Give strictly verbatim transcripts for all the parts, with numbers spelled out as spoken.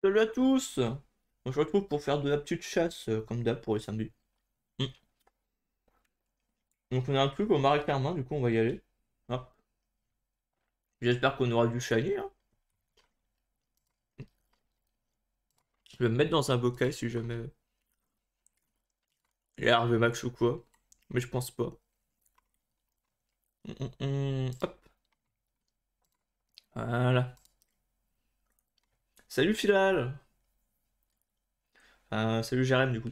Salut à tous! On se retrouve pour faire de la petite chasse, euh, comme d'hab pour les samedis. Hmm. Donc on a un truc au marais Carmin, du coup on va y aller. Hop. J'espère qu'on aura du shiny, hein. Je vais me mettre dans un bocal si jamais il y a Hervé Max ou quoi. Mais je pense pas. Hmm, hmm, hmm. Hop. Voilà. Salut Filal! Euh, salut Jérém du coup.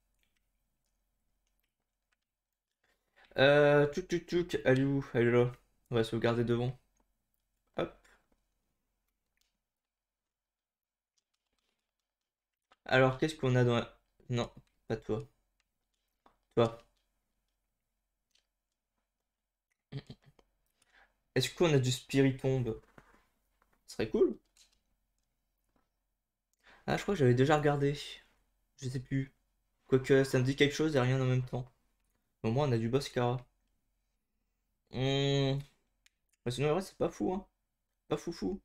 Euh, tuc tuc tuc, elle est où? Elle est là. On va sauvegarder devant. Hop. Alors qu'est-ce qu'on a dans la... Non, pas toi. Toi. Est-ce qu'on a du Spiritomb? Ce serait cool. Ah, je crois que j'avais déjà regardé. Je sais plus. Quoique ça me dit quelque chose et rien en même temps. Au moins on a du Boscara. Hum, mais sinon, en vrai, c'est pas fou, hein. Pas foufou.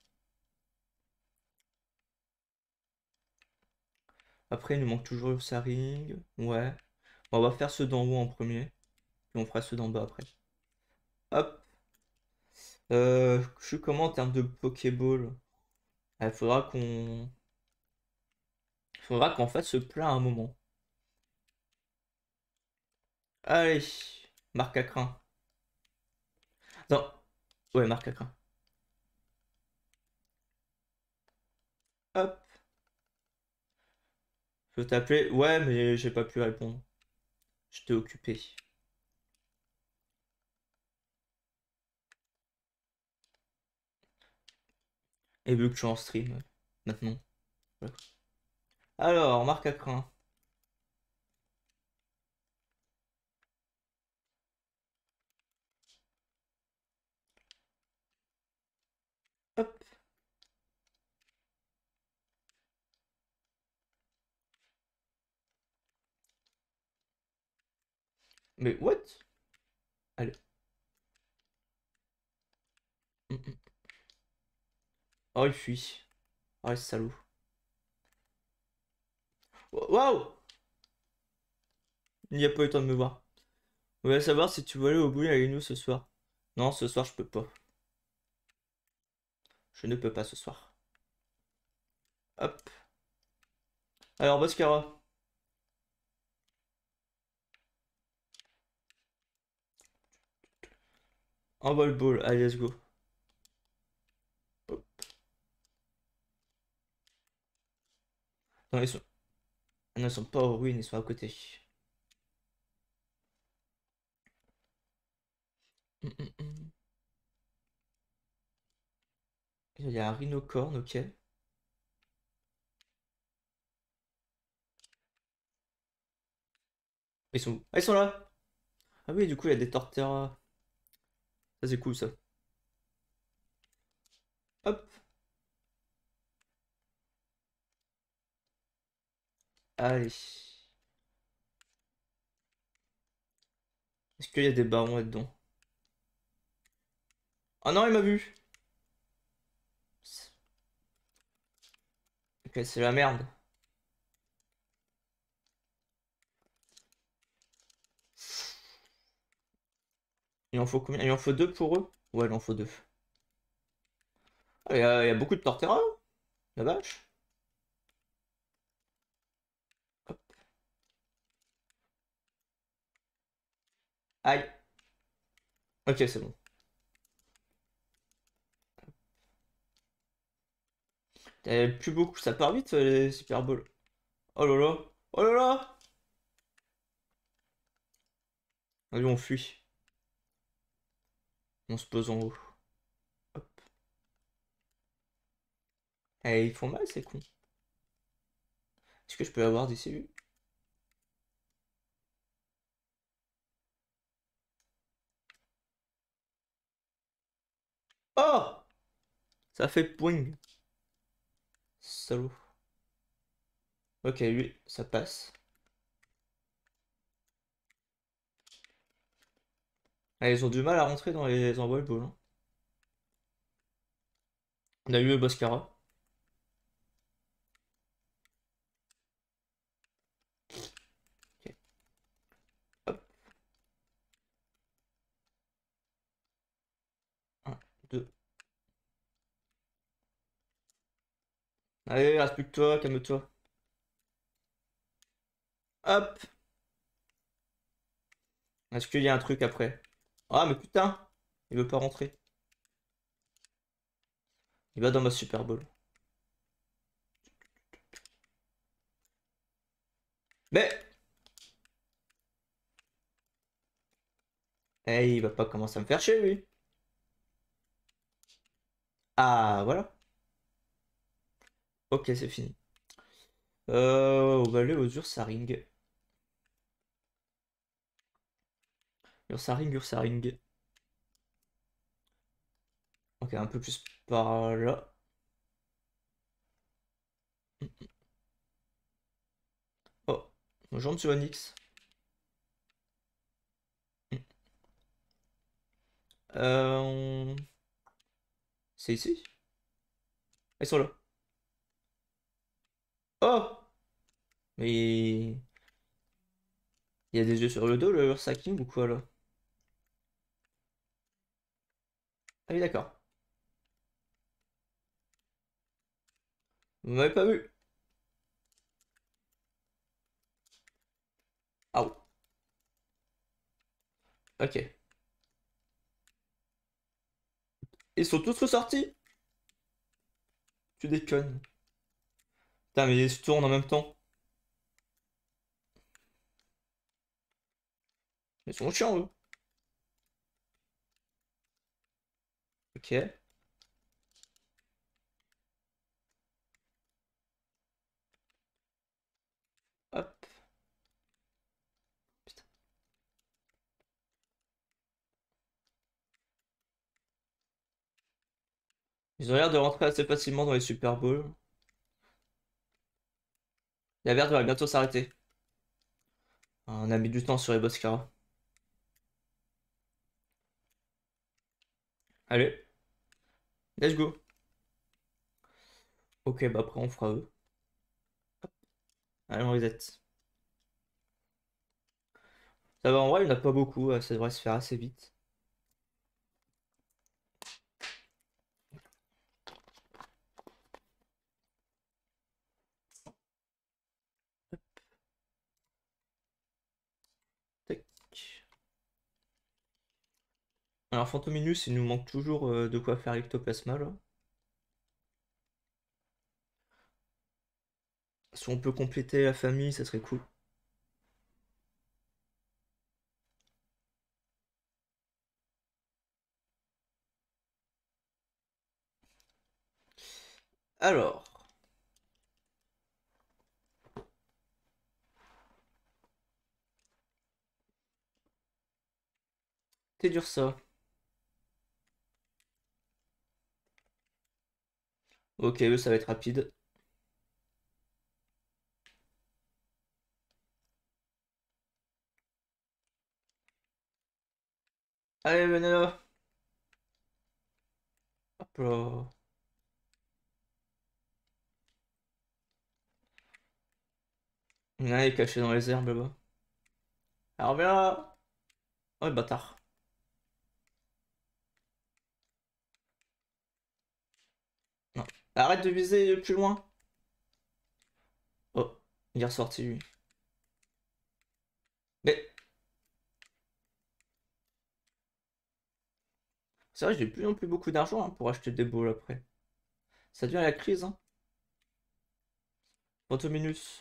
Après, il nous manque toujours le Saring. Ouais. Bon, on va faire ceux d'en haut en premier. Puis on fera ceux d'en bas après. Hop. Euh, je suis comment en termes de Pokéball? Il faudra qu'on... Faudra qu'on fasse ce plat à un moment. Allez. Marc à crin. Non. Ouais, marc à crin. Hop. Je peux t'appeler. Ouais, mais j'ai pas pu répondre. J'étais occupé. Et vu que je suis en stream, maintenant. Voilà. Alors, marc à crin. Hop. Mais what? Allez. Mm, mm. Oh, il fuit. Oh, le salaud. Waouh! Il n'y a pas eu le temps de me voir. On va savoir si tu veux aller au bowling avec nous ce soir. Non, ce soir, je peux pas. Je ne peux pas ce soir. Hop. Alors, Boscara. Envoie le ball. Allez, let's go. Hop. Non, ils sont... ah non, ils sont pas aux ruines, ils sont à côté. Hum, hum, hum. Il y a un rhinocorne, ok. Ils sont où? Ah, ils sont là! Ah oui, du coup, il y a des Torterra. Ça, c'est cool, ça. Hop. Allez. Est-ce qu'il y a des barons là-dedans? Ah non, il m'a vu! Ok, c'est la merde. Il en faut combien? Il en faut deux pour eux? Ouais, il en faut deux. Ah, il y a, il y a beaucoup de Torterra, la vache. Hop. Aïe. Ok, c'est bon. Euh, plus beaucoup, ça part vite les Super Bowl. Oh là là. Oh là là. Allez, on fuit. On se pose en haut. Hop. Eh, ils font mal, ces cons. Est-ce que je peux avoir des cellules? Oh! Ça fait poing. Salaud. Ok, lui, ça passe. Ah, ils ont du mal à rentrer dans les envois ball, hein. On a eu le Boscara. Allez, reste plus que toi, calme-toi. Hop! Est-ce qu'il y a un truc après? Ah, mais putain! Il veut pas rentrer. Il va dans ma Super Bowl. Mais! Eh, il va pas commencer à me faire chier, lui. Ah, voilà. Ok, c'est fini. Euh, on va aller aux Ursaring. Ursaring, Ursaring. Ok, un peu plus par là. Oh, bonjour Monsieur Onyx. Euh, on- C'est ici? Ils sont là. Oh! Mais... Il y a des yeux sur le dos, le Ursaking ou quoi, là? Ah oui, d'accord. Vous m'avez pas vu. Ah, oui. Ok. Ils sont tous ressortis? Tu déconnes. Putain, mais ils se tournent en même temps. Ils sont chiants, eux. Ok. Hop. Putain. Ils ont l'air de rentrer assez facilement dans les Super Bowls. La verte va bientôt s'arrêter. On a mis du temps sur les Boscara. Allez, let's go. Ok, bah après on fera eux. Allez, on reset. Ça va, en vrai, il n'y en a pas beaucoup. euh, Ça devrait se faire assez vite. Tac. Alors, Phantominus, il nous manque toujours euh, de quoi faire l'ectoplasma là. Si on peut compléter la famille, ça serait cool. Alors, t'es dur ça. Ok, eux, ça va être rapide. Allez, venez là. Hop là. Il y en a un qui est caché dans les herbes là-bas. Alors, viens là. Oh, le bâtard. Non. Arrête de viser plus loin. Oh, il est ressorti lui. Mais, c'est vrai, j'ai plus non plus beaucoup d'argent hein, pour acheter des boules après. Ça devient la crise, hein. Phantominus.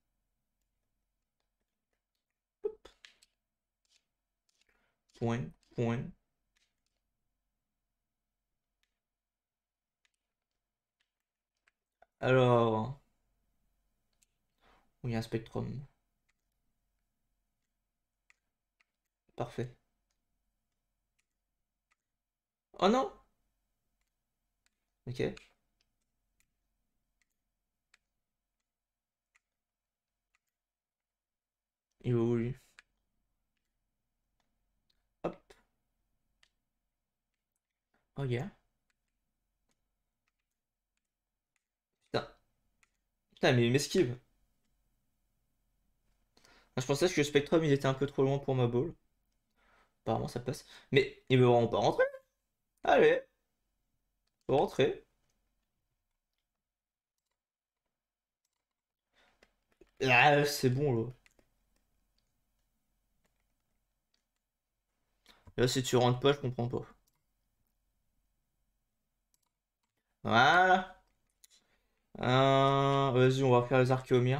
Point, point. Alors, oui, un Spectrum. Parfait. Oh non! Ok. Il est où lui? Hop. Oh yeah. Putain. Putain, mais il m'esquive. Ah, je pensais que le Spectrum il était un peu trop loin pour ma ball. Apparemment ça passe. Mais il veut vraiment pas rentrer? Allez, faut rentrer. Ah, c'est bon, là. Là, si tu rentres pas, je comprends pas. Voilà. Euh, Vas-y, on va faire les archéomères.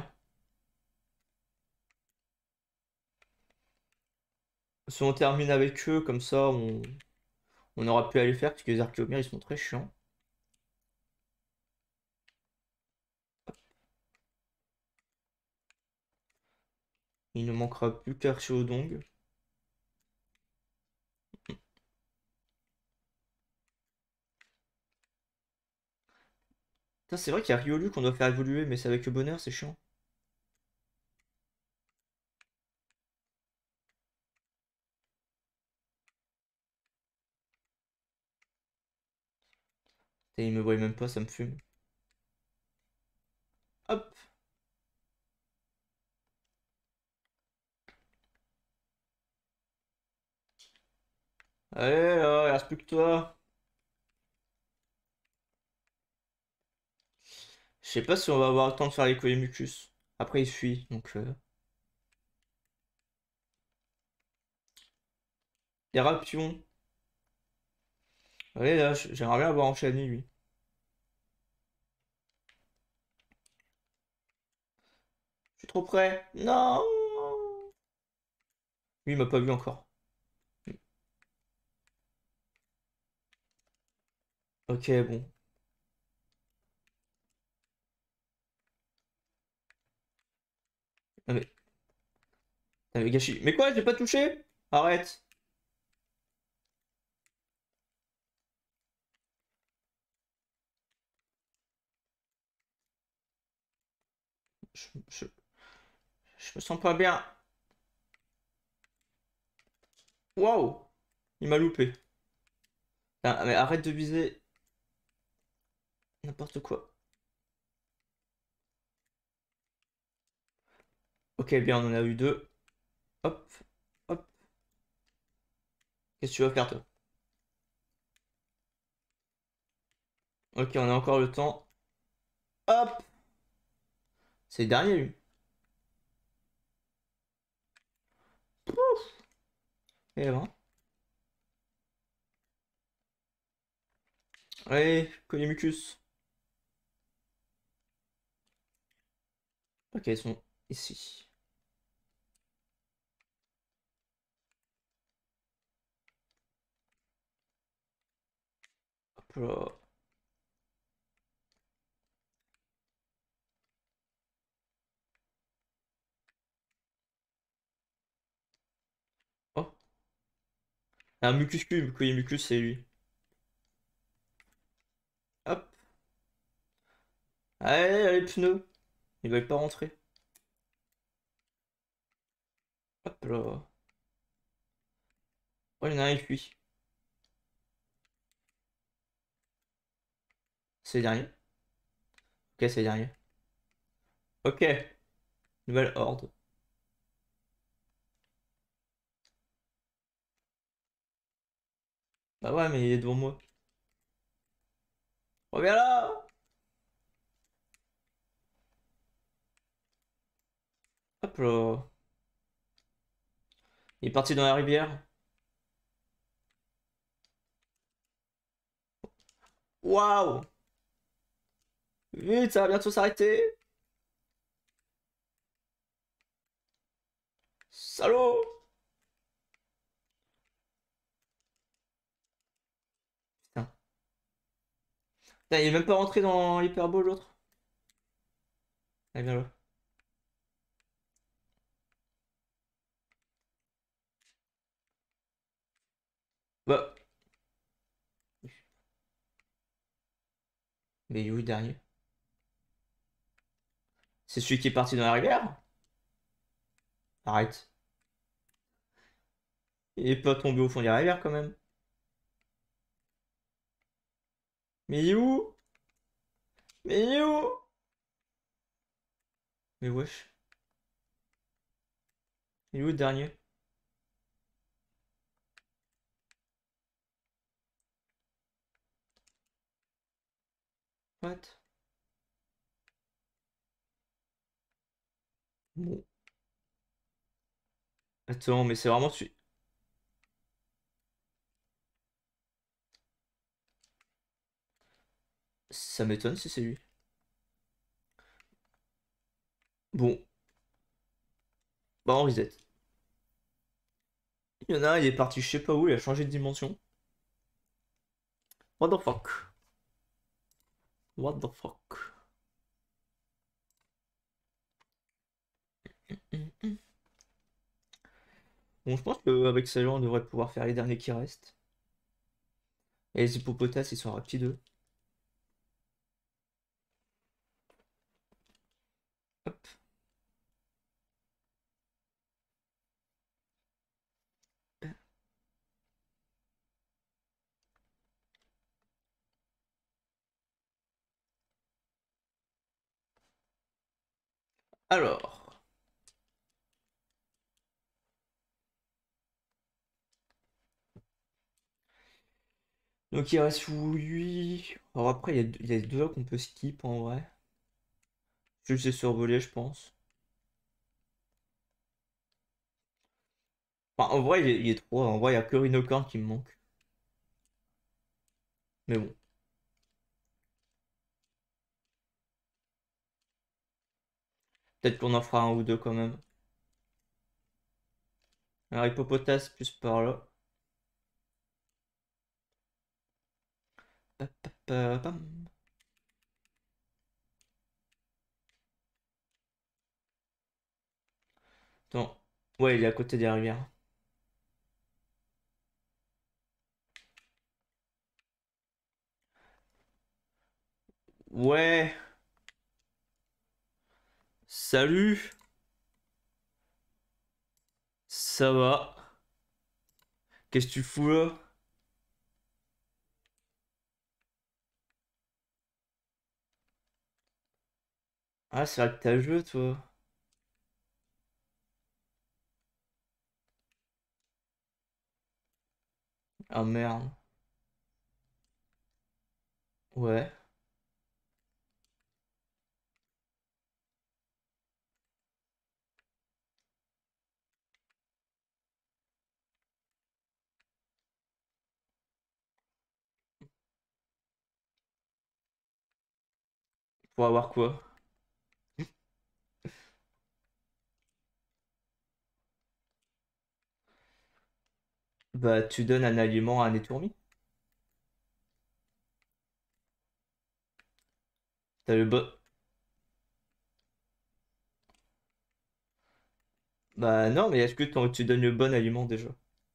Si on termine avec eux, comme ça, on, on aura pu aller faire, parce que les archéomères, ils sont très chiants. Il ne manquera plus qu'Archéodong. Putain, c'est vrai qu'il y a Riolu qu'on doit faire évoluer, mais c'est avec le bonheur, c'est chiant. Et il me voit même pas, ça me fume. Hop. Allez, là, il reste plus que toi. Je sais pas si on va avoir le temps de faire les Coemucus. Après, il fuit, donc... Euh... Les Rapions. Allez, là, j'aimerais bien avoir enchaîné, lui. Je suis trop près. Non. Lui, il m'a pas vu encore. Ok, bon. Ah, mais... ah, mais gâchis. Mais quoi, j'ai pas touché? Arrête. Je, je, je me sens pas bien. Waouh. Il m'a loupé. Ah, mais arrête de viser n'importe quoi. Ok, bien, on en a eu deux. Hop, hop. Qu'est-ce que tu vas faire, toi? Ok, on a encore le temps. Hop. C'est le dernier, lui. Et ben. Allez, Coemucus. Ok, ils sont ici. Hop là. Oh. Un Mucuscu, Coemucus, c'est lui. Hop. Allez, allez, pneus. Ils veulent pas rentrer. Hop là. Oh, il y en a un, il fuit. C'est le dernier. Ok, c'est le dernier. Ok. Nouvelle horde. Bah ouais, mais il est devant moi. Reviens là! Hop là. Il est parti dans la rivière. Waouh! Vite, ça va bientôt s'arrêter. Salaud! Putain. Putain, il est même pas rentré dans l'hyperbo l'autre. Allez, viens là. Bah. Mais il est où le dernier? C'est celui qui est parti dans la rivière? Arrête. Il est pas tombé au fond de la rivière quand même. Mais il est où? Mais il est où? Mais wesh. Il est où le dernier? What? Bon. Attends, mais c'est vraiment... celui- Ça m'étonne si c'est lui. Bon, bah on reset. Il y en a un, il est parti je sais pas où, il a changé de dimension. What the fuck? What the fuck? Hum, hum. Bon, je pense qu'avec ça, on devrait pouvoir faire les derniers qui restent. Et les hippopotames, ils sont rapides. Hop. Alors. Donc il reste huit. Alors après, il y a, il y a deux qu'on peut skip en vrai. Juste les survoler, je pense. Enfin, en vrai, il est, il est trois. En vrai, il y a que Rhinocorn qui me manque. Mais bon. Peut-être qu'on en fera un ou deux quand même. Alors, hippopotame plus par là. Pa, pa, pa, pam. Attends. Ouais, il est à côté des rivières. Ouais. Salut. Ça va. Qu'est-ce que tu fous là? Ah, c'est vrai que t'as joué, toi. Ah merde. Ouais. Pour avoir quoi? Bah, tu donnes un aliment à un étourmi. T'as le bon. Bah, non, mais est-ce que t'en- tu donnes le bon aliment déjà?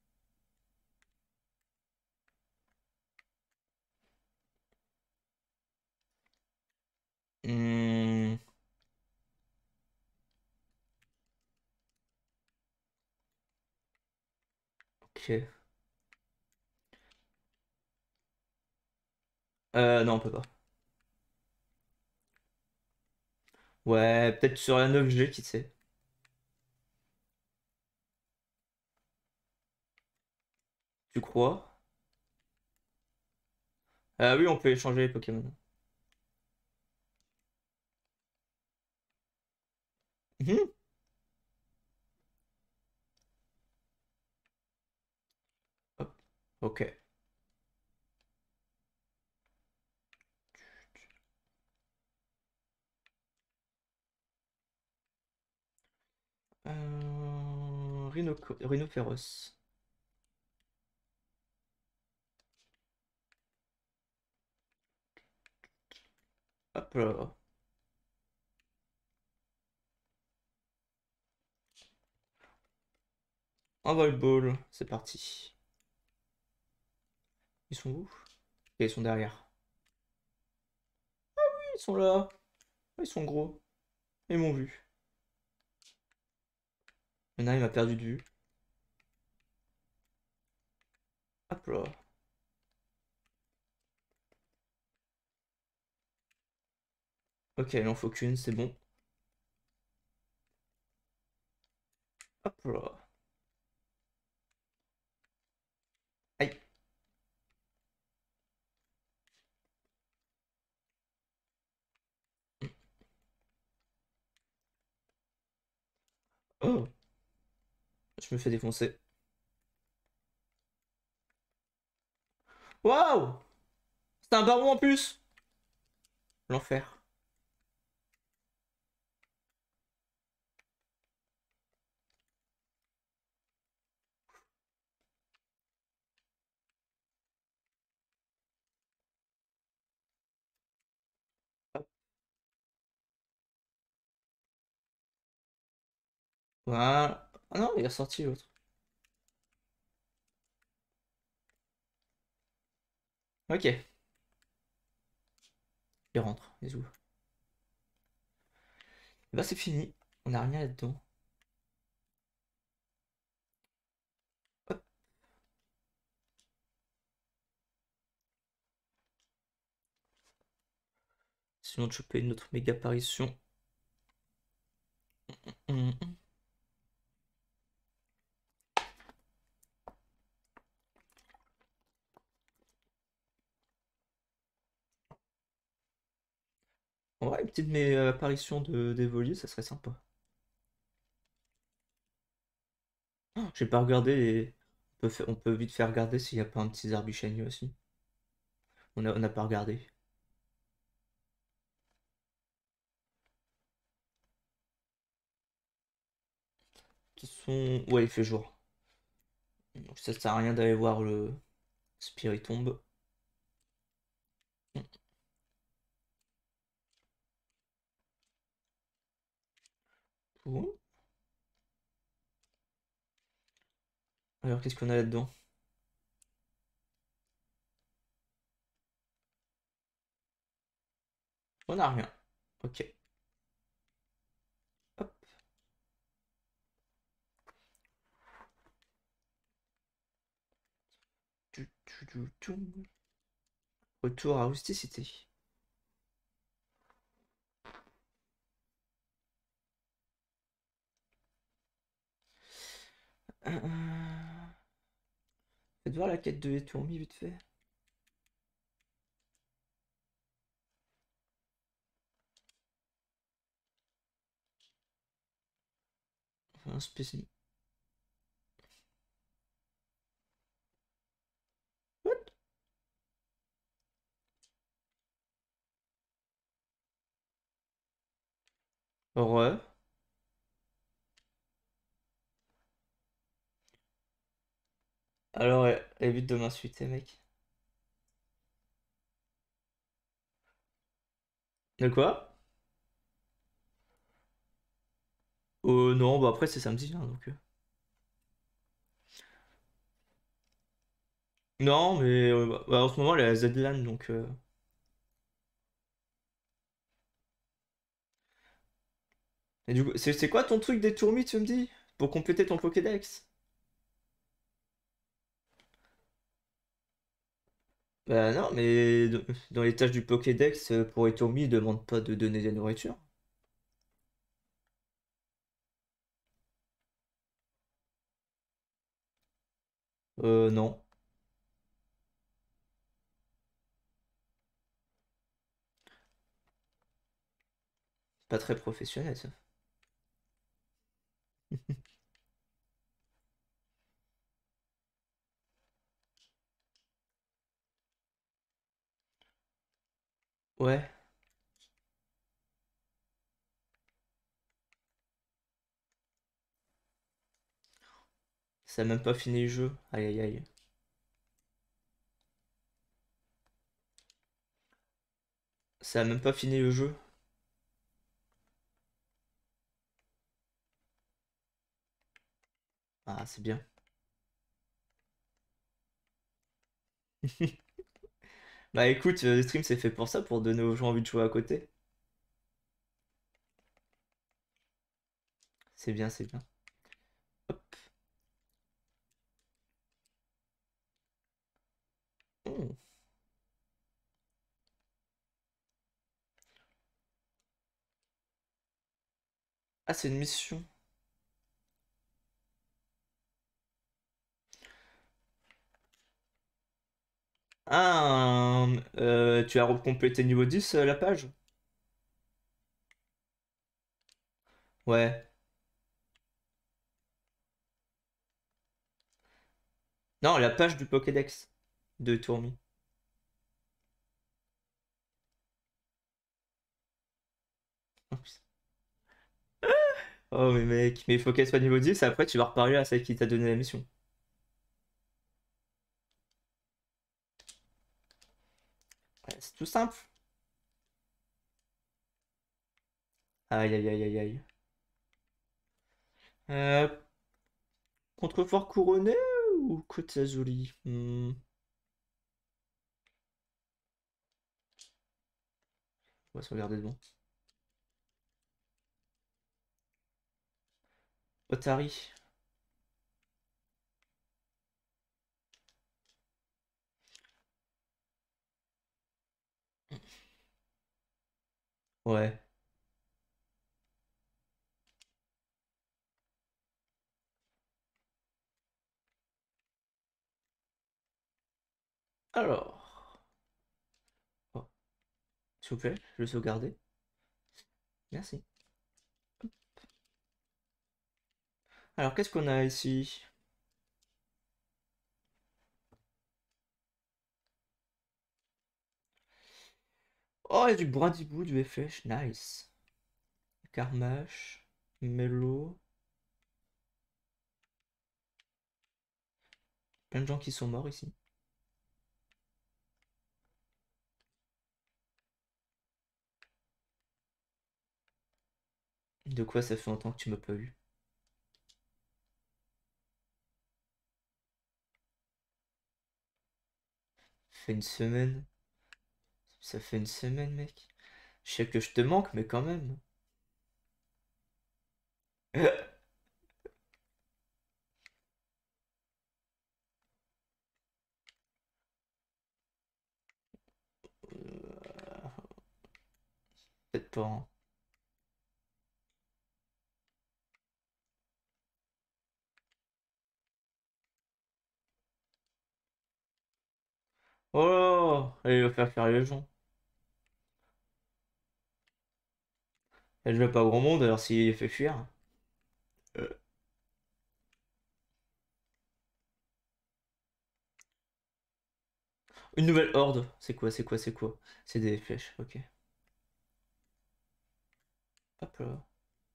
Hmm, ok. Euh, non, on peut pas. Ouais, peut-être sur un objet, qui sait. Tu crois? Ah oui, on peut échanger les Pokémon. Mhm. Hop. Ok. Euh... Rhino... Rhinophéros. Hop là. Un volleyball. C'est parti. Ils sont où? Ok, ils sont derrière. Ils sont là. Ils sont gros. Ils m'ont vu. Il y en a un, il m'a perdu de vue. Hop là. Ok, il en faut qu'une, c'est bon. Hop là. Aïe. Oh, je me fais défoncer. Waouh! C'est un baron en plus! L'enfer. Voilà. Ah non, il est ressorti l'autre. Ok. Il rentre, les ouvre. Bah c'est fini. On a rien là-dedans. Hop. Sinon de choper une autre méga apparition. Hum, hum. Ouais, une petite méga apparition de d'Evoli, ça serait sympa. Oh, j'ai pas regardé les... On peut, faire- on peut vite faire regarder s'il n'y a pas un petit Zarbichani aussi. On a, on n'a pas regardé. Qui sont... Ouais, il fait jour. Donc ça sert à rien d'aller voir le Spiritombe. Bon. Alors qu'est-ce qu'on a là-dedans? On a rien. Ok. Hop. Tu, tu, tu, tu. Retour à rusticité. Euh, euh, Faites voir la quête de Etourmi vite fait. Un spécimen. What? Ouais. Alors, é- évite de m'insulter, mec. De quoi? Euh, non, bah après c'est samedi, hein, donc... euh. Non, mais euh, bah, bah, en ce moment, elle est à Z-Lan, donc... euh. Et du coup, c'est c'est quoi ton truc des tourmis, tu me dis? Pour compléter ton Pokédex? Bah non, mais d- dans les tâches du Pokédex, euh, pour les tourmis, ils demandent pas de donner des nourritures. Euh, non. Pas très professionnel, ça. Ouais, ça a même pas fini le jeu. Aïe aïe aïe. Ça a même pas fini le jeu. Ah, c'est bien. Bah écoute, euh, le stream c'est fait pour ça, pour donner aux gens envie de jouer à côté. C'est bien, c'est bien. Hop. Oh. Ah, c'est une mission. Ah, euh, tu as complété niveau dix euh, la page? Ouais. Non, la page du Pokédex de Tourmi. Oh, putain. Oh, mais mec, mais il faut qu'elle soit niveau dix, après tu vas reparler à celle qui t'a donné la mission. Ouais, c'est tout simple. Aïe, aïe, aïe, aïe, aïe. Euh, Contrefort couronné ou Côte Azuli? Hmm, on va se regarder devant. Otari. Ouais. Alors. Oh, s'il vous plaît, je vais sauvegarder. Merci. Alors, qu'est-ce qu'on a ici? Oh, il y a du Brindibou, du F H, nice. Carmache, Melo. Plein de gens qui sont morts ici. De quoi ça fait longtemps que tu m'as pas vu? Ça fait une semaine. Ça fait une semaine, mec. Je sais que je te manque, mais quand même. Euh, Peut-être pas, hein. Oh, elle va faire faire les gens. Elle veut pas grand monde, alors s'il fait fuir. Euh, Une nouvelle horde. C'est quoi, c'est quoi, c'est quoi? C'est des flèches, ok. Hop là.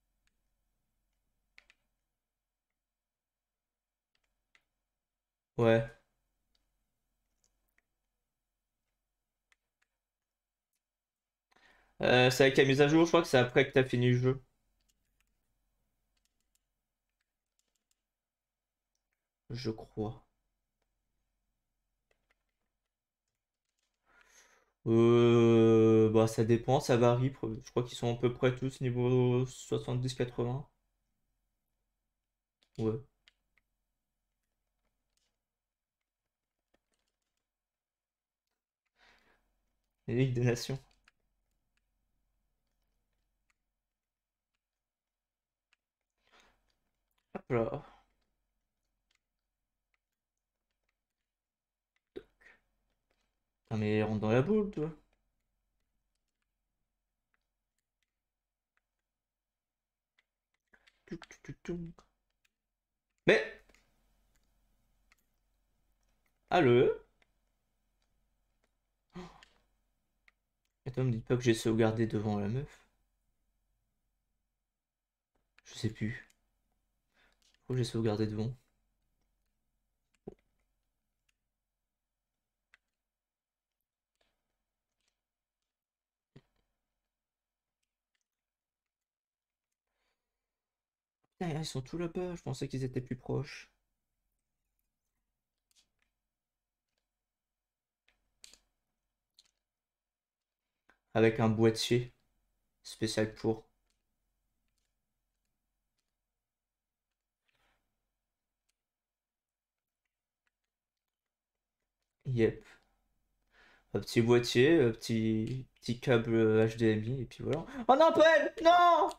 Ouais. Euh, c'est avec la mise à jour, je crois que c'est après que t'as fini le jeu. Je crois. Euh, bah ça dépend, ça varie. Je crois qu'ils sont à peu près tous niveau soixante-dix quatre-vingts. Ouais. Les Ligues des Nations. Hop là. Non mais rentre dans la boule, toi. Tuc, tuc, tuc, tuc. Mais, allô? Attends, me dites pas que j'ai sauvegardé devant la meuf. Je sais plus. Pourquoi j'ai sauvegardé devant? Putain, ils sont tous là-bas, je pensais qu'ils étaient plus proches. Avec un boîtier spécial pour. Yep. Un petit boîtier, un petit, petit câble H D M I, et puis voilà. Oh non, pas elle! Non!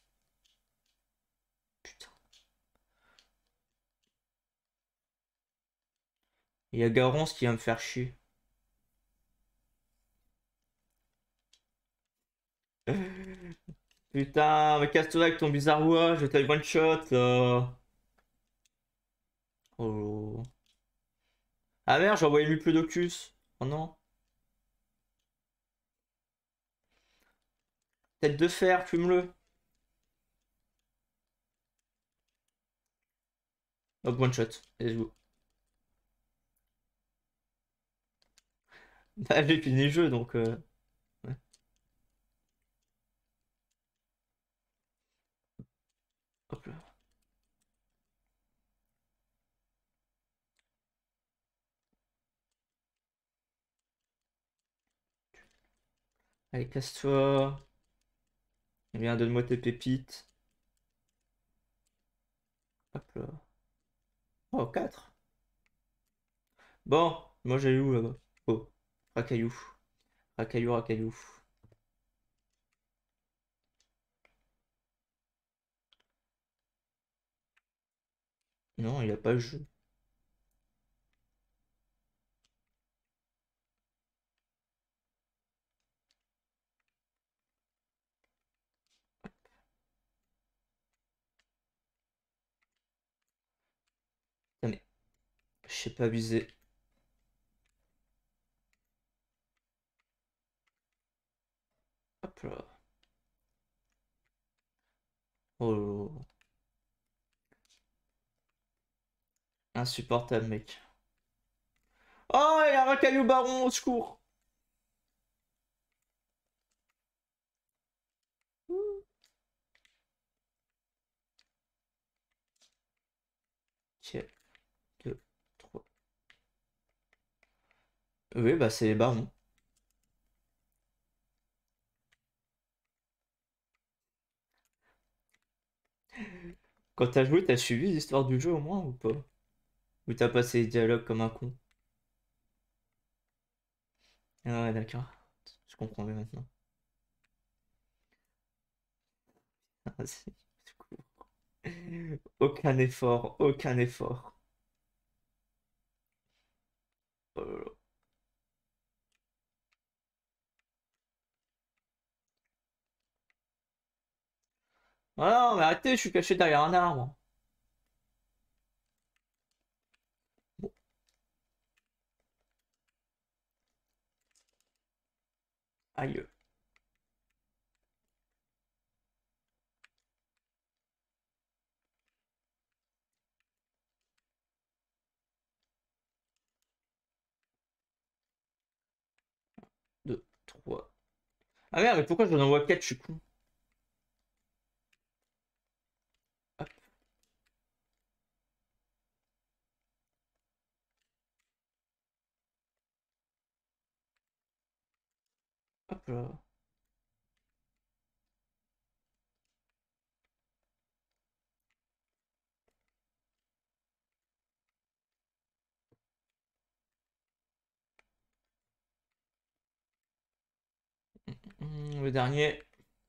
Putain. Il y a Garance qui va me faire chier. Putain, mais casse-toi avec ton bizarrois, je vais te one shot là. Oh. Ah merde, j'ai envoyé Diplodocus. Oh non. Tête de fer, fume-le. Hop, one shot. Let's go. Bah, j'ai fini le jeu donc. euh, ouais. Hop là. Allez, casse-toi. Viens, donne-moi tes pépites. Hop là. Oh, quatre. Bon, moi j'allais où là-bas? Oh, racaillou. Racaillou, racaillou. Non, il a pas le jeu. Putain, mais je sais pas viser. Hop là. Oh là là. Insupportable, mec. Oh, il y a un racaillou baron, au secours. Ok, deux, trois. Oui, bah c'est les barons. Quand t'as joué, t'as suivi l'histoire du jeu au moins ou pas? Ou t'as passé les dialogues comme un con? Ah ouais, d'accord. Je comprends mieux maintenant. Ah, si. Du coup, aucun effort, aucun effort. Oh là là. Ah non, mais arrêtez, je suis caché derrière un arbre. Bon, aïe. Deux, trois. Ah merde, mais pourquoi j'en envoie quatre, je suis con. Hop, hop là. Hum, Le dernier,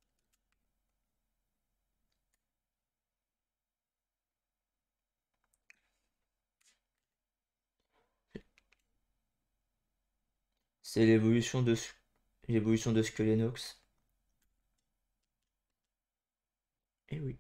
c'est l'évolution de Sk- l'évolution de Skelenox. Eh oui.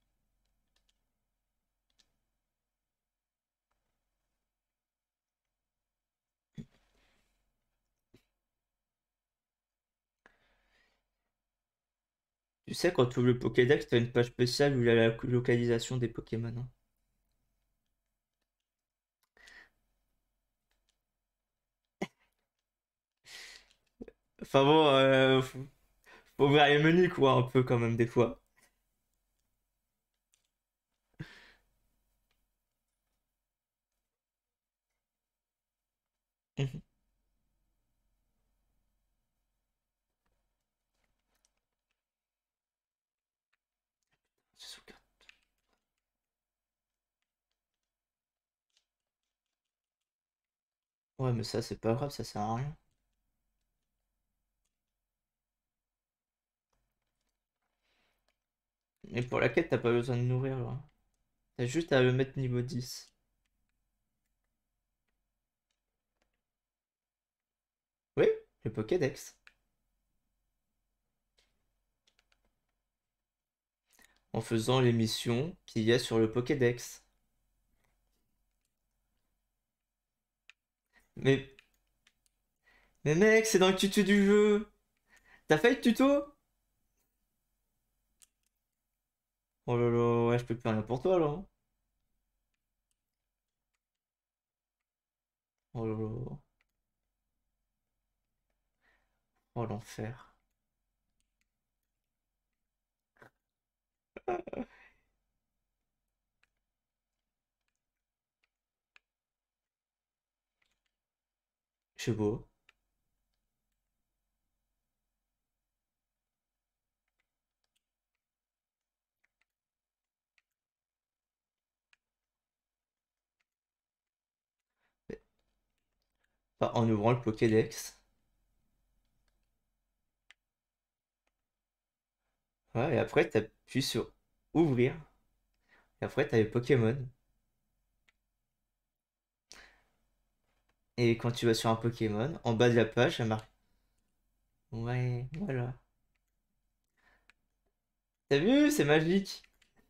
Tu sais, quand tu ouvres le Pokédex, t'as une page spéciale où il y a la localisation des Pokémon, hein. Enfin bon, euh, faut, faut ouvrir les menus, quoi, un peu quand même, des fois. Mhm. C'est sauvegarde. Ouais, mais ça, c'est pas grave, ça sert à rien. Mais pour la quête, t'as pas besoin de nourrir, là. T'as juste à le mettre niveau dix. Oui, le Pokédex. En faisant les missions qu'il y a sur le Pokédex. Mais, mais mec, c'est dans le tuto du jeu. T'as fait le tuto? Oh là là, ouais, je peux plus rien pour toi là, hein. Oh là là. Oh l'enfer. C'est beau. Enfin, en ouvrant le Pokédex. Ouais, et après t'appuies sur ouvrir. Et après t'as les Pokémon. Et quand tu vas sur un Pokémon, en bas de la page, ça marque. Ouais, voilà. T'as vu, c'est magique.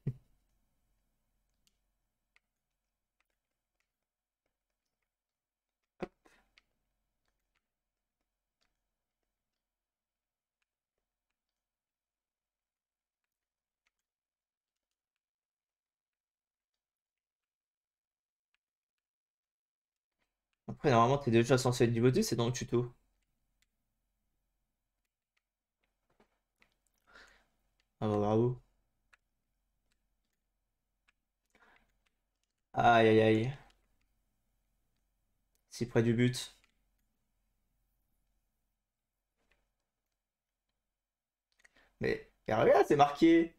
Après, normalement, t'es déjà censé être niveau deux, c'est dans le tuto. Ah bah bravo. Aïe aïe aïe. Si près du but. Mais, et regarde, c'est marqué.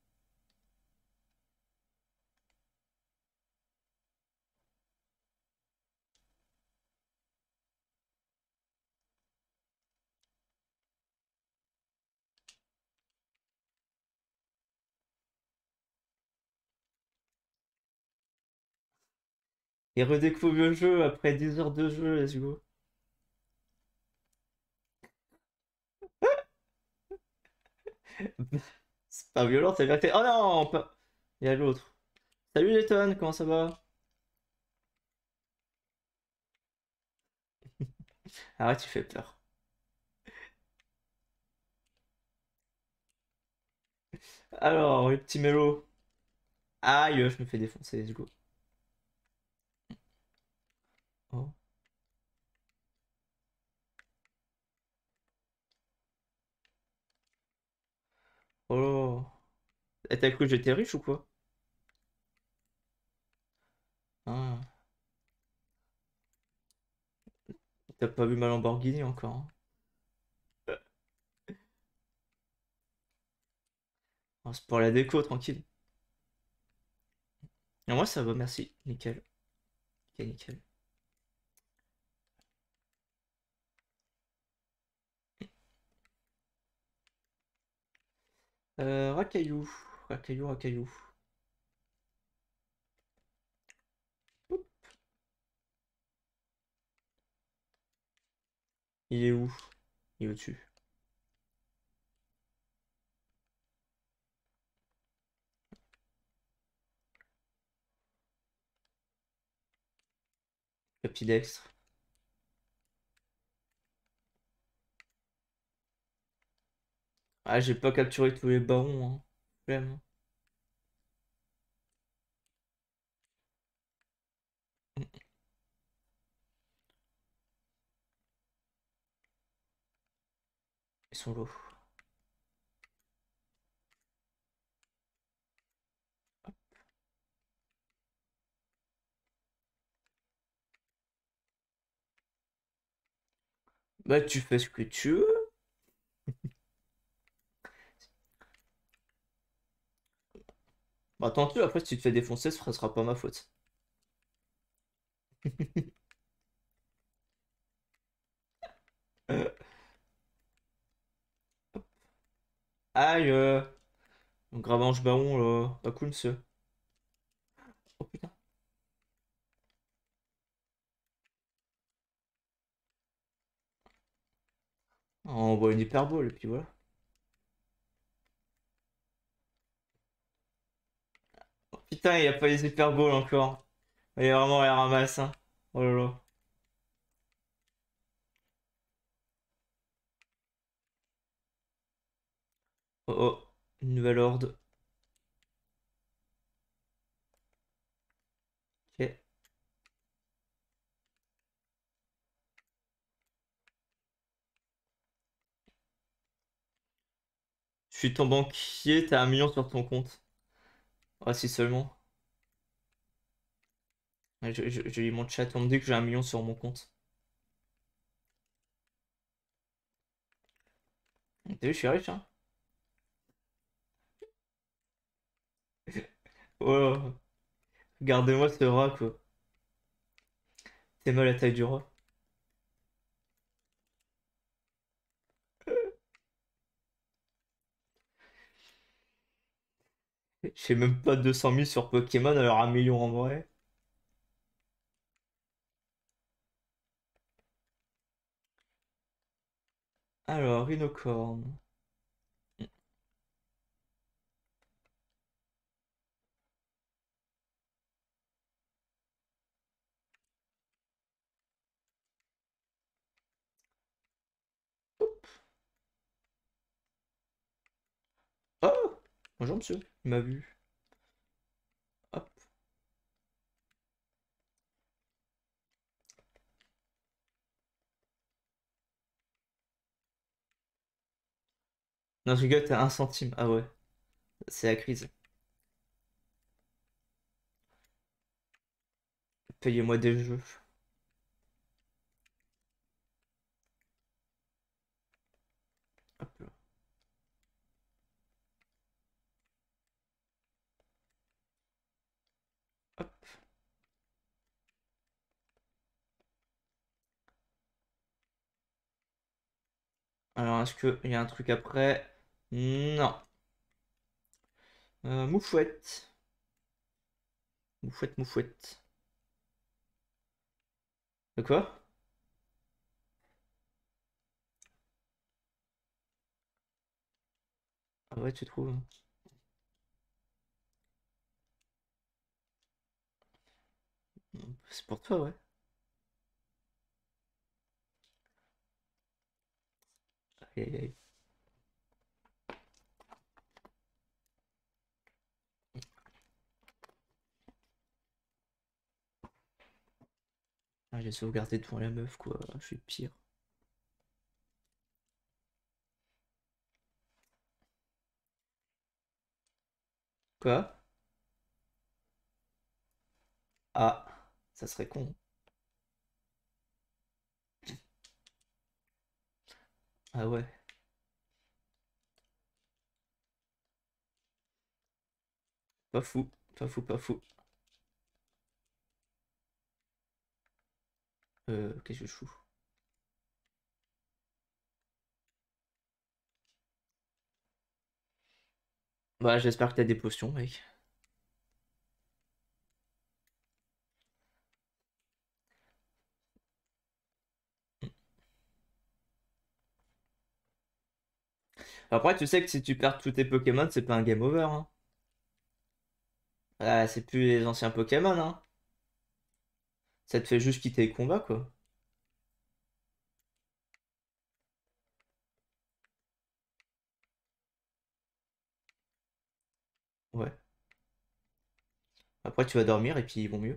Et redécouvre le jeu après dix heures de jeu, let's go. C'est pas violent, c'est vérité. Oh non, pas. Il y a l'autre. Salut Letton, comment ça va? Arrête, tu fais peur. Alors, le petit mélo. Aïe, je me fais défoncer, let's go. Oh. Oh. Et t'as cru que j'étais riche ou quoi? Ah. T'as pas vu ma Lamborghini encore, hein. Ah, c'est pour la déco, tranquille. Et moi, ça va, merci. Nickel. Nickel, nickel. Euh, racaillou. Racaillou, racaillou. Oup. Il est où? Il est au-dessus. Capidextre. Ah, j'ai pas capturé tous les barons, hein. Flemme. Ils sont low. Bah, tu fais ce que tu veux. Bah, tant pis, après, si tu te fais défoncer, ce sera sera pas ma faute. Euh, Aïe, euh, gravange baron, là. Pas cool, monsieur. Oh putain. On voit une hyperbole, et puis voilà. Oh, putain, il y a pas les hyperboles encore. Il y a vraiment la ramasse, hein. Oh là là. Oh, oh, une nouvelle horde. Ok. Je suis ton banquier, t'as un million sur ton compte. Ah, si seulement. Ouais, Je, je, je lis mon chat, on me dit que j'ai un million sur mon compte. T'as vu, je suis riche, hein? Oh, regardez-moi ce rat, quoi. C'est mal la taille du rat. J'ai même pas deux cent mille sur Pokémon, alors un million en vrai. Alors, Rhinocorn. Oh! Bonjour, monsieur. Il m'a vu. Hop. Non, je rigole, t'as un centime. Ah ouais, c'est la crise. Payez-moi des jeux. Hop là. Hop. Alors, est-ce qu'il y a un truc après? Non. Euh, moufouette. Moufouette, moufouette. De quoi? Ah ouais, tu trouves? C'est pour toi, ouais. Aïe, aïe, aïe. Ah, j'ai sauvegardé devant la meuf, quoi. Je suis pire. Quoi? Ah, ça serait con. Ah ouais. Pas fou. Pas fou, pas fou. Euh, qu'est-ce que je fous? Bah, j'espère que t'as des potions, mec. Après, tu sais que si tu perds tous tes Pokémon, c'est pas un game over, hein. Ah, c'est plus les anciens Pokémon, hein. Ça te fait juste quitter le combat, quoi. Ouais. Après, tu vas dormir et puis ils vont mieux.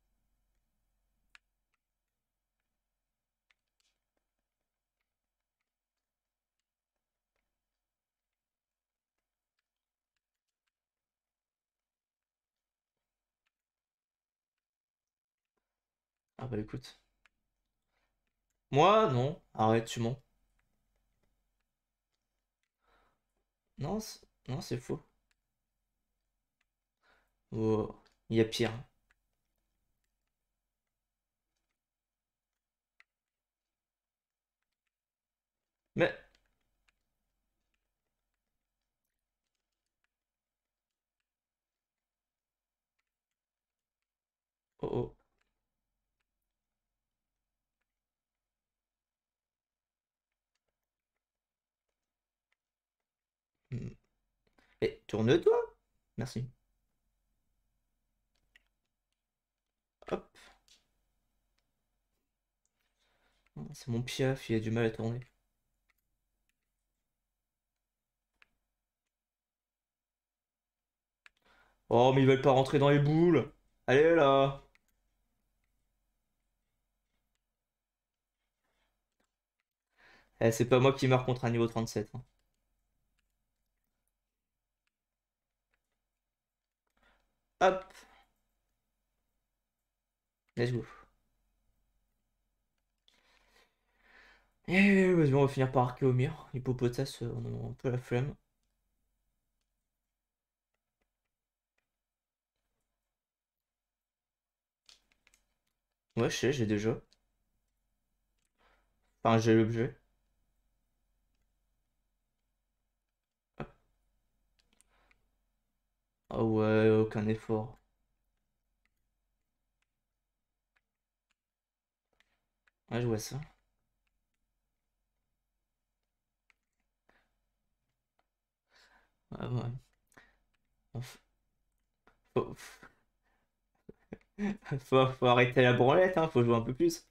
Ah bah écoute. Moi, non. Arrête, tu mens. Non, c'est- non, c'est faux. Oh, il y a pire. Mais, oh, oh. Hmm. Eh, tourne-toi. Merci. Hop. C'est mon piaf, il a du mal à tourner. Oh, mais ils veulent pas rentrer dans les boules. Allez là. Eh, c'est pas moi qui meurs contre un niveau trente-sept, hein. Hop, let's go. Et vas-y, on va finir par arquer au mur. Hippopotas, euh, on a un peu la flemme. Ouais, je sais, j'ai déjà. Enfin, j'ai l'objet. Hop. Ah ouais, aucun effort. Ouais, je vois ça. Ah ouais. Faut, faut, faut- faut arrêter la branlette, hein, faut jouer un peu plus.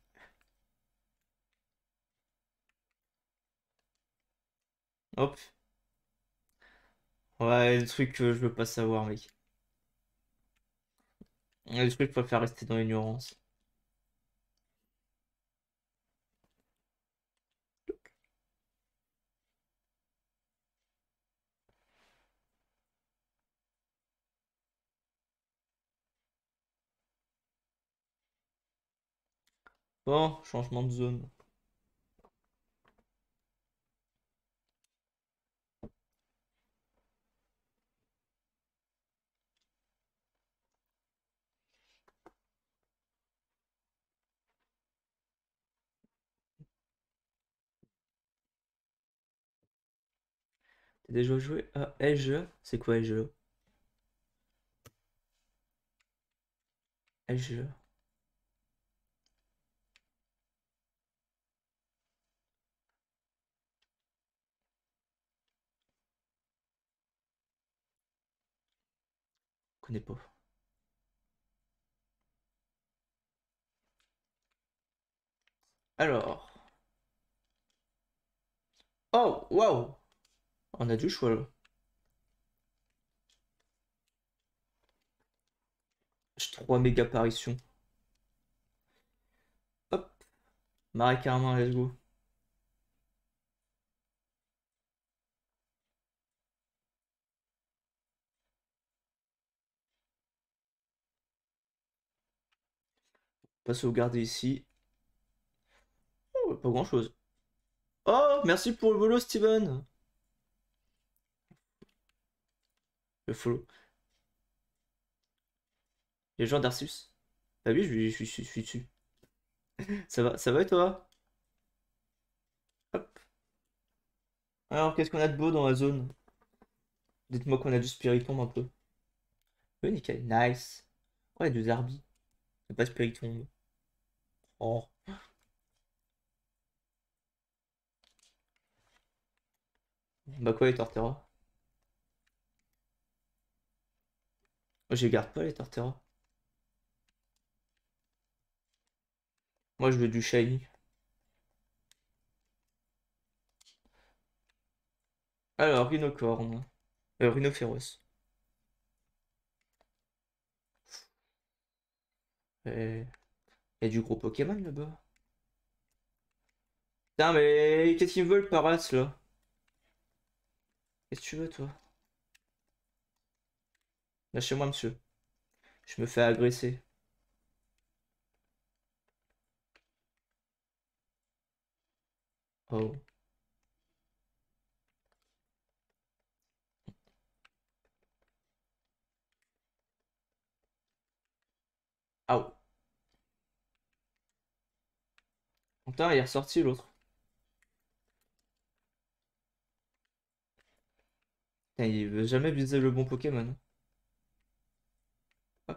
Hop. Ouais, le truc que je veux pas savoir, mec. Le truc, je préfère rester dans l'ignorance. Bon, changement de zone. T'as déjà joué à Edge? C'est quoi Edge? Edge? Je connais pas. Alors. Oh, waouh! On a du choix là. J'ai trois méga apparitions. Hop. Marie Carmin, let's go. Pas sauvegarder ici. Oh, pas grand chose. Oh, merci pour le bolo, Steven. Le follow. Les gens d'Arsus. Ah oui, je suis, je suis, je suis dessus. Ça va, ça va et toi? Hop. Alors, qu'est-ce qu'on a de beau dans la zone? Dites-moi qu'on a du Spiritomb un peu. Oui, nickel. Nice. Ouais, du Zarbi. C'est pas Spiritomb. Oh. Bah quoi, les Torterra? Moi, je les garde pas, les Torterra. Moi, je veux du Shiny. Alors, Rhinocorn. Euh, Rhinophéros. Il y a du gros Pokémon là-bas. Putain, mais qu'est-ce qu'ils veulent par as là? Qu'est-ce que tu veux, toi? Lâchez-moi, monsieur. Je me fais agresser. Oh. Au. Putain, il est ressorti l'autre. Putain, il veut jamais viser le bon Pokémon. Hop,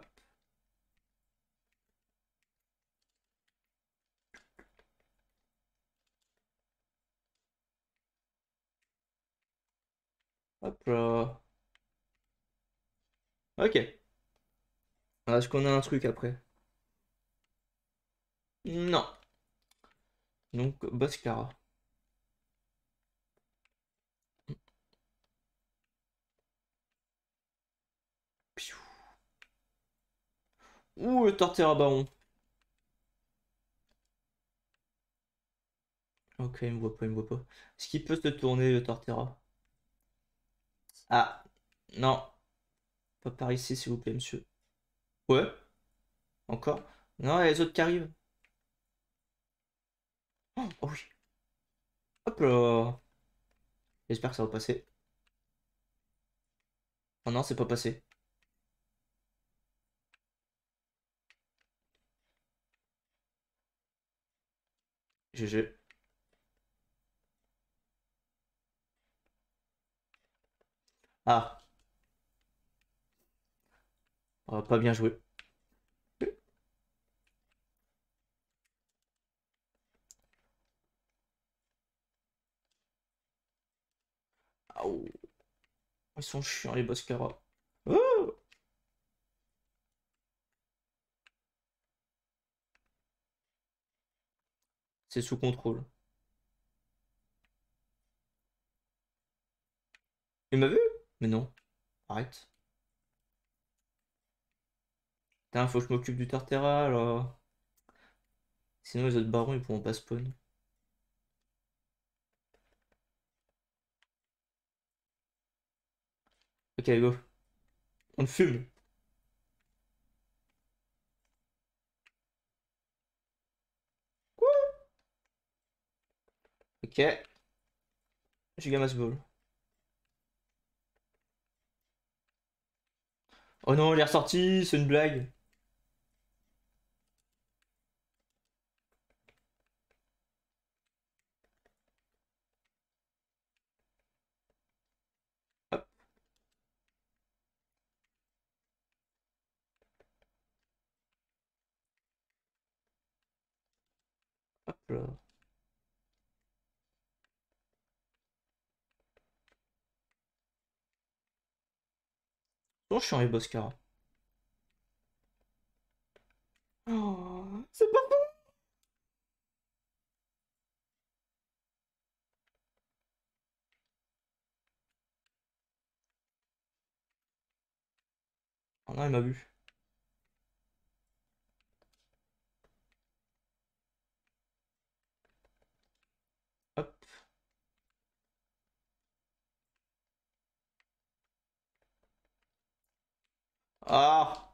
hop là. Ok. Est-ce qu'on a un truc après? Non. Donc, Boscara. Piou. Ouh, le Torterra Baron. Ok, il me voit pas, il me voit pas. Est-ce qu'il peut se tourner, le Torterra? Ah, non. Pas par ici, s'il vous plaît, monsieur. Ouais, encore. Non, il y a les autres qui arrivent. Oh, oh oui. Hop là. J'espère que ça va passer. Oh non, c'est pas passé. G G. Ah, ah, pas bien joué. Ah, oh, ils sont chiants, les Boscara. Oh, c'est sous contrôle. Il m'a vu? Mais non, arrête. Putain, faut que je m'occupe du Torterra, là. Sinon, les autres barons, ils pourront pas spawn. Ok, go. On le fume. Ok, j'ai Gamas Ball. Oh non, il est ressorti, c'est une blague. Hop, hop là. Bon, je suis en Boscara. Oh, c'est pas bon. Oh non, il m'a vu. Hop, ah,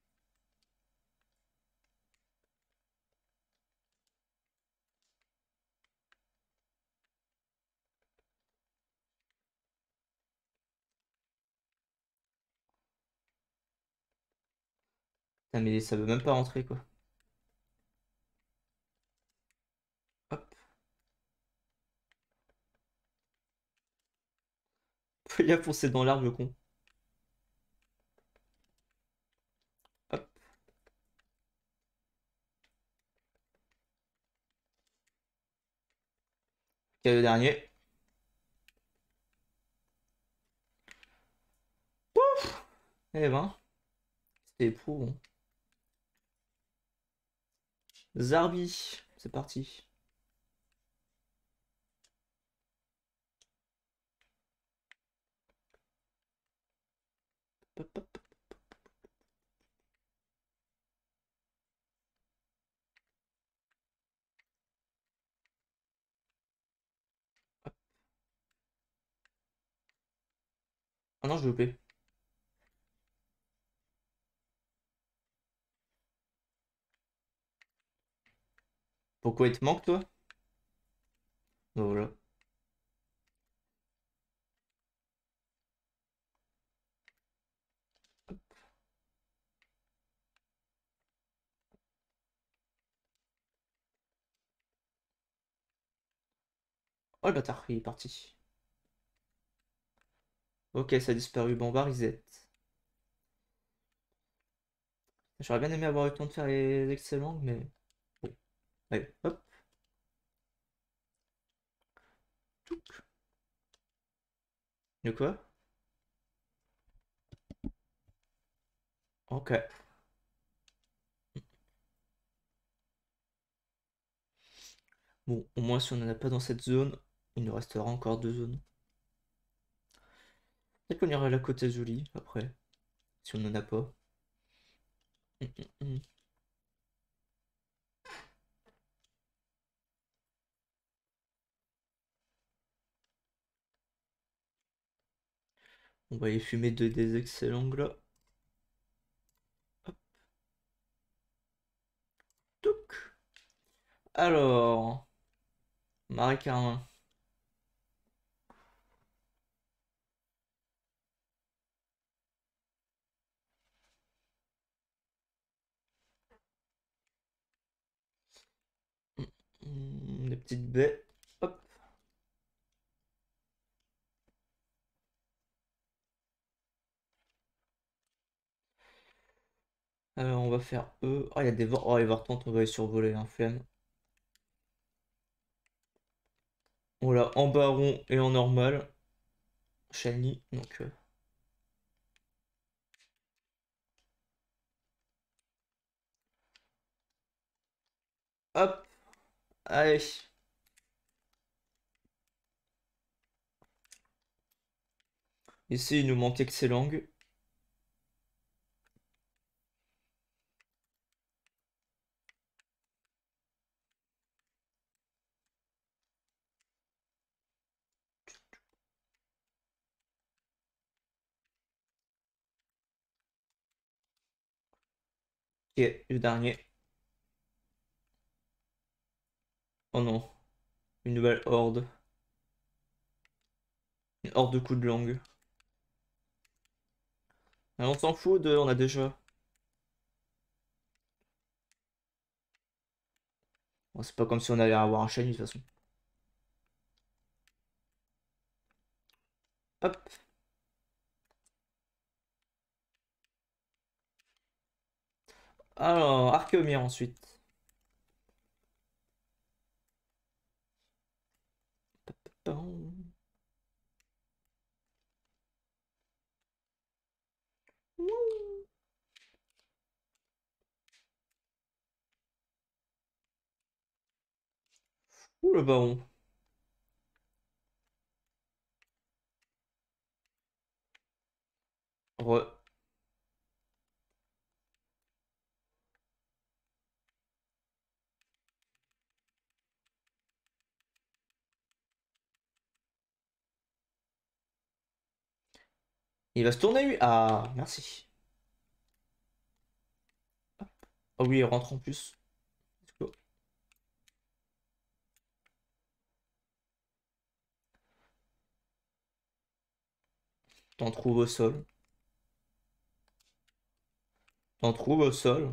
putain, mais ça veut même pas rentrer, quoi. Hop, il a foncé dans l'arbre, le con. Hop, ok, le dernier. Eh ben, c'était éprouvant. Zarbi, c'est parti. Hop, hop. Ah non, je l'ai loupé. Pourquoi il te manque, toi? Bah voilà. Oh le bâtard, il est parti. Ok, ça a disparu. Bon, on va reset. J'aurais bien aimé avoir eu le temps de faire les excellents, mais bon. Allez, hop. De quoi? Ok. Bon, au moins, si on n'en a pas dans cette zone, il nous restera encore deux zones. Peut-être qu'on ira à la côte Azuli après, si on n'en a pas. Hum, hum, hum. On va aller fumer de, des excellents là. Hop, touc. Alors, Marie-Carmin. Hum, hum, Des petites baies. Hop. Alors, on va faire E. Oh, il y a des vor... Oh, les vortantes, on va les survoler, hein, flemme. Voilà, en baron et en normal. Shiny, donc... euh, Hop, allez. Ici, il nous manque excellent. Ok, le dernier. Oh non, une nouvelle horde. Une horde de coups de langue. Ah, on s'en fout de... On a déjà... Bon, c'est pas comme si on allait avoir un shiny de toute façon. Hop. Alors, Archeomir ensuite. Pam. Ouh, le baron. Re. Il va se tourner lui. Ah, merci. Oh oui, il rentre en plus. Let's go. T'en trouves au sol. T'en trouves au sol.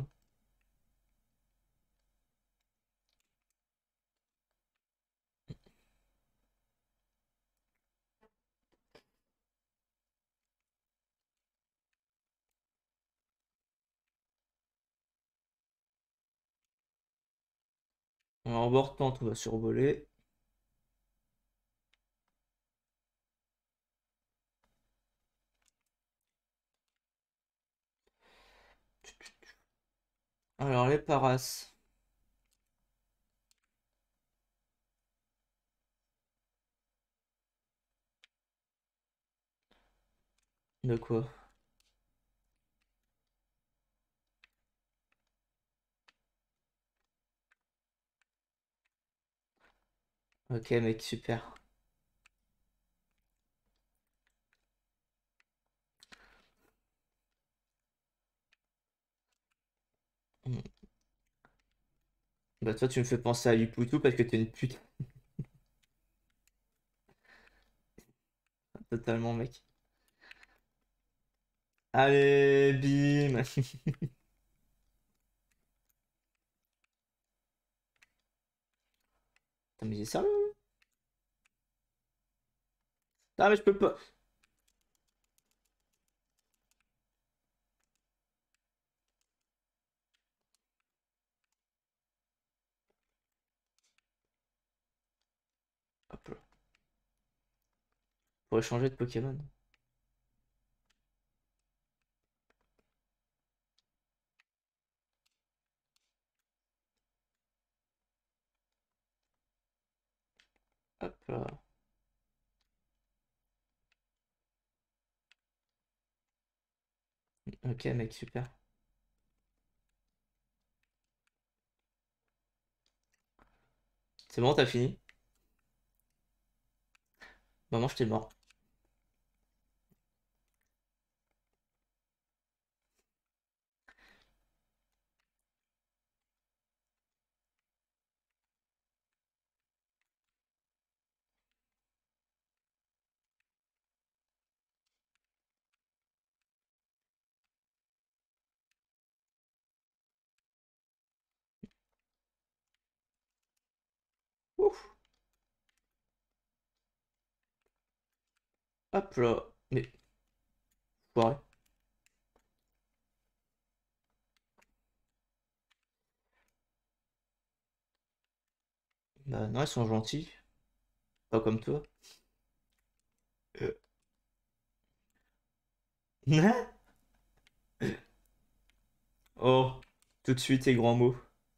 En portant, on va survoler. Alors, les paras. De quoi? Ok, mec, super. Hmm. Bah, toi, tu me fais penser à Yuputu parce que t'es une pute. Totalement, mec. Allez, bim! Putain, mais il est sérieux? Ah, mais je peux pas. Hop là. Pour échanger de Pokémon. Hop là. Ok, mec, super. C'est bon, t'as fini? Maman, je t'ai mort. Ouf. Hop là. Mais, foiré. Bah non, ils sont gentils. Pas comme toi. Euh. Oh, tout de suite, tes grands mots.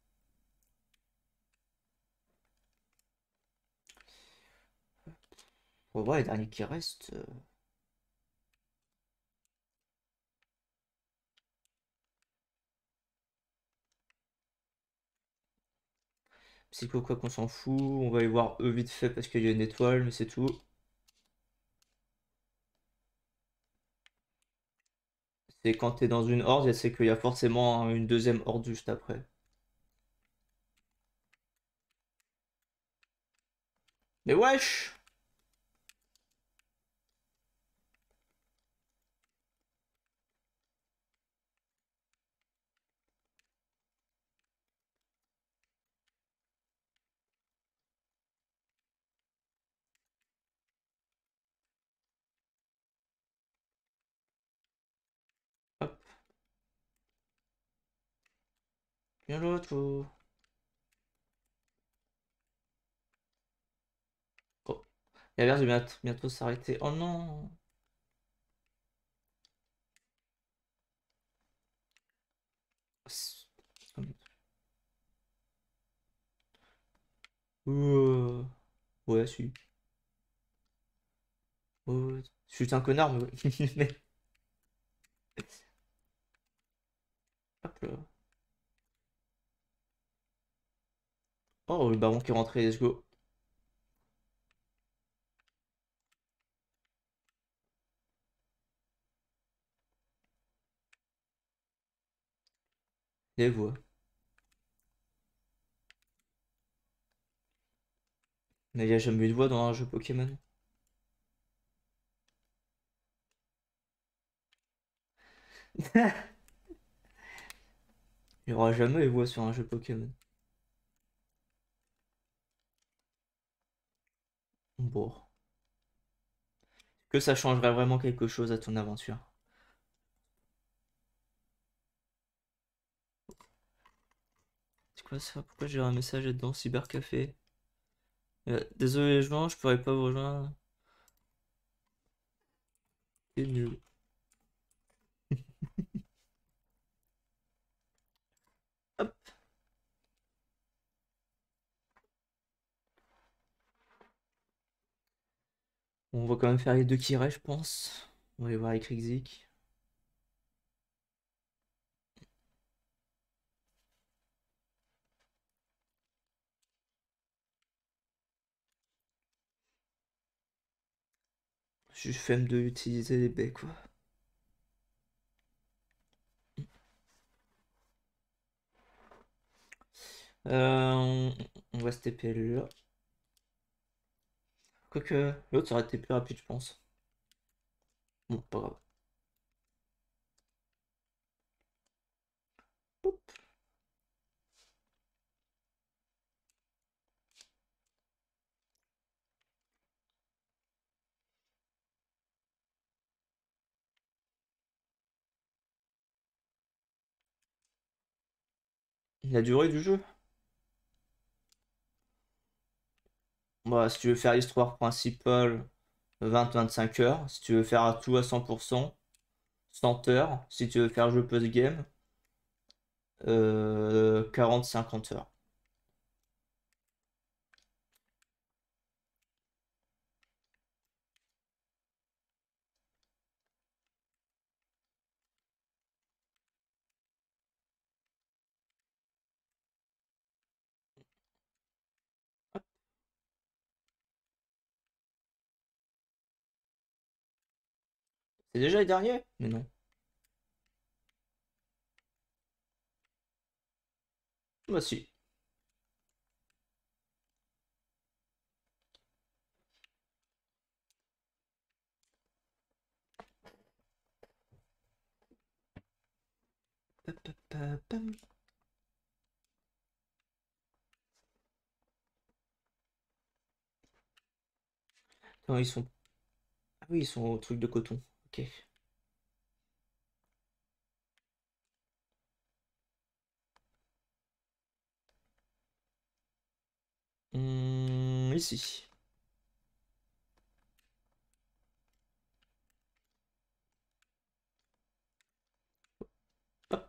On va voir les derniers qui restent. euh, Psycho quoi qu'on s'en fout. On va aller voir eux vite fait parce qu'il y a une étoile, mais c'est tout. C'est quand t'es dans une horde, c'est qu'il y a forcément une deuxième horde juste après. Mais wesh! Hop, viens l'autre. Oh. Oh. Il a l'air de bientôt, bientôt s'arrêter. Oh non! C'est- Euh, Ouais, si. Ouais, je suis un connard, mais ouais. Mais- Hop là. Oh, le baron qui est rentré, let's go. Les voix. Mais il n'y a jamais eu de voix dans un jeu Pokémon. Il n'y aura jamais eu de voix sur un jeu Pokémon. Bon. Que ça changerait vraiment quelque chose à ton aventure. C'est quoi ça? Pourquoi j'ai un message dans Cybercafé? Euh, désolé, Jean, je pourrais pas vous rejoindre. C'est nul. Hop. On va quand même faire les deux qui restent, je pense. On va aller voir avec Rixik. Juste flemme de utiliser les baies, quoi. Euh, on, on va se T P là. Quoique, l'autre ça aurait été plus rapide, je pense. Bon, pas grave. Hop. La durée du jeu? Bah, si tu veux faire l'histoire principale, vingt à vingt-cinq heures. Si tu veux faire tout à cent pour cent, cent heures. Si tu veux faire jeu post-game, euh, quarante à cinquante heures. C'est déjà les derniers? Mais non. Bah si. Pa, pa, pa, pam. Non, ils sont. Ah oui, ils sont au truc de coton. Ok. Hmm, ici. Hop.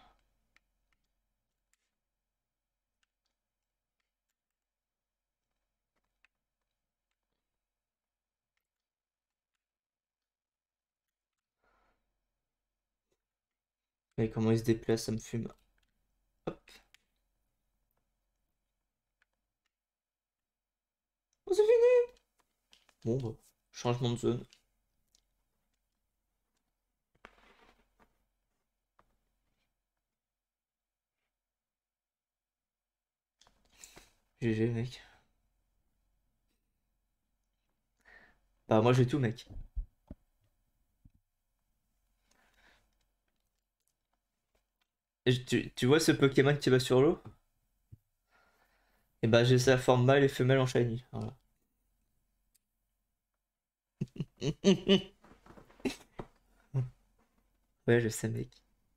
Mais comment ils se déplacent, ça me fume. Hop. Oh, c'est fini! Bon, bah, changement de zone. G G, mec. Bah, moi j'ai tout, mec. Et tu, tu vois ce Pokémon qui va sur l'eau? Et bah, j'ai sa forme mâle et femelle en shiny. Voilà. Ouais, je sais, mec.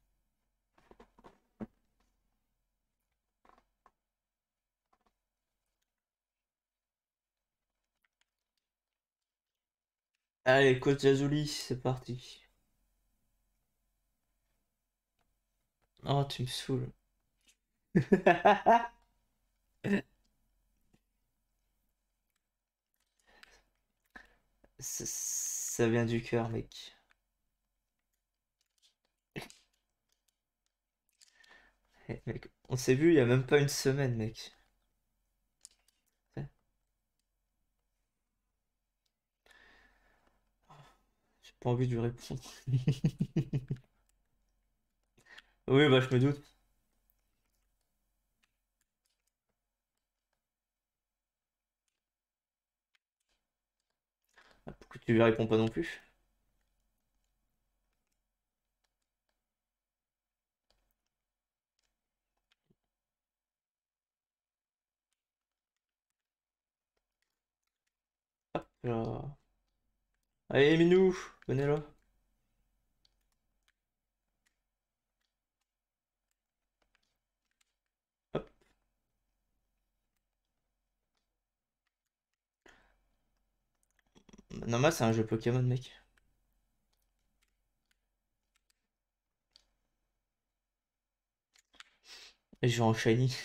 Allez, coach Jazuli, c'est parti. Oh, tu me saoules. Ça, ça vient du cœur, mec. Eh, mec, on s'est vu il y a même pas une semaine, mec. J'ai pas envie de lui répondre. Oui, bah, je me doute. Ah, pourquoi tu lui réponds pas non plus? Hop là. Allez, Minou, venez là. Hop. Normal, c'est un jeu Pokémon, mec. Et je vais en shiny.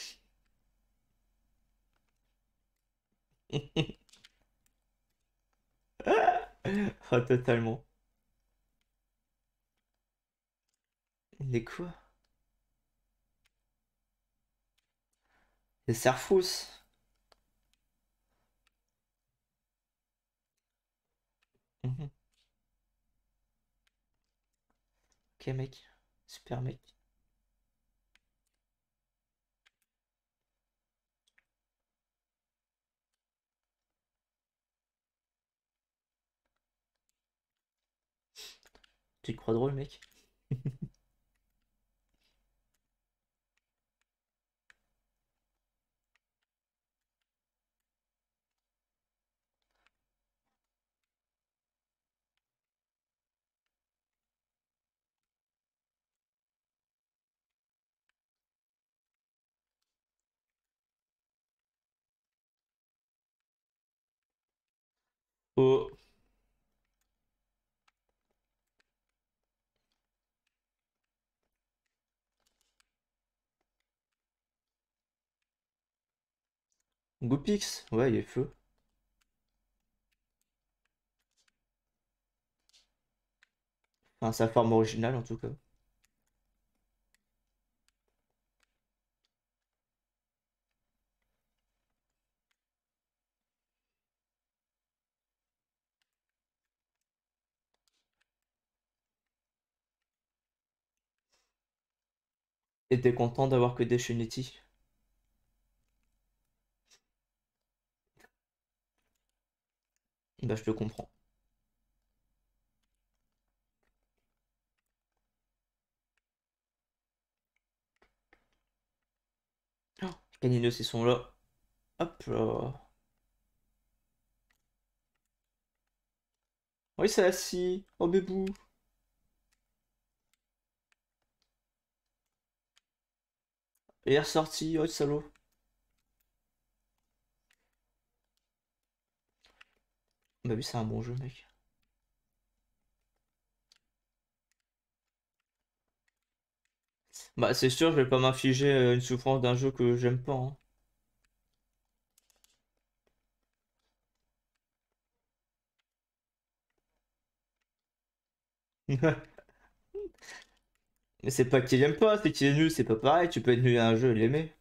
Ah, totalement. Mais quoi? C'est Serfous. Mhm. Ok, mec. Super, mec. Tu te crois drôle, mec? Oh, Goopix. Ouais, il est feu. Enfin, sa forme originale, en tout cas. Et t'es content d'avoir que des Shunity? Bah, je te comprends. Oh, Caninos, ils sont là. Hop là. Oui, c'est assis. Oh, bébou. Il est ressorti. Oh, le salaud. Bah, oui, c'est un bon jeu, mec. Bah, c'est sûr, je vais pas m'infliger euh, une souffrance d'un jeu que j'aime pas, hein. Mais c'est pas qu'il aime pas, c'est qu'il est nul, c'est pas pareil. Tu peux être nul à un jeu et l'aimer.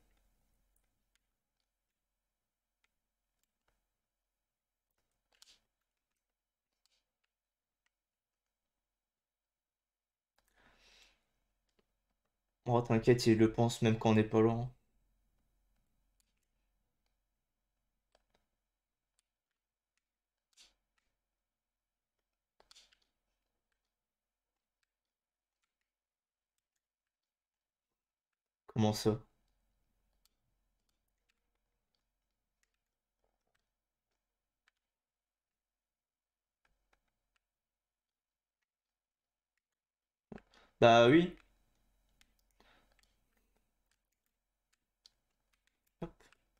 Oh, t'inquiète, il le pense même quand on n'est pas loin. Comment ça? Bah oui. Hop.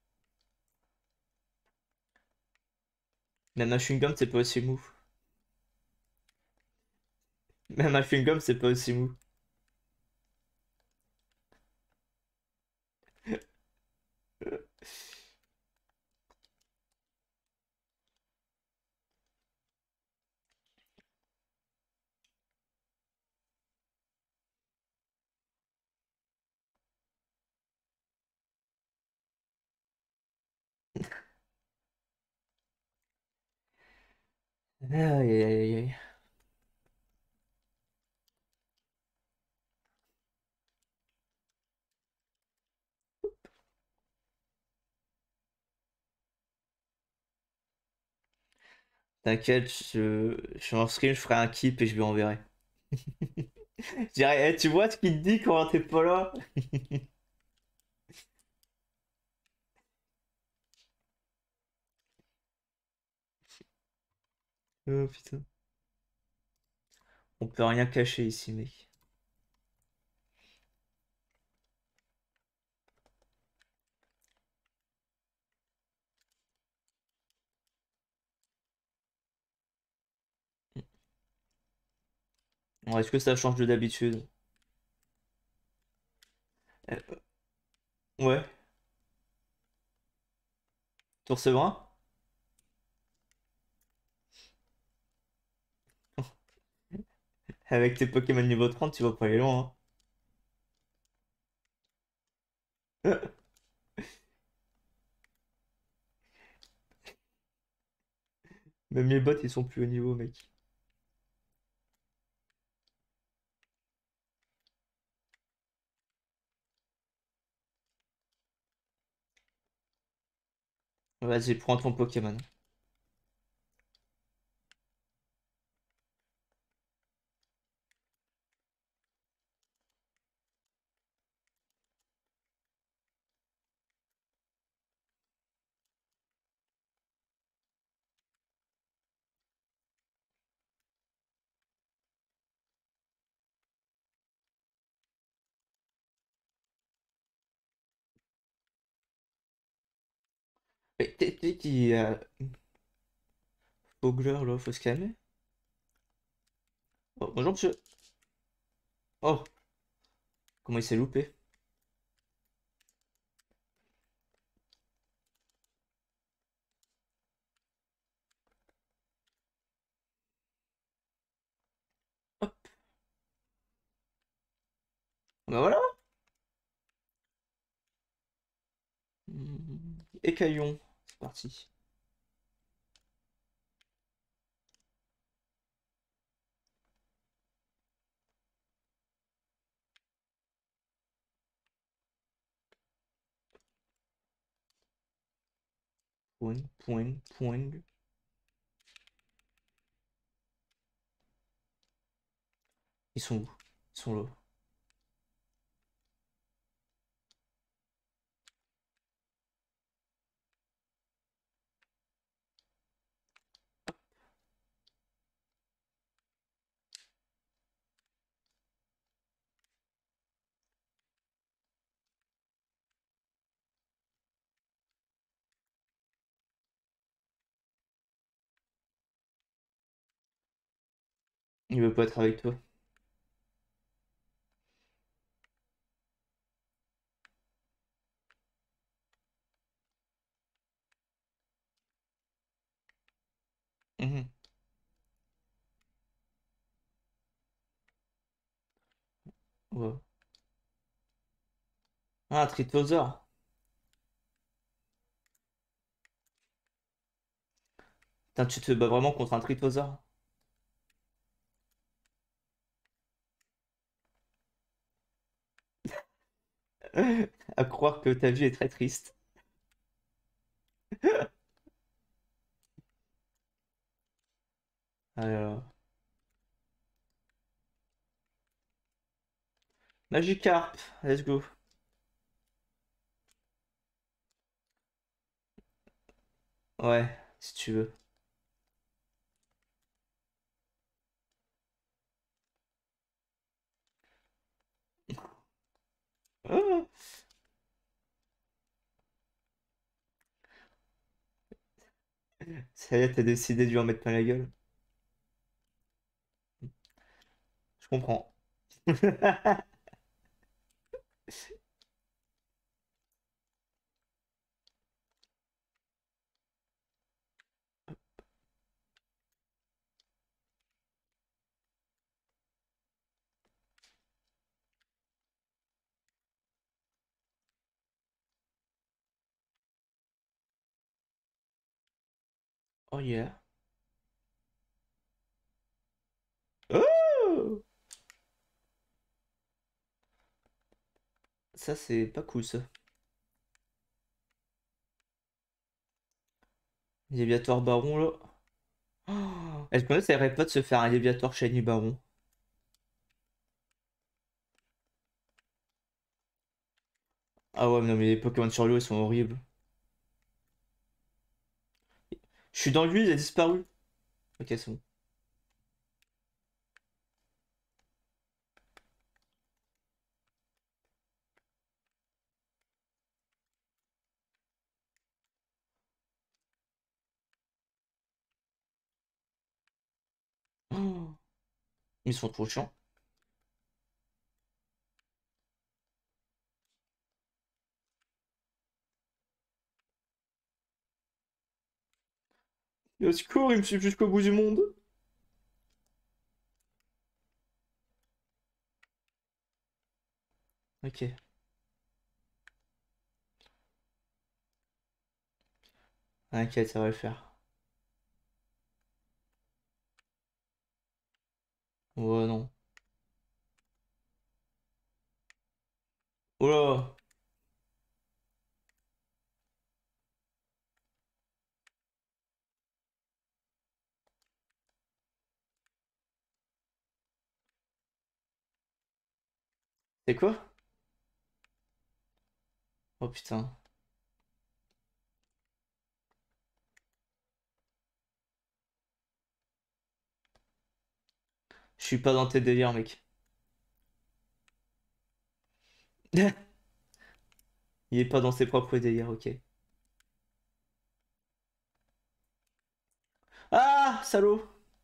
Même un chewing-gum, c'est pas aussi mou. Même un chewing-gum, c'est pas aussi mou. Aïe, aïe, aïe, aïe. T'inquiète, je... je suis en stream, je ferai un clip et je lui enverrai. Je dirais, eh, tu vois ce qu'il te dit quand t'es pas là? Oh putain. On peut rien cacher ici, mec. Bon, est-ce que ça change de d'habitude? Euh, ouais. Tour Séverin? Avec tes Pokémon niveau trente, tu vas pas aller loin, hein. Même les bots, ils sont plus au niveau, mec. Vas-y, prends ton Pokémon. Mais t'es t'es qui... Euh... Fogler, là, faut se calmer. Oh, bonjour, monsieur. Oh, comment il s'est loupé? Hop. Bah voilà. Hmm. Écaillon. C'est parti. Point, point, point. Ils sont où? Ils sont là. Il veut pas être avec toi. Mhm. Ouais. Ah, un Tryptosaure. Putain, tu te bats vraiment contre un Tryptosaure. À croire que ta vie est très triste. Alors, Magikarp, let's go. Ouais, si tu veux. Ah, ça y est, t'as décidé de lui en mettre plein la gueule. Je comprends. Oh yeah. Oh! Ça, c'est pas cool, ça. Léviator Baron, là. Oh, est-ce que ça irait pas de se faire un Léviator Shiny Baron? Ah ouais, mais non, mais les Pokémon sur l'eau, ils sont horribles. Je suis dans lui, il a disparu. Ok, c'est bon. Oh, ils sont trop chiants. Au secours, il me suit jusqu'au bout du monde. Ok. T'inquiète, ça va le faire. Ouais, non. Oh là! C'est quoi? Oh putain. Je suis pas dans tes délires, mec. Il est pas dans ses propres délires, ok. Ah, salaud!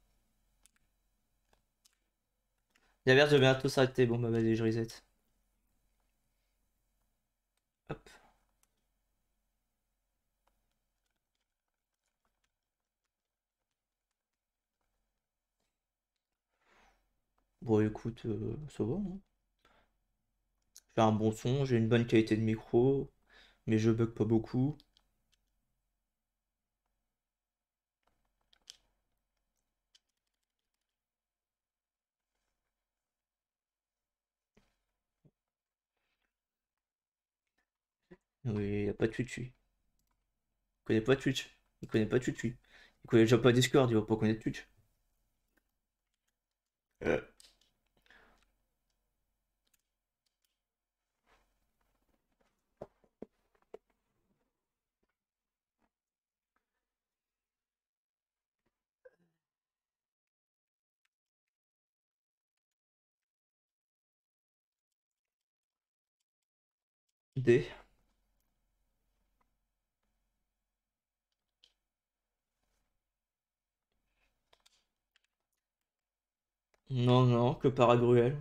La merde, je vais bientôt s'arrêter. Bon, bah vas-y, je reset. Hop. Bon, écoute, euh, ça va, hein. J'ai un bon son, j'ai une bonne qualité de micro, mais je bug pas beaucoup. Oui, y a pas de tutu. Il connaît pas Twitch. Il connaît pas Twitch, lui. Il connaît déjà pas Discord, il va pas connaître Twitch. Euh. D. Non, non, que Paragruel.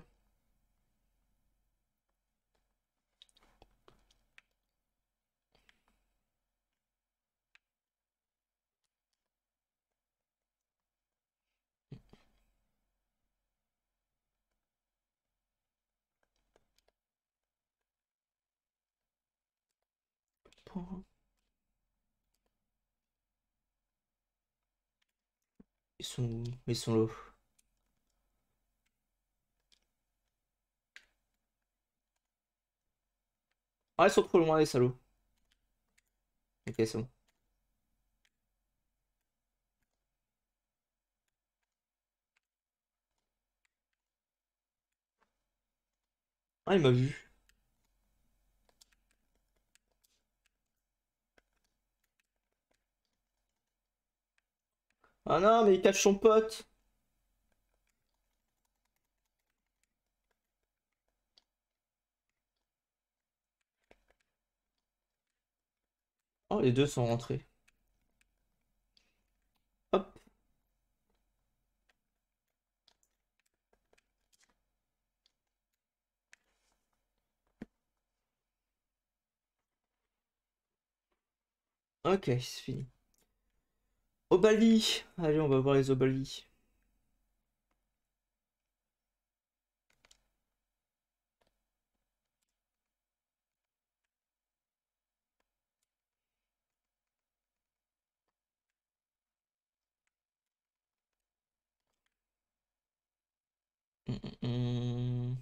Ils sont où? Ils sont là. Ah, ils sont trop loin, les salauds. Ok, c'est bon. Ah, il m'a vu. Ah non, mais il cache son pote. Oh, les deux sont rentrés. Hop. Ok, c'est fini. Obali. Allez, on va voir les Obali. Hum, hum, hum.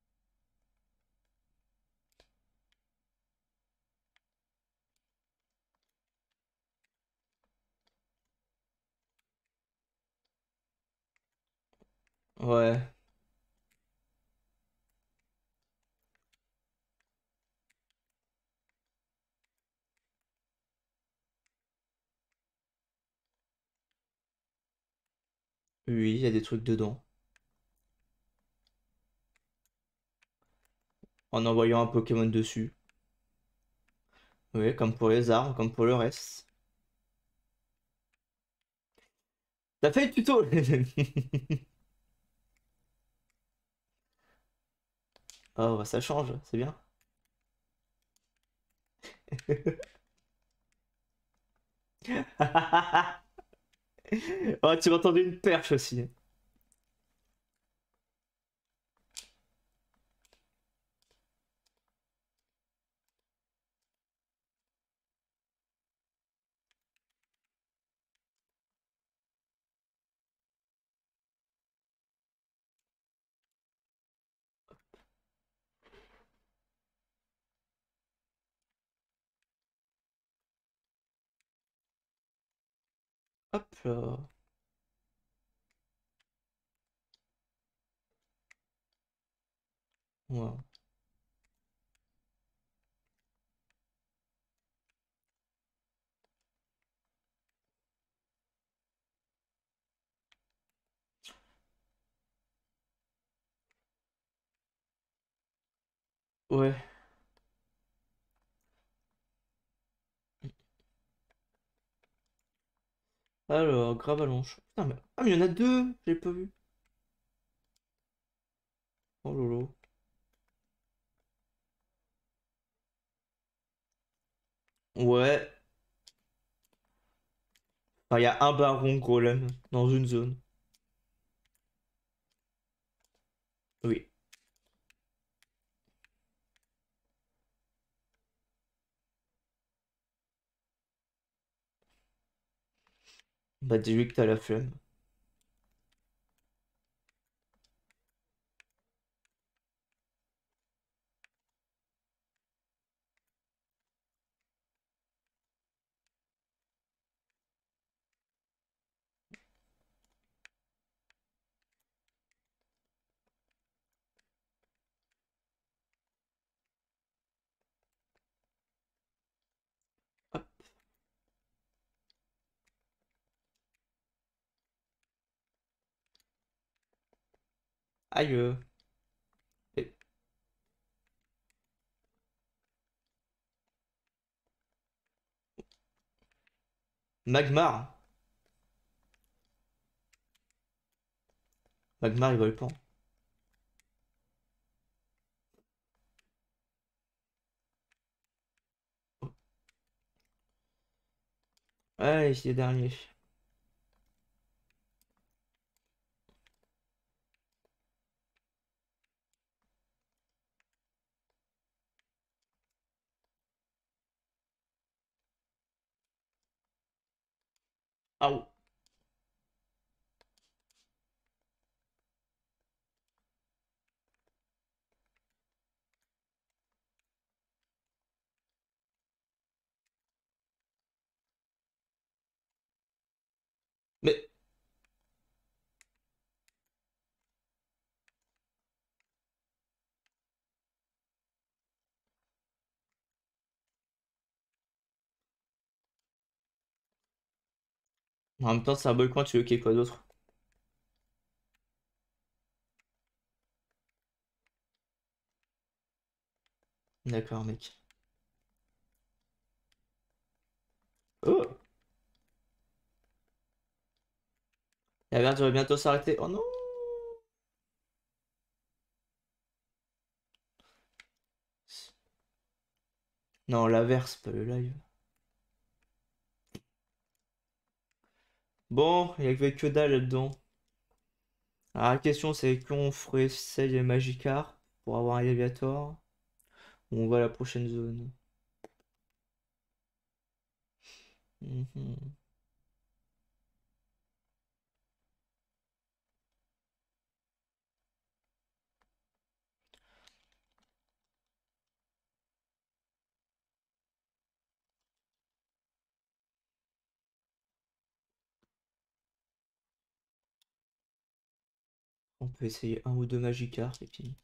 Ouais. Oui, il y a des trucs dedans. En envoyant un Pokémon dessus. Oui, comme pour les armes, comme pour le reste. T'as fait le tuto! Oh, bah, ça change, c'est bien. Oh, tu m'as entendu une perche aussi. Hop là. Ouais. Ouais. Alors, Gravalonche. Putain, mais... Ah, mais il y en a deux! J'ai pas vu. Oh lolo. Ouais. Enfin, il y a un baron golem dans une zone. Oui. Bah, dis-lui que t'as la flemme. Aïe. euh, et- Magmar. Magmar, il vole pas. Allez, c'est le dernier. Ah, mais en même temps, c'est un volcan, tu veux qu'il y ait quoi d'autre? D'accord, mec. Oh, la merde devrait bientôt s'arrêter. Oh non! Non, l'averse, pas le live. Bon, il y avait que dalle là-dedans. Alors la question c'est qu'on ferait celle et Magikarp pour avoir un Léviator ou on va à la prochaine zone. Mhm. On peut essayer un ou deux Magikarp et puis...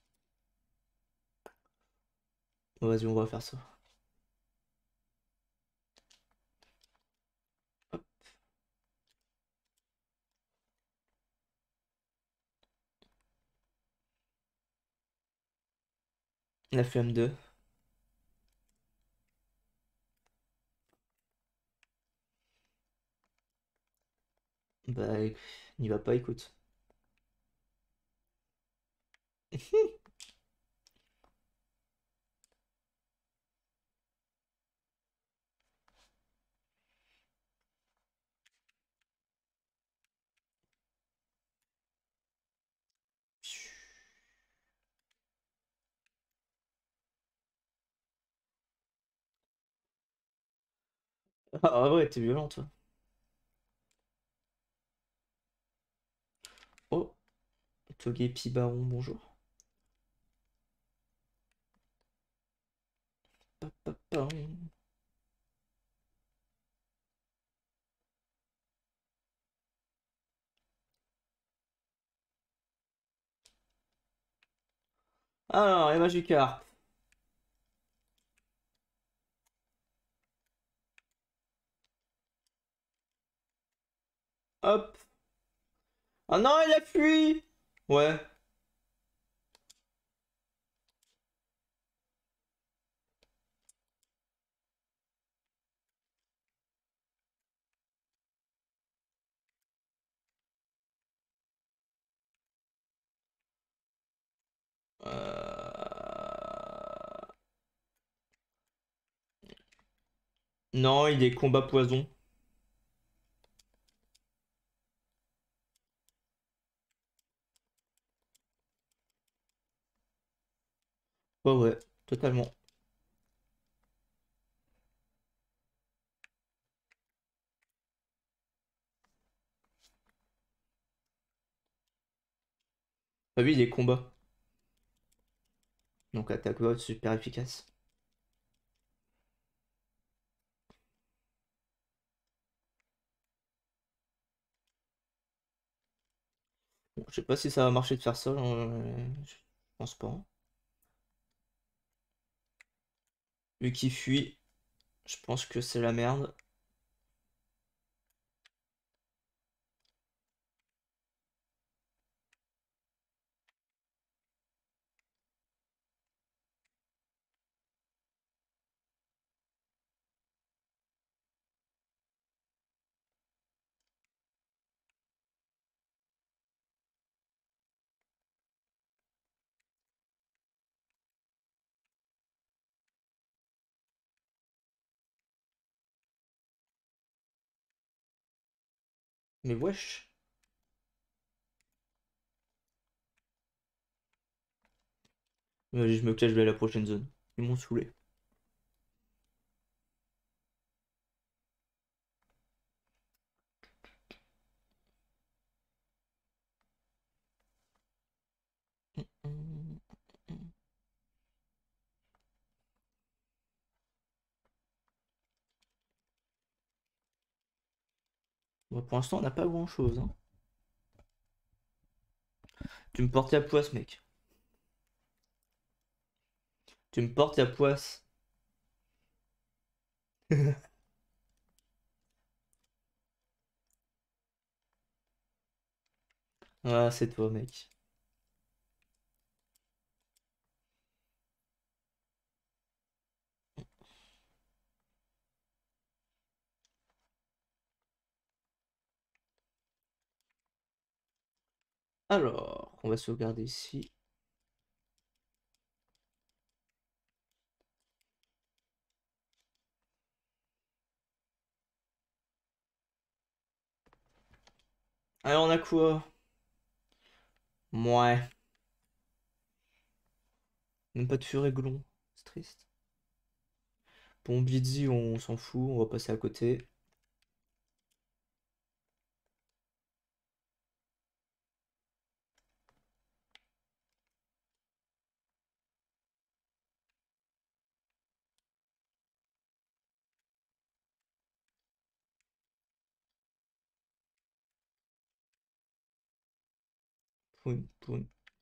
Bon, vas-y, on va faire ça. Hop, la flamme deux. Bah, éc- n'y va pas, écoute. Ah ouais, t'es violent, toi. Oh, Togepi Baron, bonjour. Pa, pa, pa. Alors, les Magikarp. Hop. Ah non, il a fui! Ouais. Euh... Non, il est combat poison. Ouais, ouais, totalement. Bah oui, il est combat. Donc attaque haute, super efficace. Bon, je sais pas si ça va marcher de faire ça, euh, je pense pas. Vu qu'il fuit, je pense que c'est la merde. Mais wesh. Vas-y, je me cache, je vais à la prochaine zone. Ils m'ont saoulé. Bon, pour l'instant, on n'a pas grand-chose, hein. Tu me portes la poisse, mec. Tu me portes la poisse. Ah, c'est toi, mec. Alors, on va sauvegarder ici. Alors, on a quoi? Ouais. Même pas de furet glon. C'est triste. Bon, Blitzy, on s'en fout. On va passer à côté. Poum, poum.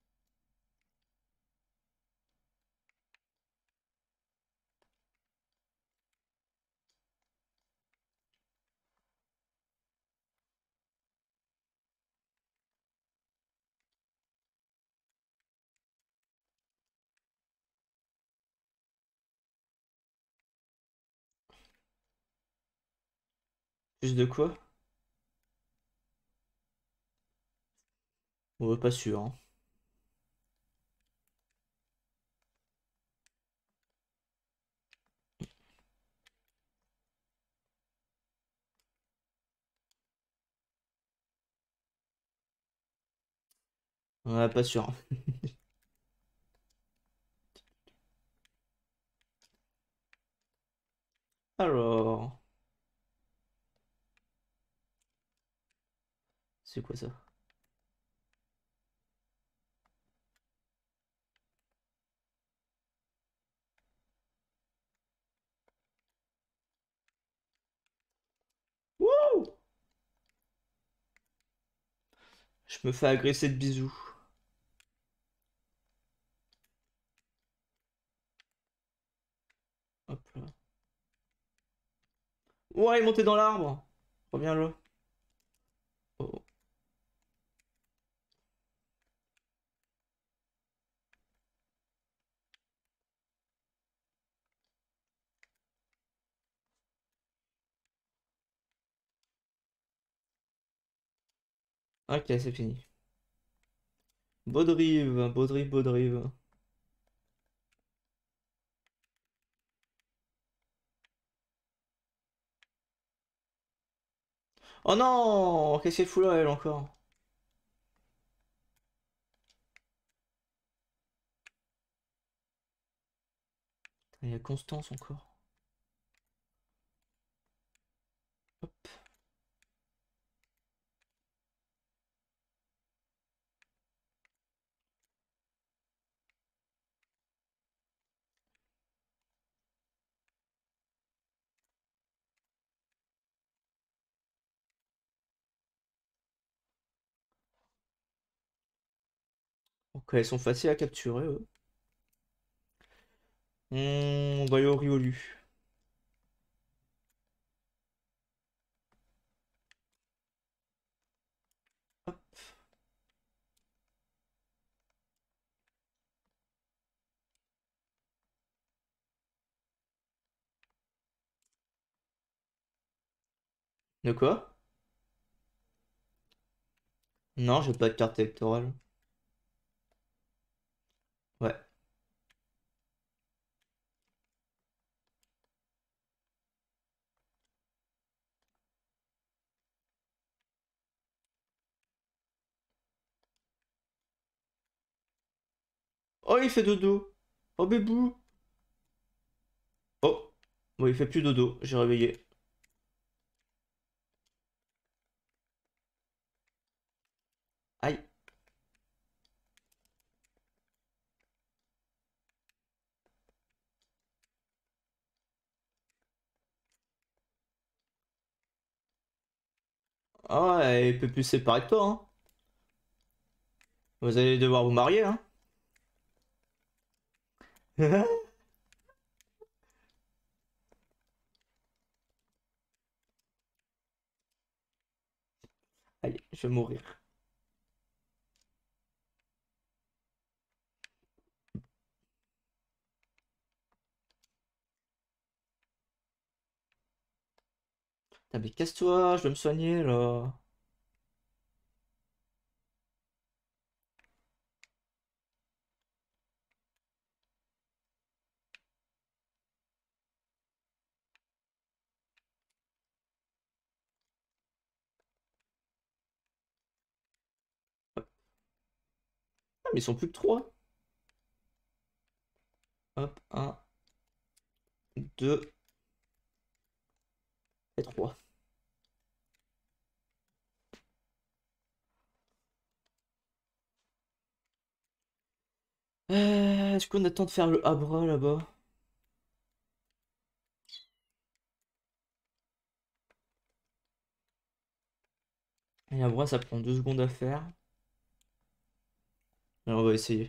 Plus de quoi? On va pas sûr, hein. Ouais, pas sûr. Alors, c'est quoi ça? Wouh! Je me fais agresser de bisous. Hop là. Ouais, il est monté dans l'arbre. Reviens là. Oh. Ok, c'est fini. Baudrive, Baudrive, Baudrive. Oh non! Qu'est-ce qu'elle fout là, elle, encore? Il y a Constance encore. Hop. Ok, elles sont faciles à capturer, eux. Hmm, on va aller au Riolu. Hop. De quoi? Non, j'ai pas de carte électorale. Ouais. Oh, il fait dodo. Oh, bébou. Oh. Bon, il fait plus dodo. J'ai réveillé. Aïe. Ah, ouais, il peut plus se séparer de toi, hein. Vous allez devoir vous marier, hein. Aïe, je vais mourir. Putain, mais casse-toi, je vais me soigner, là. Ah, mais ils sont plus que trois. Hop, un, deux et trois. Euh, est-ce qu'on attend de faire le Abra là-bas? Et Abra, ça prend deux secondes à faire. Alors, on va essayer.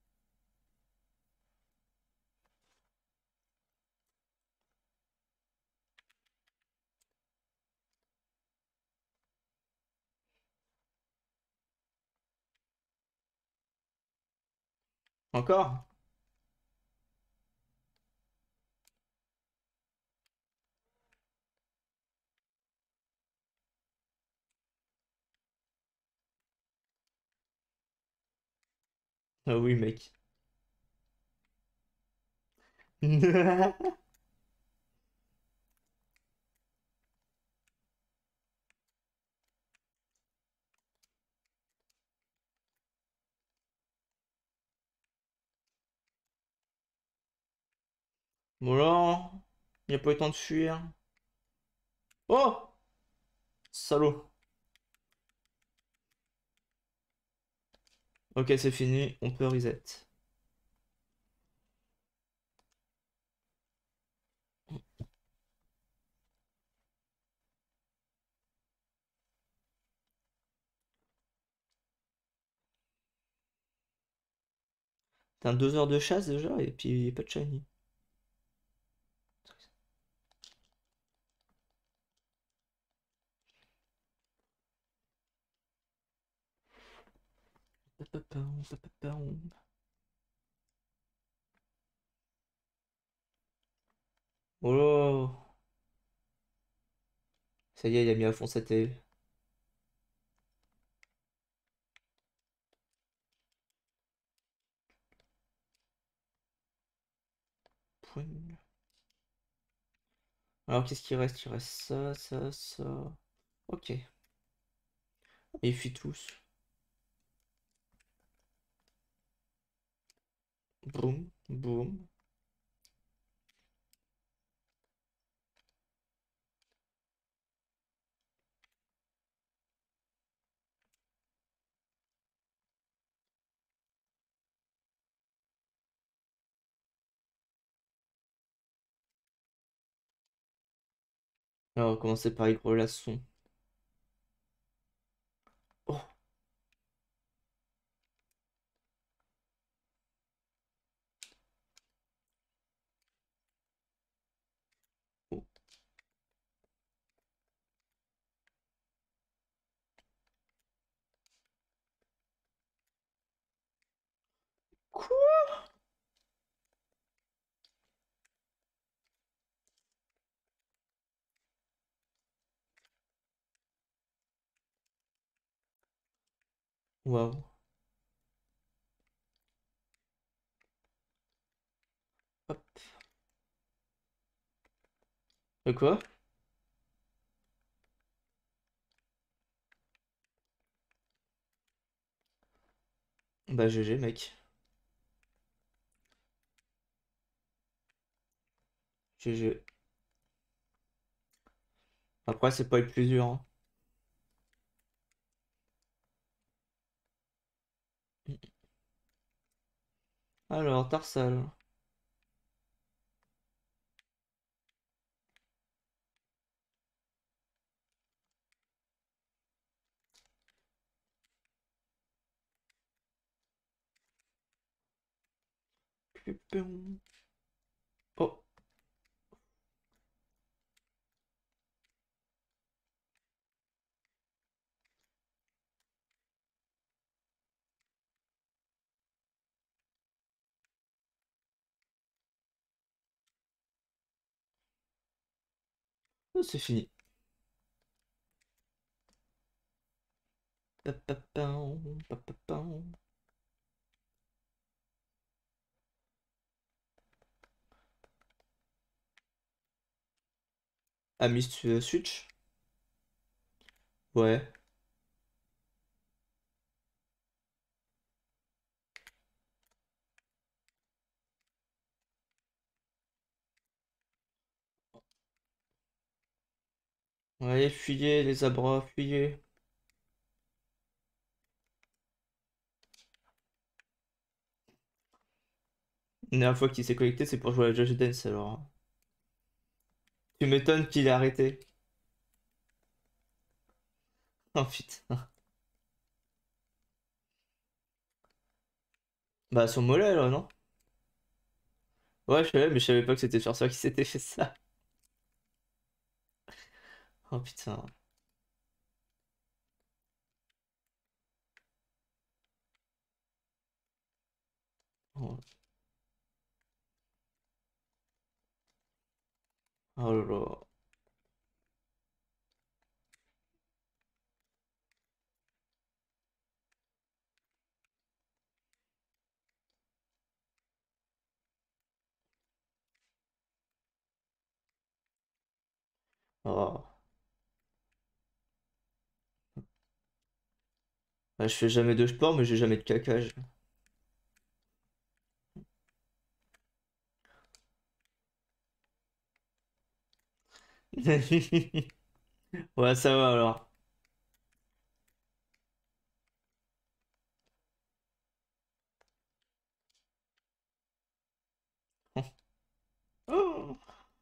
Encore? Ah oui, mec. Bon alors, il n'y a pas eu le temps de fuir. Oh! Salaud. Ok, c'est fini, on peut reset. T'as deux heures de chasse déjà, et puis pas de shiny. Papapam, papapam. Oh là! Ça y est, il a mis à fond sa télé. Pouing. Alors qu'est-ce qu'il reste? Il reste ça, ça, ça. Ok. Et ils fuient tous. Boum, boum. Alors on va commencer par les gros laçons. Oh, oh. Quoi? Waouh. Hop. De quoi? Bah G G mec. G G. Après, c'est pas le plus dur, hein. Alors, Tarsal. Oh, oh, c'est fini. Pa-pa-pam, pa-pa-pam. Ah, Miss euh, Switch? Ouais. Ouais, fuyez les abras, fuyez. La dernière fois qu'il s'est connecté, c'est pour jouer à Just Dance alors. Tu m'étonnes qu'il ait arrêté. Oh putain. Bah, son mollet là, non? Ouais, je savais, mais je savais pas que c'était sur ça qu'il s'était fait ça. Oh putain. Oh, oh là là. Oh. Bah, je fais jamais de sport, mais j'ai jamais de cacage. Ouais, ça va alors. Oh.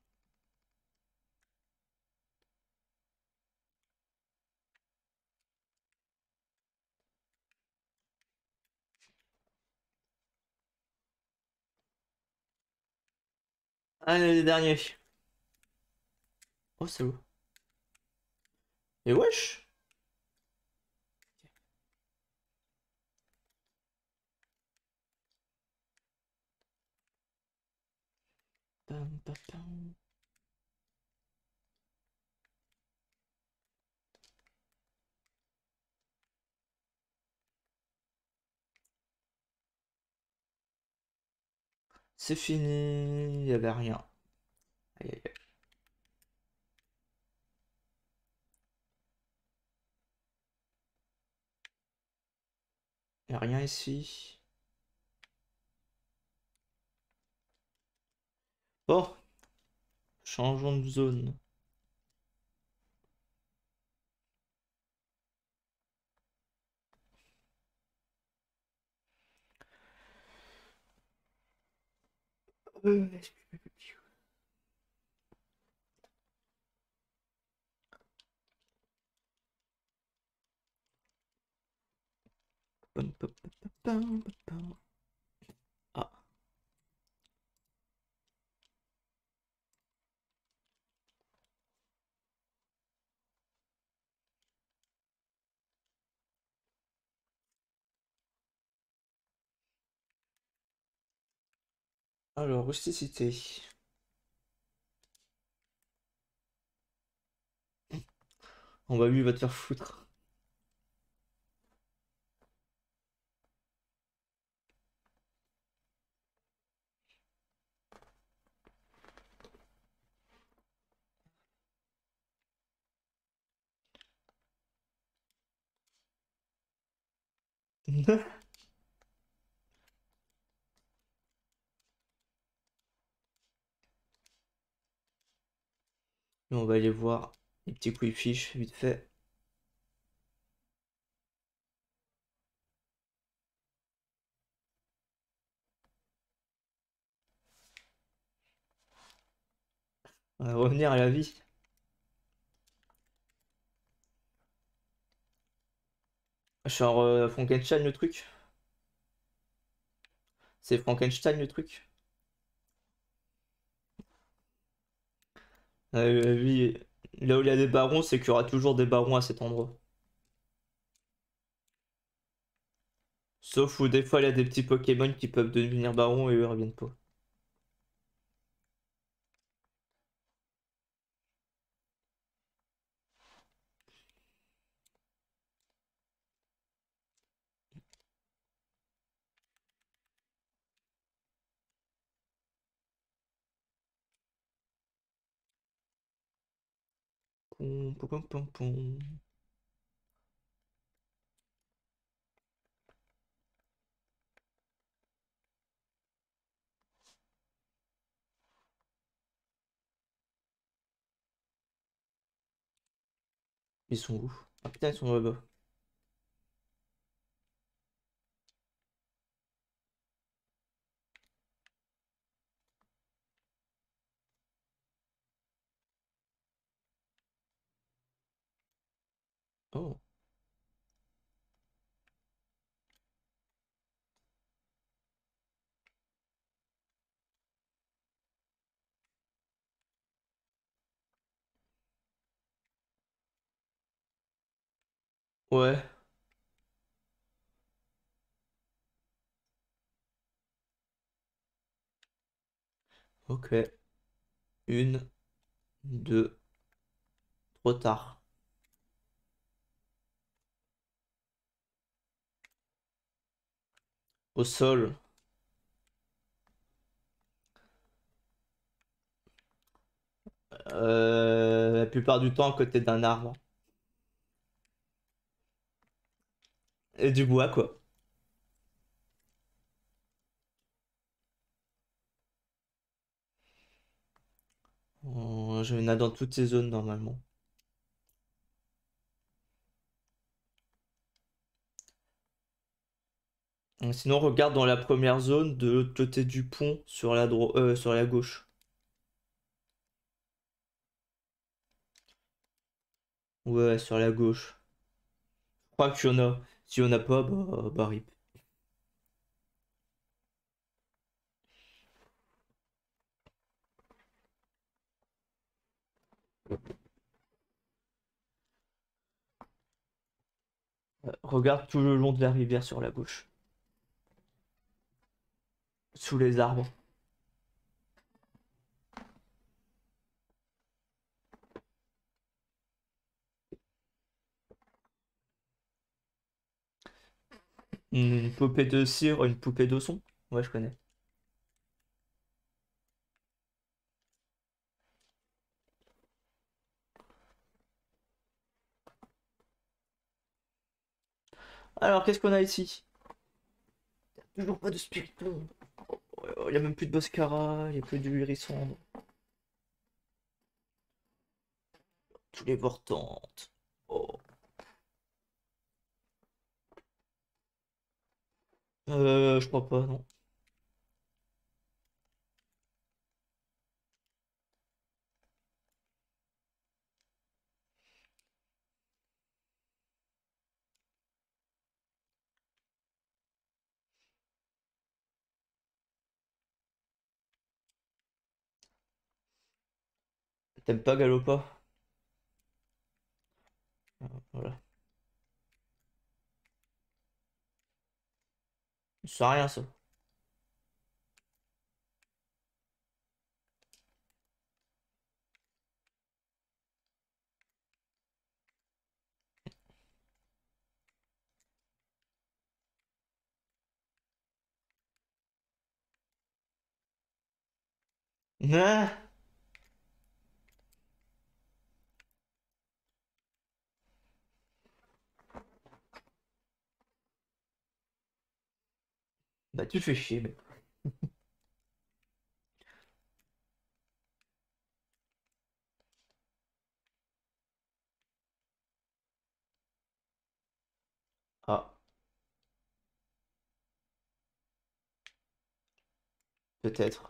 Allez, les derniers. Oh, c'est où? Et wesh! Pam, pam, pam. C'est fini, il y avait rien. Aïe, aïe, aïe. Y a rien ici. Bon, changeons de zone. Euh, pam, pam, pam, pam, pam, pam. Ah, alors, rusticité. On va lui, il va te faire foutre. Et on va aller voir les petits quick fish vite fait. On va revenir à la vie. Genre euh, Frankenstein le truc. C'est Frankenstein le truc. Euh, lui, là où il y a des barons, c'est qu'il y aura toujours des barons à cet endroit. Sauf où des fois il y a des petits Pokémon qui peuvent devenir barons et eux ils reviennent pas. Pom, pom, pom, pom, pom. Ils sont où? Ah putain, ils sont là-bas. Oh, ouais, ok. Une, deux, trop tard. Au sol, euh, la plupart du temps à côté d'un arbre. Et du bois, quoi. Euh, Je nade dans toutes ces zones normalement. Euh, Sinon, regarde dans la première zone de l'autre côté du pont sur la, dro- euh, sur la gauche. Ouais, sur la gauche. Je crois qu'il y en a. Si on a pas, bah, bah rip. Euh, Regarde tout le long de la rivière sur la gauche. Sous les arbres. Une poupée de cire, une poupée de son. Ouais, je connais. Alors, qu'est-ce qu'on a ici? Toujours pas de spiritombe. Il y a même plus de Boscara, il y a plus du Hérissandre. Tous les Vortantes. Oh. Euh, je crois pas, non. T'aimes pas Galopa? Euh, Voilà. Ça sert à rien, ça. Ah, bah, tu fais chier, mais. peut-être.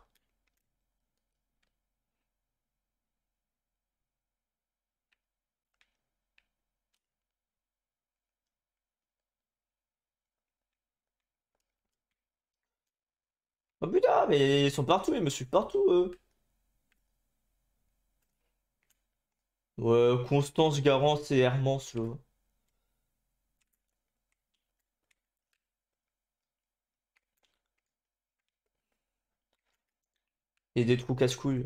Oh putain, mais ils sont partout, ils me suivent partout, eux. Ouais, Constance, Garance et Hermance, là. Et des trous casse-couilles.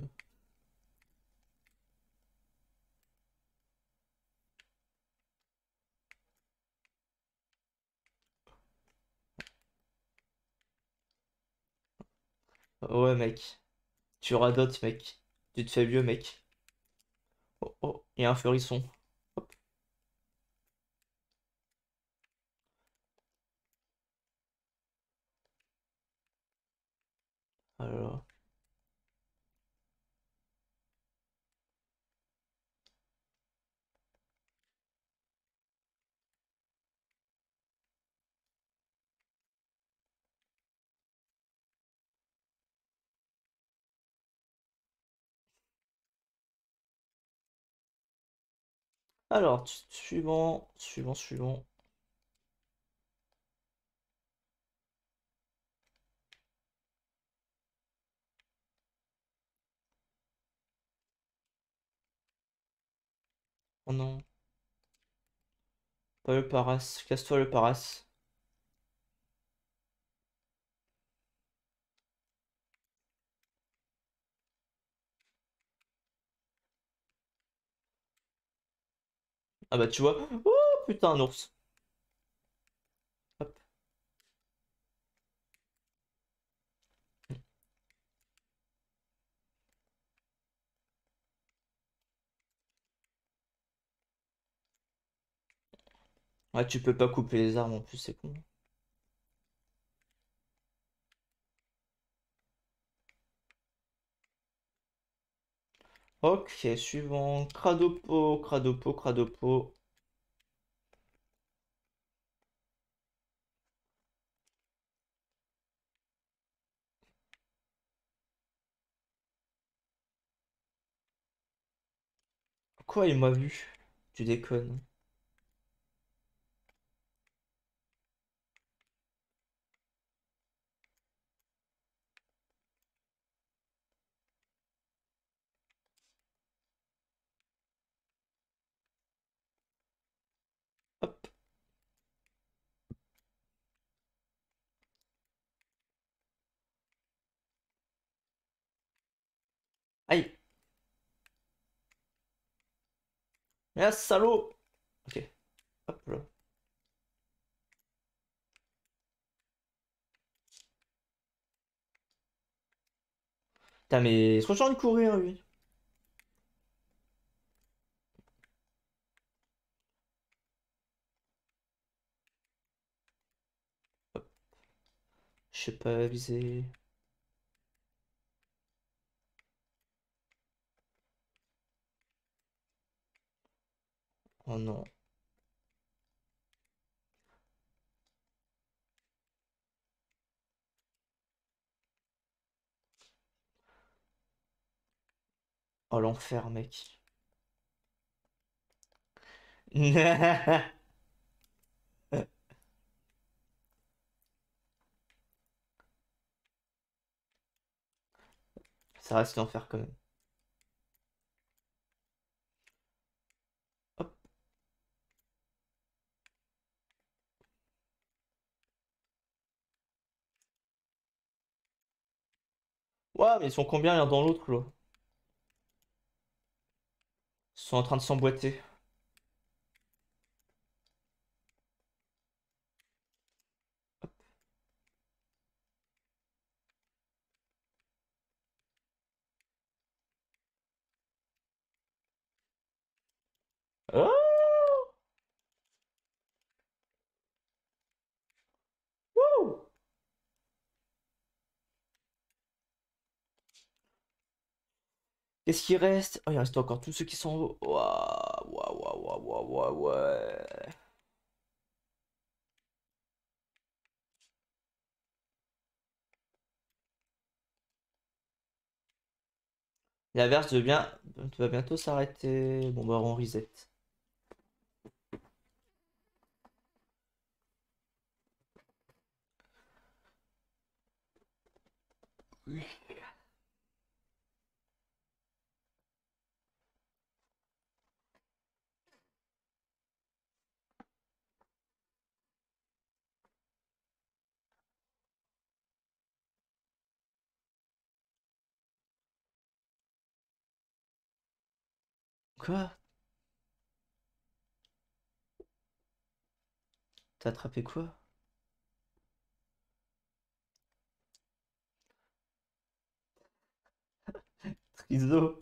Ouais, mec. Tu radotes, mec. Tu te fais vieux, mec. Oh, oh, il y a un feurisson. Hop, alors. Alors, tu- suivant, suivant, suivant. Oh non, pas le paras. Casse-toi le paras. Ah bah tu vois. Oh putain, un ours. Hop. Ouais, tu peux pas couper les armes en plus, c'est con. Ok, suivant. Cradopo, Cradopo, Cradopo. Quoi, il m'a vu? Tu déconnes. Hop. Aïe. Ah, salaud. Ok. Hop là. Putain, mais trop chiant de courir, lui. Hop. Je sais pas viser. Oh non. Oh l'enfer, mec. Ça reste l'enfer quand même. Hop. Ouais, mais ils sont combien l'un dans l'autre, là? Ils sont en train de s'emboîter. Oh. Wouh. Qu'est-ce qui reste? Oh, il reste encore tous ceux qui sont en haut. Waouh, waouh, waouh, waouh, waouh, waouh, ouais. L'averse de bien... va bientôt s'arrêter. Bon bah on reset. Oui. Quoi? T'as attrapé quoi? Triso.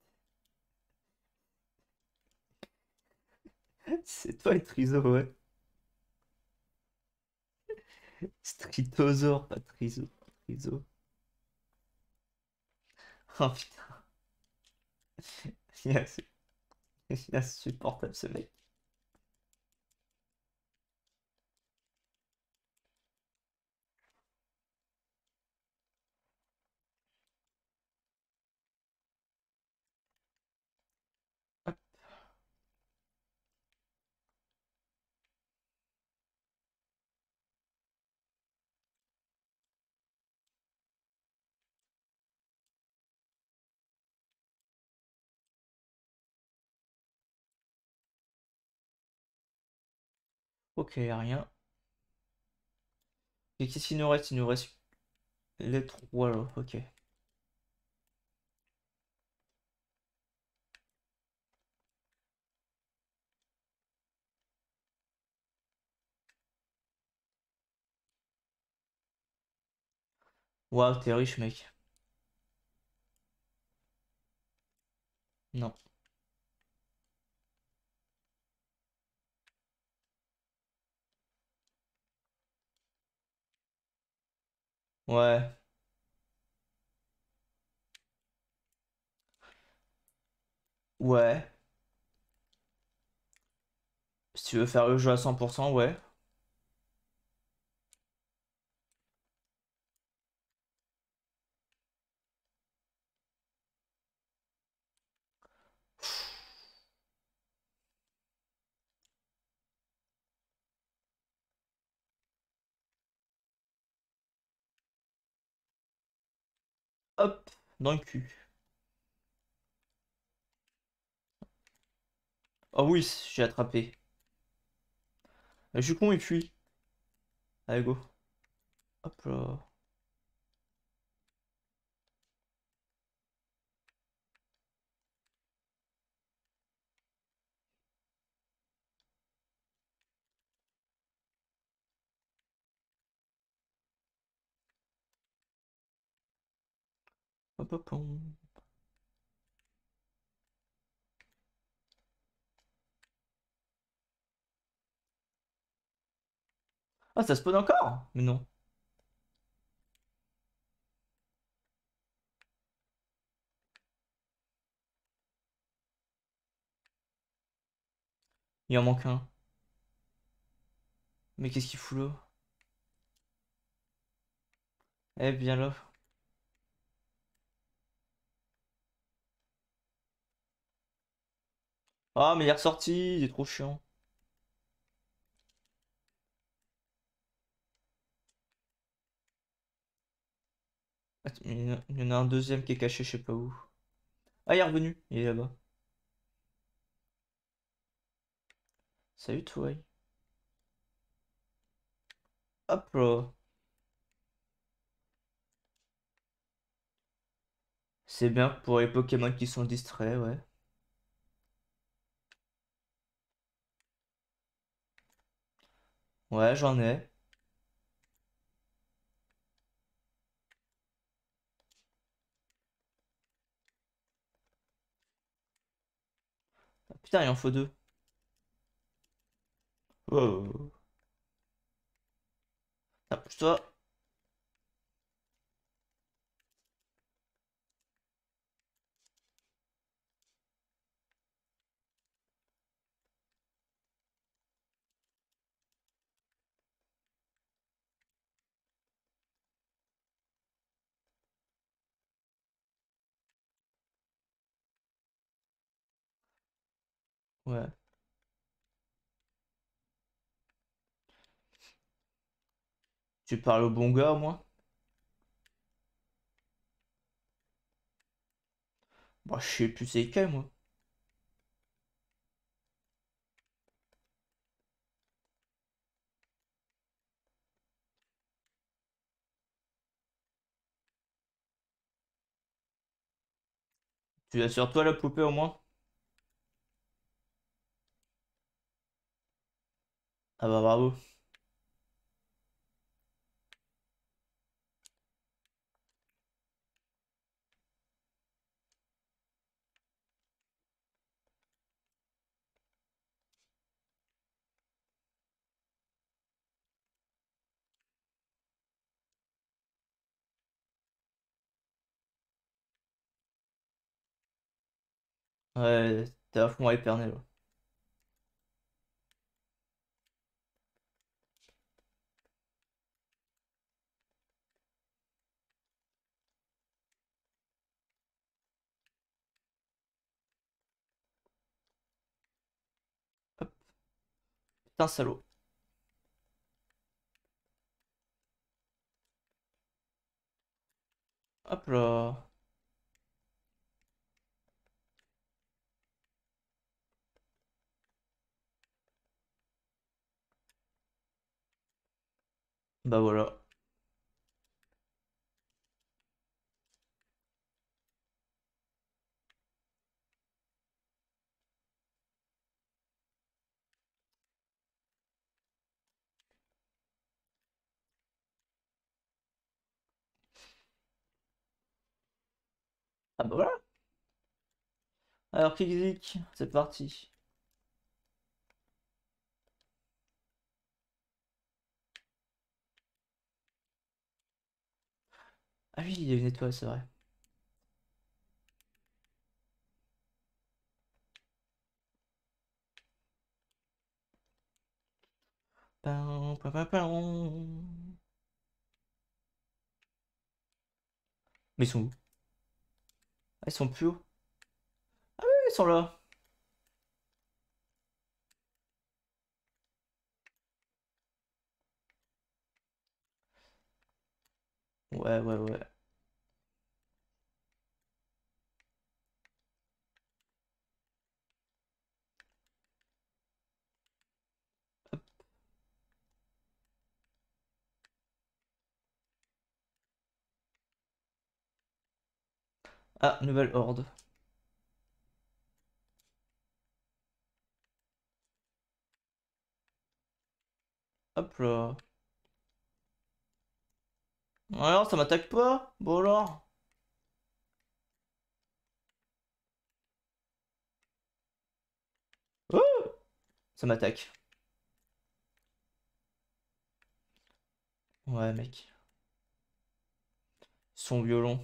C'est toi le Triso, ouais. Stritosaure, pas Triso. Triso. Oh putain. Il est insu- il est insupportable ce mec. Hop. Ok, y a rien. Et qu'est-ce qu'il nous reste? Il nous reste les trois là. Ok. Waouh, t'es riche, mec. Non. Ouais. Ouais. Si tu veux faire le jeu à cent pour cent, ouais. Hop. Dans le cul. Oh oui, j'ai attrapé. Je suis con, il fuit. Allez, go. Hop là. Hop, hop, hop. Ah, ça spawn encore? Mais non. Il en manque un. Mais qu'est-ce qu'il fout là? Eh, viens là. Ah, mais il est ressorti, il est trop chiant. Attends, il y en a il y en a un deuxième qui est caché, je sais pas où. Ah, il est revenu, il est là-bas. Salut, toi. Hop là. C'est bien pour les Pokémon qui sont distraits, ouais. Ouais, j'en ai. Ah, putain, il en faut deux. Oh. Ah, pousse-toi. Ouais. Tu parles au bon gars, moi? Bah, je sais plus c'est quel, moi. Tu l'as sur toi, la poupée, au moins? Ah bah, bravo. Ouais, t'es à fond éternel. Hop, putain, salaud. Hop là. Bah voilà. Ah bah voilà. Alors, Kikzik, c'est parti. Ah oui, il y a une étoile, c'est vrai. Pam, pam, pam, pam. Mais ils sont où? Ah, ils sont plus hauts. Ah oui, ils sont là. Ouais, ouais, ouais. Ah, nouvelle horde. Hop là. Alors, ça m'attaque pas? Bon alors. Oh, ça m'attaque. Ouais, mec. Son violon.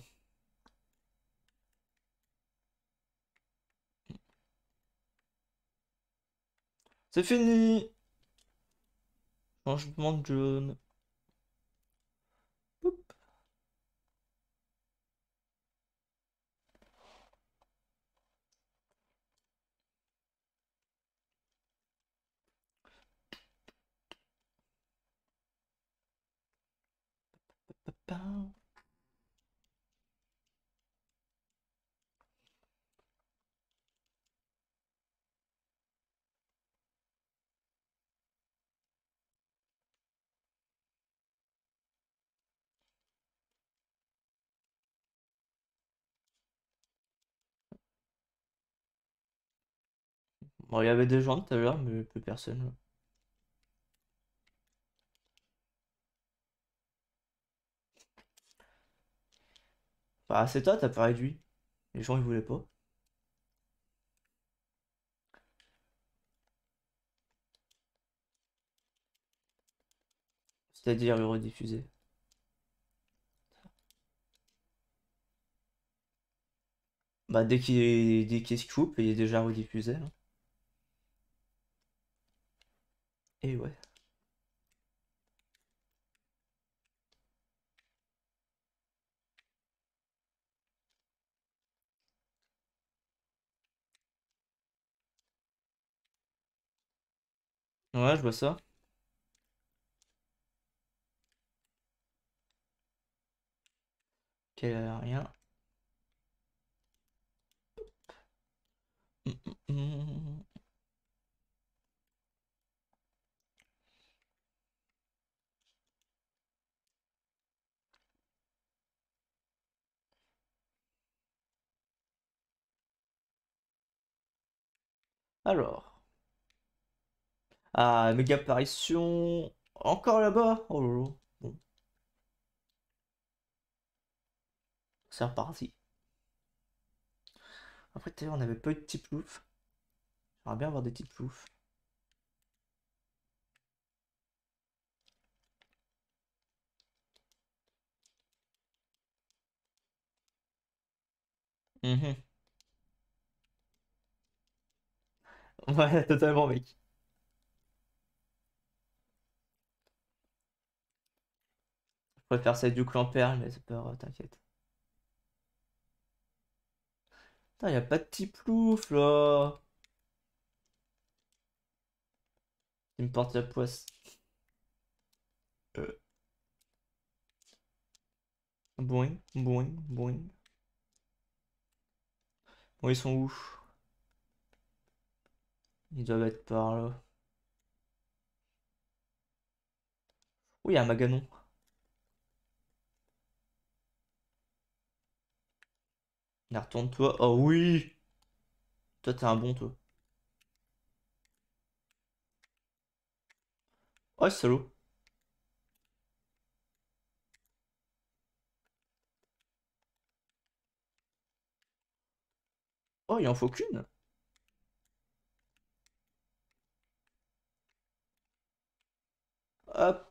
C'est fini! Changement de jaune. Poup. Pam. Bon, il y avait des gens tout à l'heure, mais plus personne là. Bah, c'est toi, t'as pas réduit. Les gens ils voulaient pas. C'est-à-dire le rediffuser. Bah, dès qu'il dès qu'il se coupe, il est déjà rediffusé là. Et ouais. Ouais, je vois ça. Ok, euh, rien. Hum, hum, hum. Alors. Ah, méga apparition. Encore là-bas? Oh lolo. Bon, c'est reparti. Après, tout à l'heure, on n'avait pas eu de petits plouf. J'aimerais bien avoir des petits ploufs. Mhm. Ouais, totalement, mec. Je préfère celle du clan Perle, mais c'est peur, t'inquiète. Putain, y a pas de petit plouf là. Il me porte la poisse. Euh. Boing, boing, boing. Bon, ils sont où? Ils doivent être par là. Oui, il y a un Maganon. Là, retourne-toi. Oh oui! Toi, t'es un bon, toi. Oh, salaud. Oh, il en faut qu'une. Hop.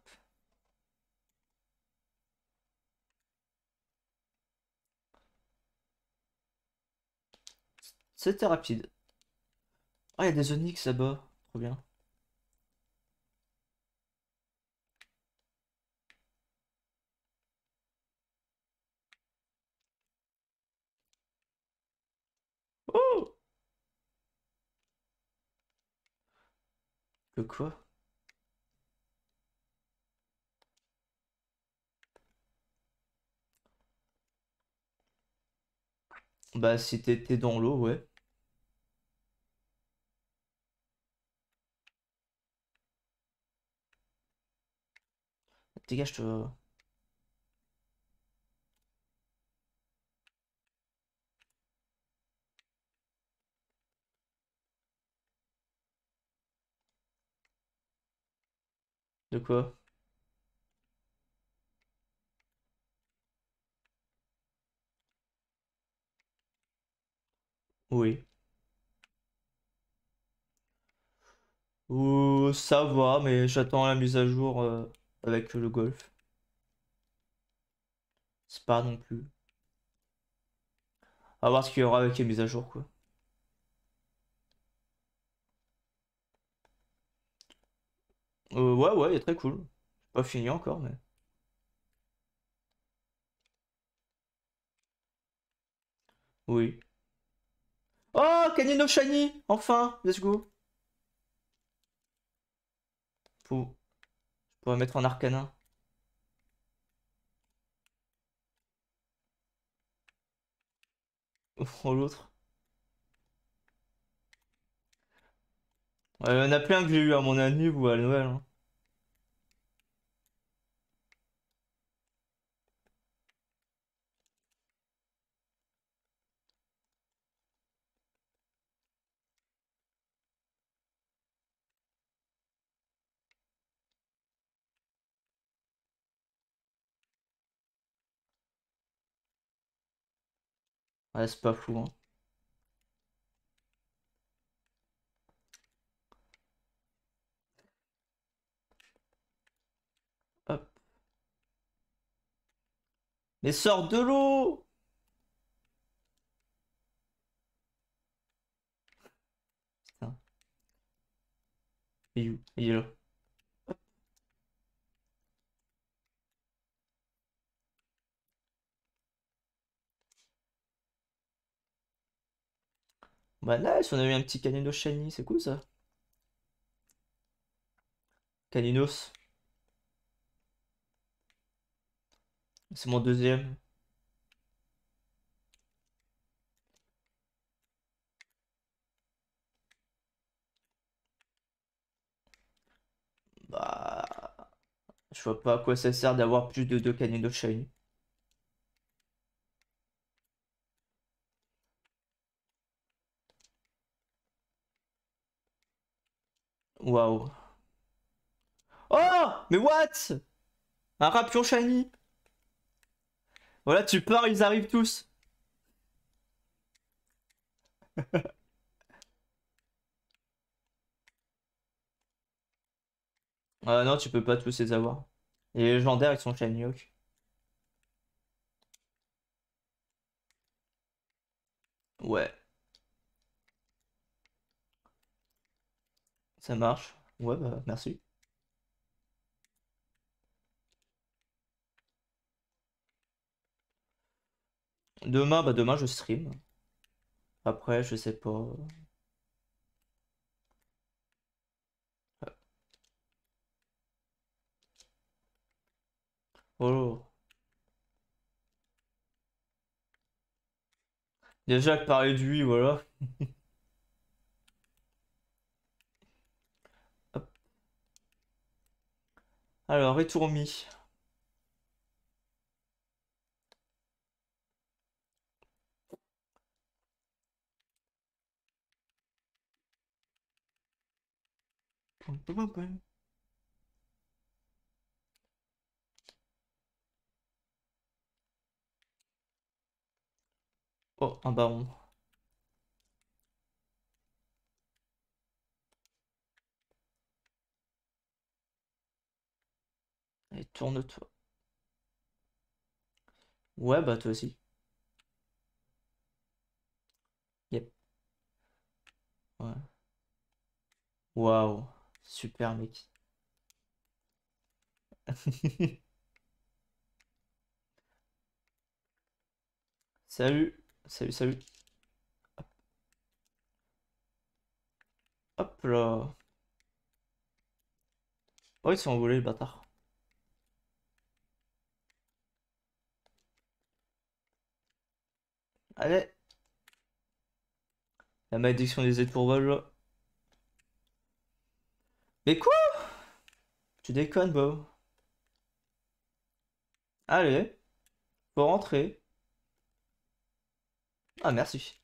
C'était rapide. Oh, il y a des Onyx là-bas. Trop bien. Oh! Que quoi? Bah, si t'étais dans l'eau, ouais. Dégage-toi. De quoi? Oui. Oh, ça va, mais j'attends la mise à jour euh, avec le golf. C'est pas non plus. À voir ce qu'il y aura avec les mises à jour, quoi. Euh, ouais, ouais, il est très cool. Pas fini encore, mais. Oui. Oh, Canino Shiny! Enfin! Let's go! Faut... Je pourrais mettre en Arcanin. Oh, l'autre. Ouais, il y en a plein que j'ai eu à mon anniv ou à Noël, hein. Ouais, c'est pas fou, hein. Hop. Mais sors de l'eau! Putain, il est où? Il est là. Bah nice, on a eu un petit Canino Shiny, c'est cool ça. Caninos. C'est mon deuxième. Bah, je vois pas à quoi ça sert d'avoir plus de deux Caninos shiny. Waouh. Oh! Mais what? Un Rapion shiny! Voilà, tu pars, ils arrivent tous. Ah non, tu peux pas tous les avoir. Les légendaires, ils sont shiny, ok. Ouais, ça marche. Ouais, bah, merci. Demain, bah, demain, je stream. Après, je sais pas. Oh. Déjà que parler de lui, voilà. Hop. Alors, Retourmi. Oh, un baron. Allez, tourne-toi. Ouais, bah, toi aussi. Yep. Ouais. Waouh. Super, mec. Salut. Salut, salut. Hop là. Oh, ils sont envolés, les bâtards. Allez. La malédiction des étourboles, là. Mais quoi? Tu déconnes, Bob. Allez. Faut rentrer. Ah, merci.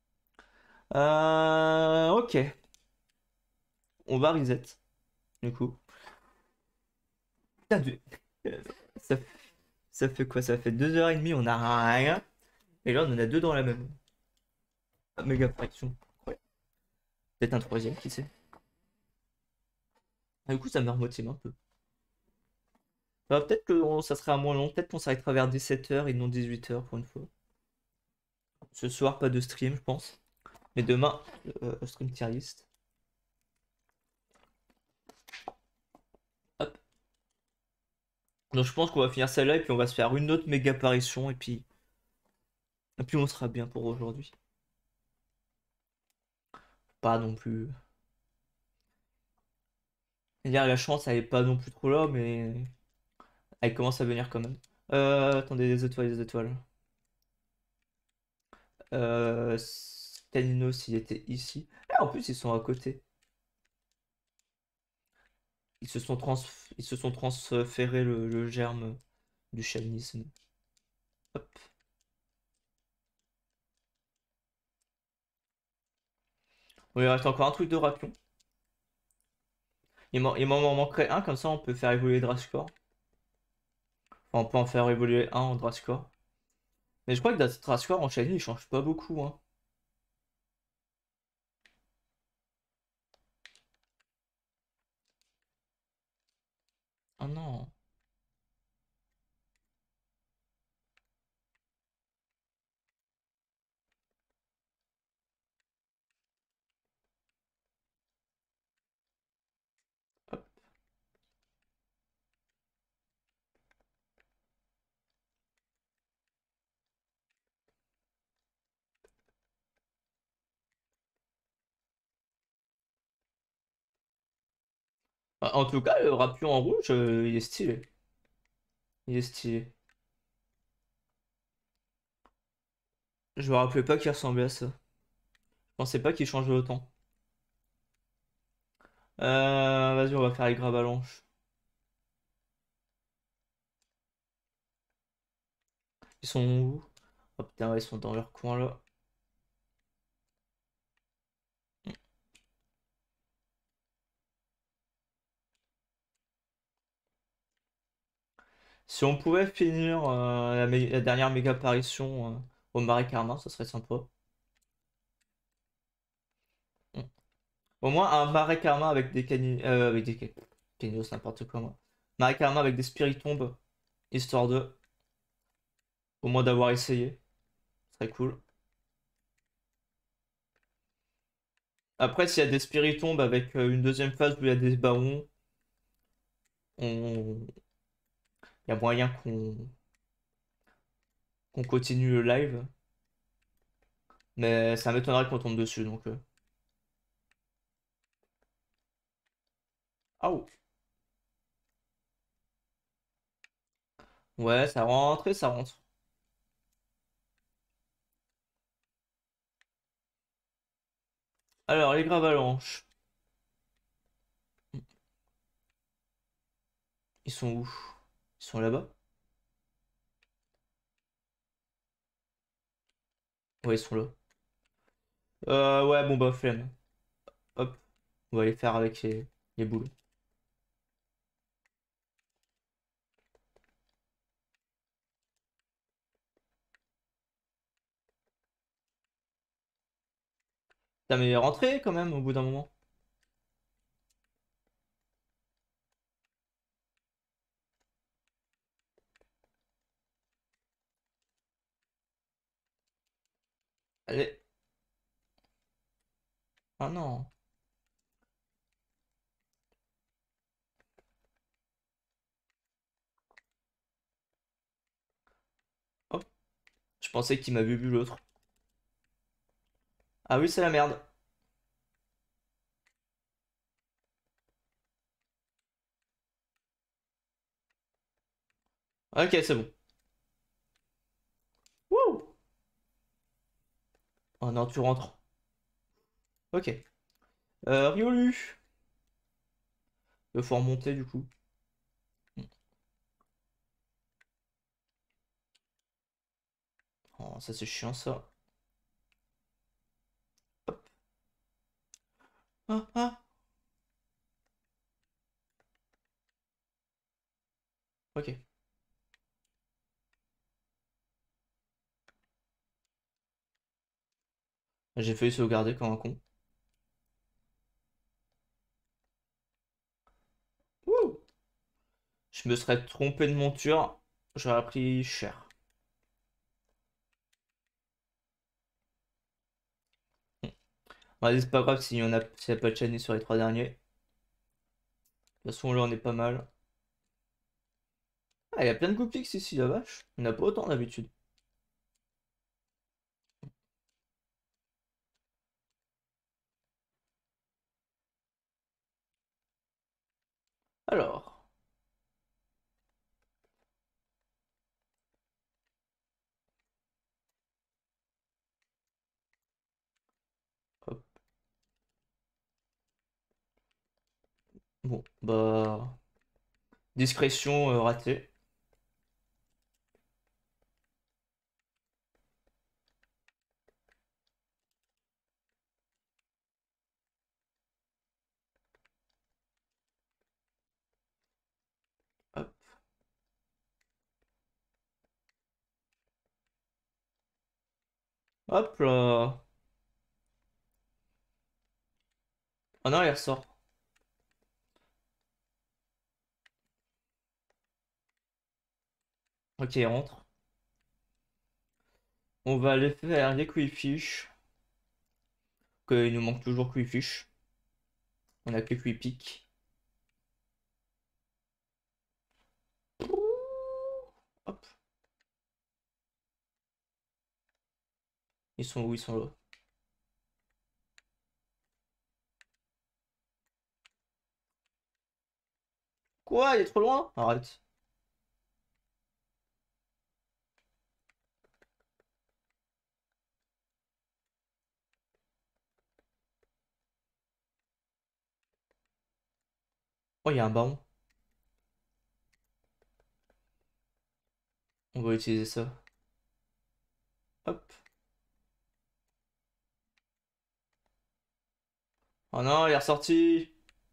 Euh, ok. On va reset, du coup. Putain, du- euh, Ça, ça fait quoi? Ça fait deux heures et demie, on a rien. Et là, on en a deux dans la même. Ah, méga fraction. Ouais. Peut-être un troisième, qui sait. Ah, du coup, ça me remotive un peu. Bah, peut-être que on- ça serait un moins long. Peut-être qu'on s'arrêtera vers dix-sept heures et non dix-huit heures pour une fois. Ce soir, pas de stream, je pense. Mais demain, euh, stream tier list. Hop. Donc je pense qu'on va finir celle-là et puis on va se faire une autre méga apparition et puis, et puis on sera bien pour aujourd'hui. Pas non plus. Hier, la chance, elle est pas non plus trop là, mais elle commence à venir quand même. Euh, attendez, les étoiles, les étoiles. Euh, Staninos, il était ici. Ah, en plus, ils sont à côté. Ils se sont, trans... ils se sont transférés le, le germe du chamanisme. Hop. Bon, il reste encore un truc de rapion. Il m'en il m'en manquerait un, comme ça on peut faire évoluer Drascore. Enfin, on peut en faire évoluer un en Drascore. Mais je crois que Drascore en shiny il change pas beaucoup, hein. Ah non. Hop. En tout cas, le rapion en rouge, euh, il est stylé. Il est stylé. Je me rappelais pas qu'il ressemblait à ça. Je pensais pas qu'il changeait autant. Euh, vas-y, on va faire les gravalanches. Ils sont où? Oh putain, ouais, ils sont dans leur coin là. Si on pouvait finir euh, la, mé- la dernière méga apparition euh, au Marais Karma, ça serait sympa. Mm. Au moins un Marais Karma avec des cani... euh, avec des ca- caninos, n'importe quoi moi. Marais Karma avec des spiritombes, histoire de, au moins d'avoir essayé. Ce serait cool. Après, s'il y a des spiritombes avec euh, une deuxième phase où il y a des barons, on... il y a moyen qu'on qu'on continue le live. Mais ça m'étonnerait qu'on tombe dessus donc. euh. Ah oh. Ouais, ça rentre et ça rentre. Alors, les gravalanches. Ils sont où? Ils sont là-bas? Ouais, ils sont là. Euh, ouais, bon bah flemme. Hop, on va les faire avec les, les boules. Putain, mais rentrez quand même au bout d'un moment. Allez. Ah non. Hop, je pensais qu'il m'avait vu l'autre. Ah oui, c'est la merde. Ok, c'est bon. Wouh! Oh non, tu rentres. Ok. Euh, Riolu. Il faut remonter du coup. Oh, ça c'est chiant ça. Hop. Ah, ah. Ok. J'ai failli sauvegarder comme un con. Wouh! Je me serais trompé de monture. J'aurais pris cher. Vas-y, c'est pas grave s'il y en a, s'il y a pas de shiny sur les trois derniers. De toute façon, là, on est pas mal. Ah, il y a plein de Goopix ici, la vache. Il n'y en a pas autant d'habitude. Alors, hop. Bon, bah... Discrétion euh, ratée. Hop, hop là. Oh non, il ressort. Ok, il rentre. On va aller faire les Quickfish. Que il nous manque toujours Quickfish. On a que Quick. Hop, ils sont où? Ils sont là. Quoi? Il est trop loin? Arrête. Oh, il y a un baron. On va utiliser ça. Hop. Oh non, il est ressorti.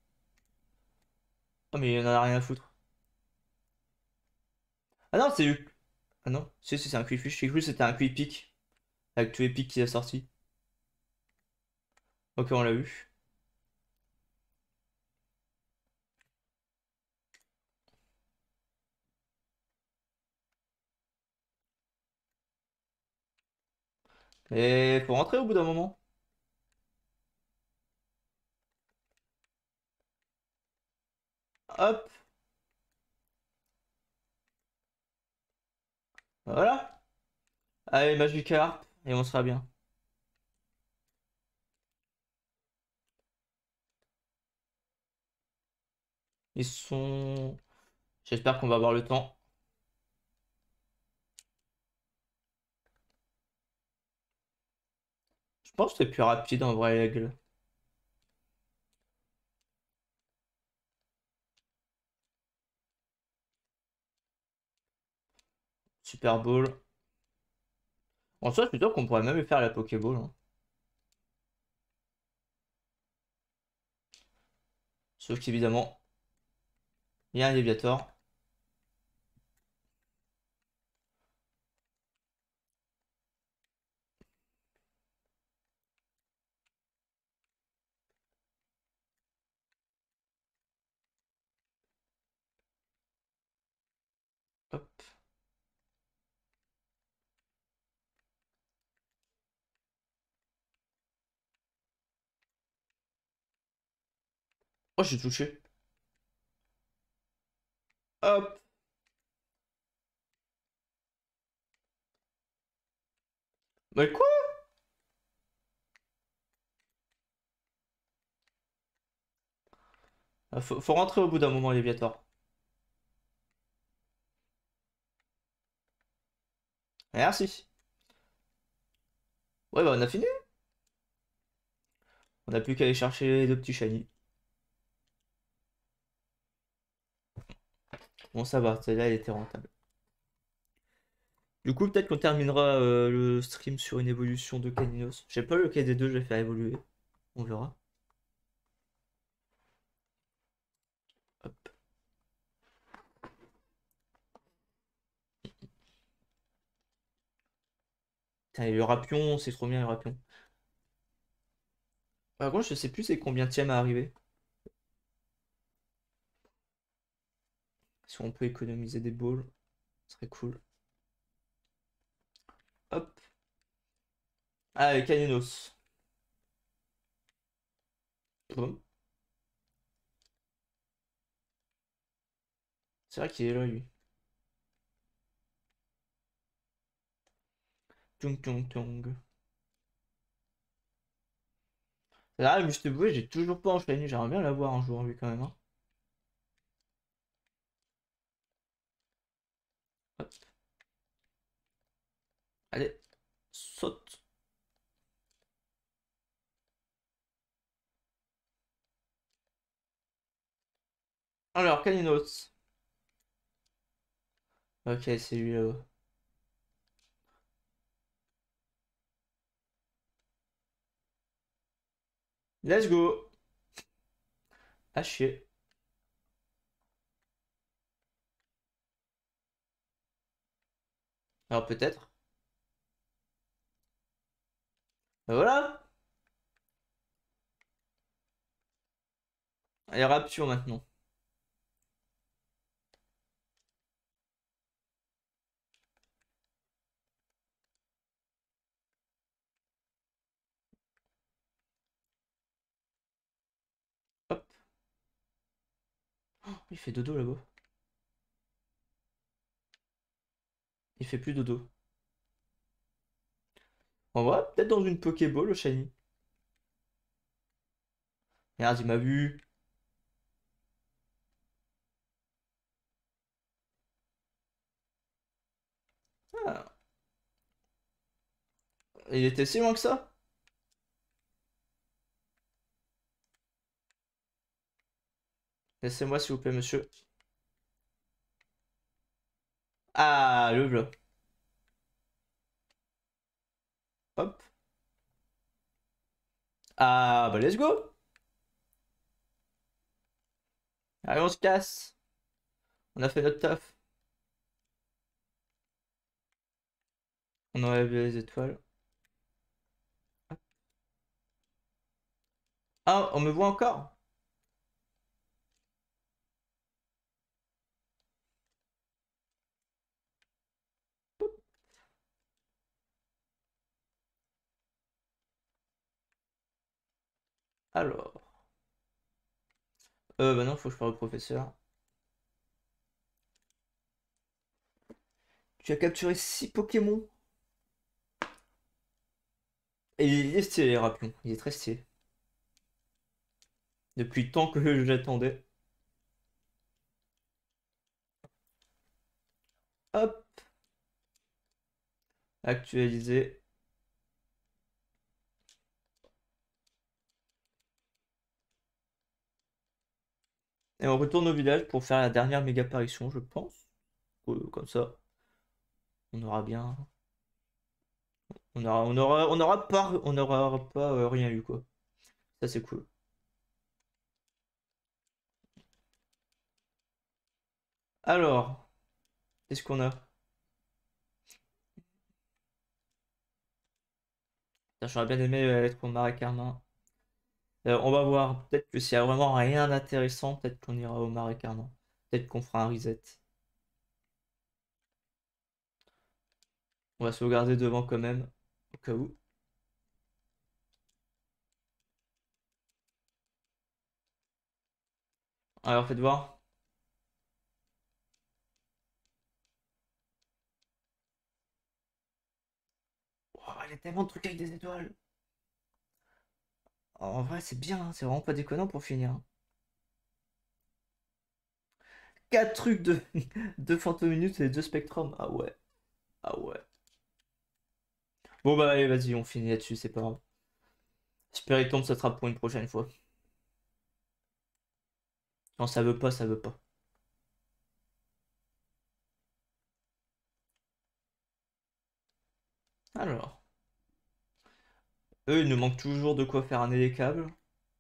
Oh, mais il en a rien à foutre. Ah non, c'est lui. Ah non, si, si, c'est un quick fish. J'ai cru que c'était un quick pick. Avec tous les pics qu'il a sorti. Ok, on l'a eu. Et faut rentrer au bout d'un moment. Hop. Voilà. Allez, Magikarp. Et on sera bien. Ils sont... J'espère qu'on va avoir le temps. Je pense que c'est plus rapide en vrai, l'aigle. Super Bowl. En soi, je suis sûr qu'on pourrait même faire la Pokéball, hein. Sauf qu'évidemment, il y a un Léviator. Hop. Oh, j'ai touché. Hop. Mais quoi? Ah, Faut, faut rentrer au bout d'un moment, Léviator. Merci. Ouais, bah on a fini. On a plus qu'à aller chercher les deux petits shiny. Bon, ça va, celle-là, elle était rentable. Du coup, peut-être qu'on terminera euh, le stream sur une évolution de Caninos. Je sais pas lequel des deux je vais faire évoluer. On verra. Hop. Putain, et le Rapion, c'est trop bien le Rapion. Par contre, je sais plus c'est combien de à arriver. Si on peut économiser des balls, ce serait cool. Hop. Allez, Caninos. Bon. C'est vrai qu'il est là, lui. Tung tung tung. Là, mais je te vois, j'ai toujours pas enchaîné. J'aimerais bien l'avoir un jour, lui, quand même, hein. Hop. Allez, saute. Alors, Caninos. Ok, c'est lui là-haut. Let's go. Ah, chier. Alors, peut-être. Ben voilà. Allez, Rapture maintenant. Hop. Oh, il fait dodo là-bas. Il fait plus dodo. On va peut-être dans une Pokéball, le shiny. Merde, il m'a vu. Il était si loin que ça? Laissez-moi s'il vous plaît, monsieur. Ah, le bloc. Hop. Ah, bah let's go. Allez, on se casse. On a fait notre taf. On enlève les étoiles. Ah, on me voit encore? Alors. Euh, bah non, faut que je parle au professeur. Tu as capturé six Pokémon. Et il est stylé, rappelons. Il est très stylé. Depuis le temps que j'attendais. Hop. Actualiser. Et on retourne au village pour faire la dernière méga apparition, je pense. Euh, Comme ça, on aura bien. On aura, on aura, on aura pas, on aura pas euh, rien eu, quoi. Ça, c'est cool. Alors, qu'est-ce qu'on a? Putain, j'aurais bien aimé euh, être au Marais Carmin. Euh, on va voir. Peut-être que s'il y a vraiment rien d'intéressant, peut-être qu'on ira au Marais Carmin. Peut-être qu'on fera un reset. On va sauvegarder devant quand même, au cas où. Alors, faites voir. Oh, il y a tellement de trucs avec des étoiles. En vrai, c'est bien, hein, c'est vraiment pas déconnant pour finir, hein. quatre trucs de deux Phantom Minutes et deux Spectrum. Ah ouais, ah ouais. Bon bah allez, vas-y, on finit là-dessus, c'est pas grave. Spiritomb, ça sera pour une prochaine fois. Quand ça veut pas, ça veut pas. Alors, eux, il nous manque toujours de quoi faire un câble.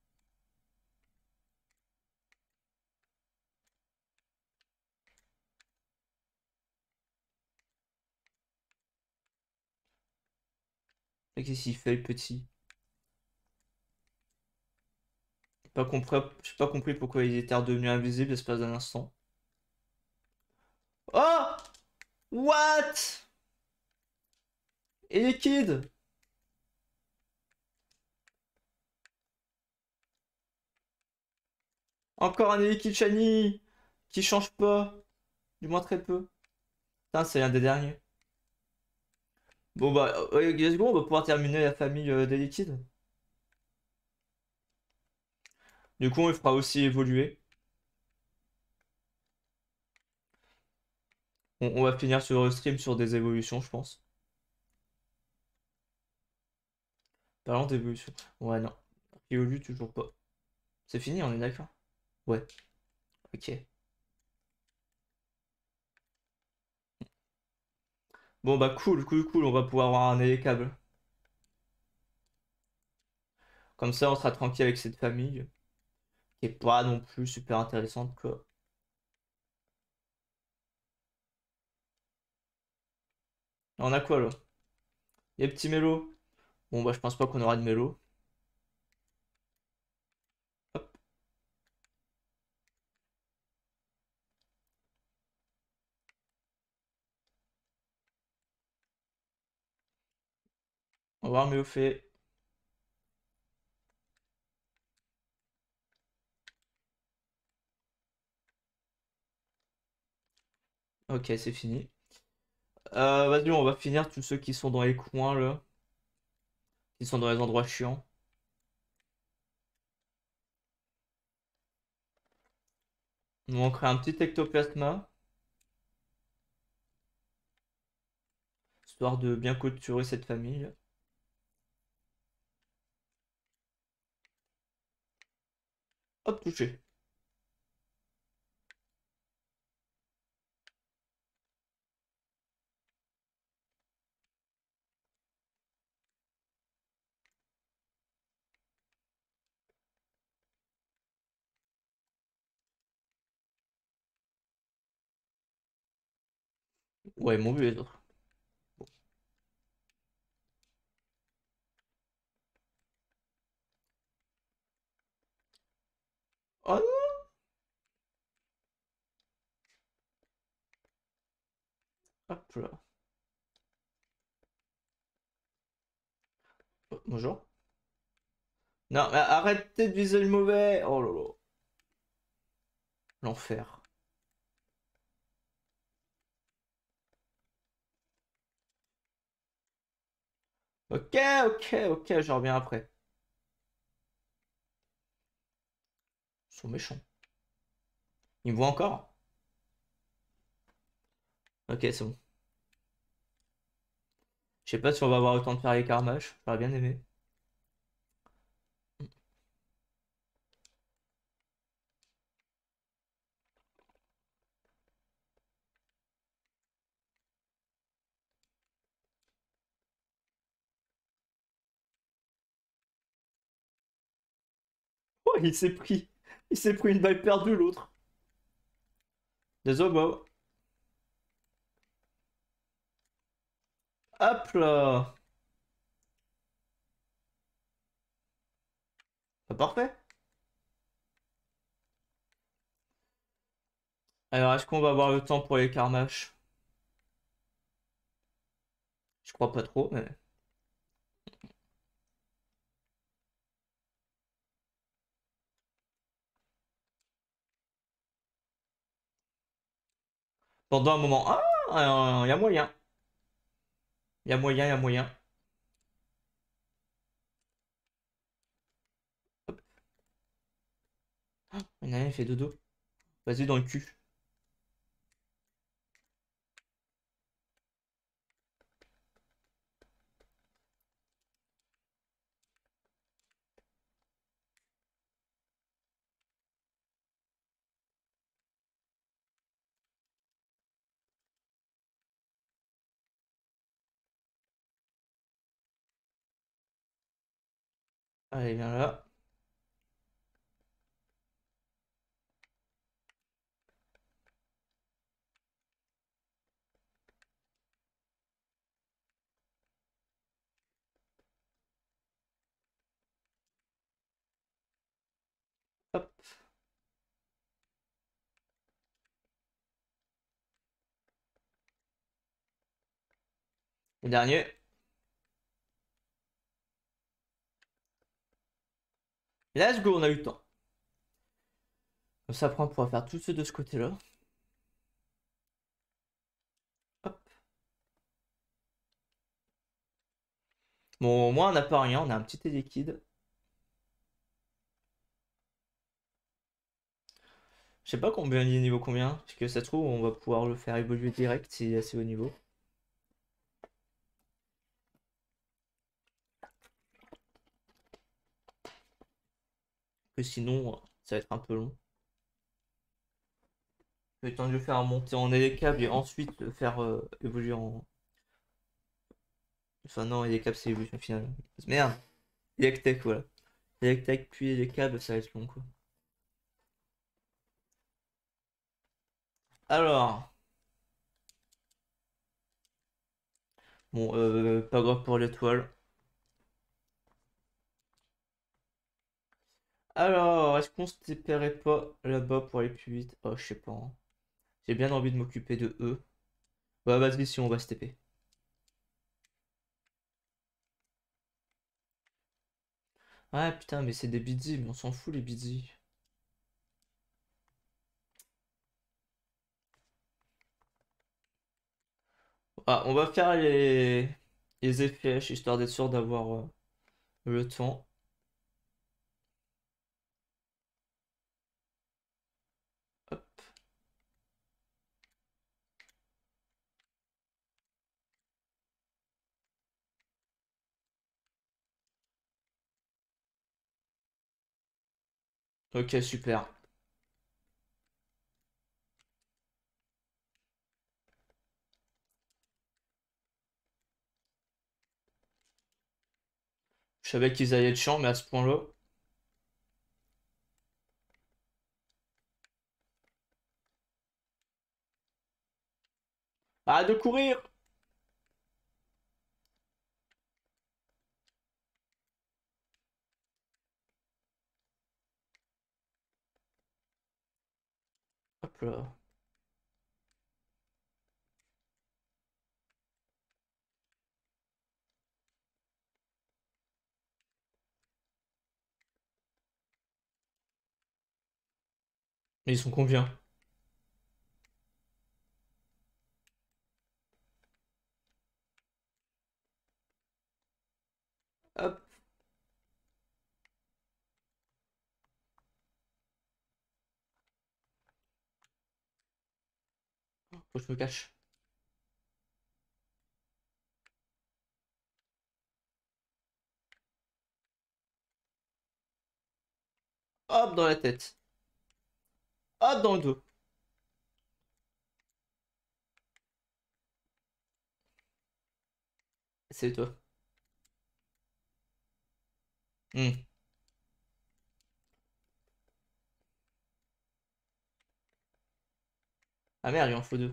Et qu'est-ce qu'il fait, le petit? J'ai pas compris, j'ai pas compris pourquoi il était redevenu invisible l'espace d'un instant. Oh! What? Et les kids? Encore un Elekid Shiny qui change pas, du moins très peu. Putain, c'est un des derniers. Bon bah, euh, let's go, on va pouvoir terminer la famille euh, des liquides. Du coup, on le fera aussi évoluer. On, on va finir sur le stream sur des évolutions, je pense. Parlant d'évolution. Ouais, non. Évolue toujours pas. C'est fini, on est d'accord? Ouais, ok. Bon bah cool, cool, cool, on va pouvoir avoir un câble. Comme ça, on sera tranquille avec cette famille, qui est pas non plus super intéressante, quoi. On a quoi là? Les petits mélos. Bon bah je pense pas qu'on aura de mélos. Hop, on va voir un mélo fait. Ok, c'est fini. Euh, vas-y, on va finir tous ceux qui sont dans les coins là, qui sont dans les endroits chiants. On va créer un petit ectoplasma, histoire de bien clôturer cette famille. Hop, touché. Ouais, ils m'ont vu les autres. Oh non! Hop là. Oh, bonjour. Non, mais arrêtez de viser le mauvais! Oh là là. L'enfer. Ok, ok, ok, je reviens après. Ils sont méchants. Ils me voient encore? Ok, c'est bon. Je sais pas si on va avoir le temps de faire les carmaches. J'aurais bien aimé. Oh, il s'est pris. Il s'est pris une balle perdue, l'autre. Des obos. Hop là. Bah, parfait. Alors, est-ce qu'on va avoir le temps pour les carmaches? Je crois pas trop, mais... Pendant un moment... Ah, il y a moyen. Il y a moyen, il y a moyen. Hop. Il y en a un, il fait dodo. Vas-y dans le cul. Allez, viens là. Hop. Le dernier. Let's go, on a eu le temps. Comme ça, après, on pourra faire tout ceux de ce côté-là. Hop. Bon, au moins, on n'a pas rien. On a un petit télékid. Je sais pas combien il est niveau combien. Parce que ça se trouve, on va pouvoir le faire évoluer direct s'il est assez haut niveau. Que sinon, ça va être un peu long. Le temps de le faire monter en câbles et ensuite le faire euh, évoluer en. Enfin, non, câbles c'est l'évolution finale. Merde! Electech, voilà. Electech puis les câbles, ça va être long quoi. Alors. Bon, euh, pas grave pour l'étoile. Alors, est-ce qu'on se séparait pas là-bas pour aller plus vite? Oh, je sais pas, hein. J'ai bien envie de m'occuper de eux. Bah, vas-y, si on va se T P. Ouais, putain, mais c'est des bidis, mais on s'en fout les bidis. Ah, on va faire les, les effets histoire d'être sûr d'avoir euh, le temps. Hop. Ok, super. Je savais qu'ils allaient être chiants, mais à ce point-là. Arrête de courir! Hop là. Mais ils sont combien? Hop, faut que je me cache. Hop, dans la tête. Hop, dans le dos. C'est toi. Hmm. Ah merde, il en faut deux.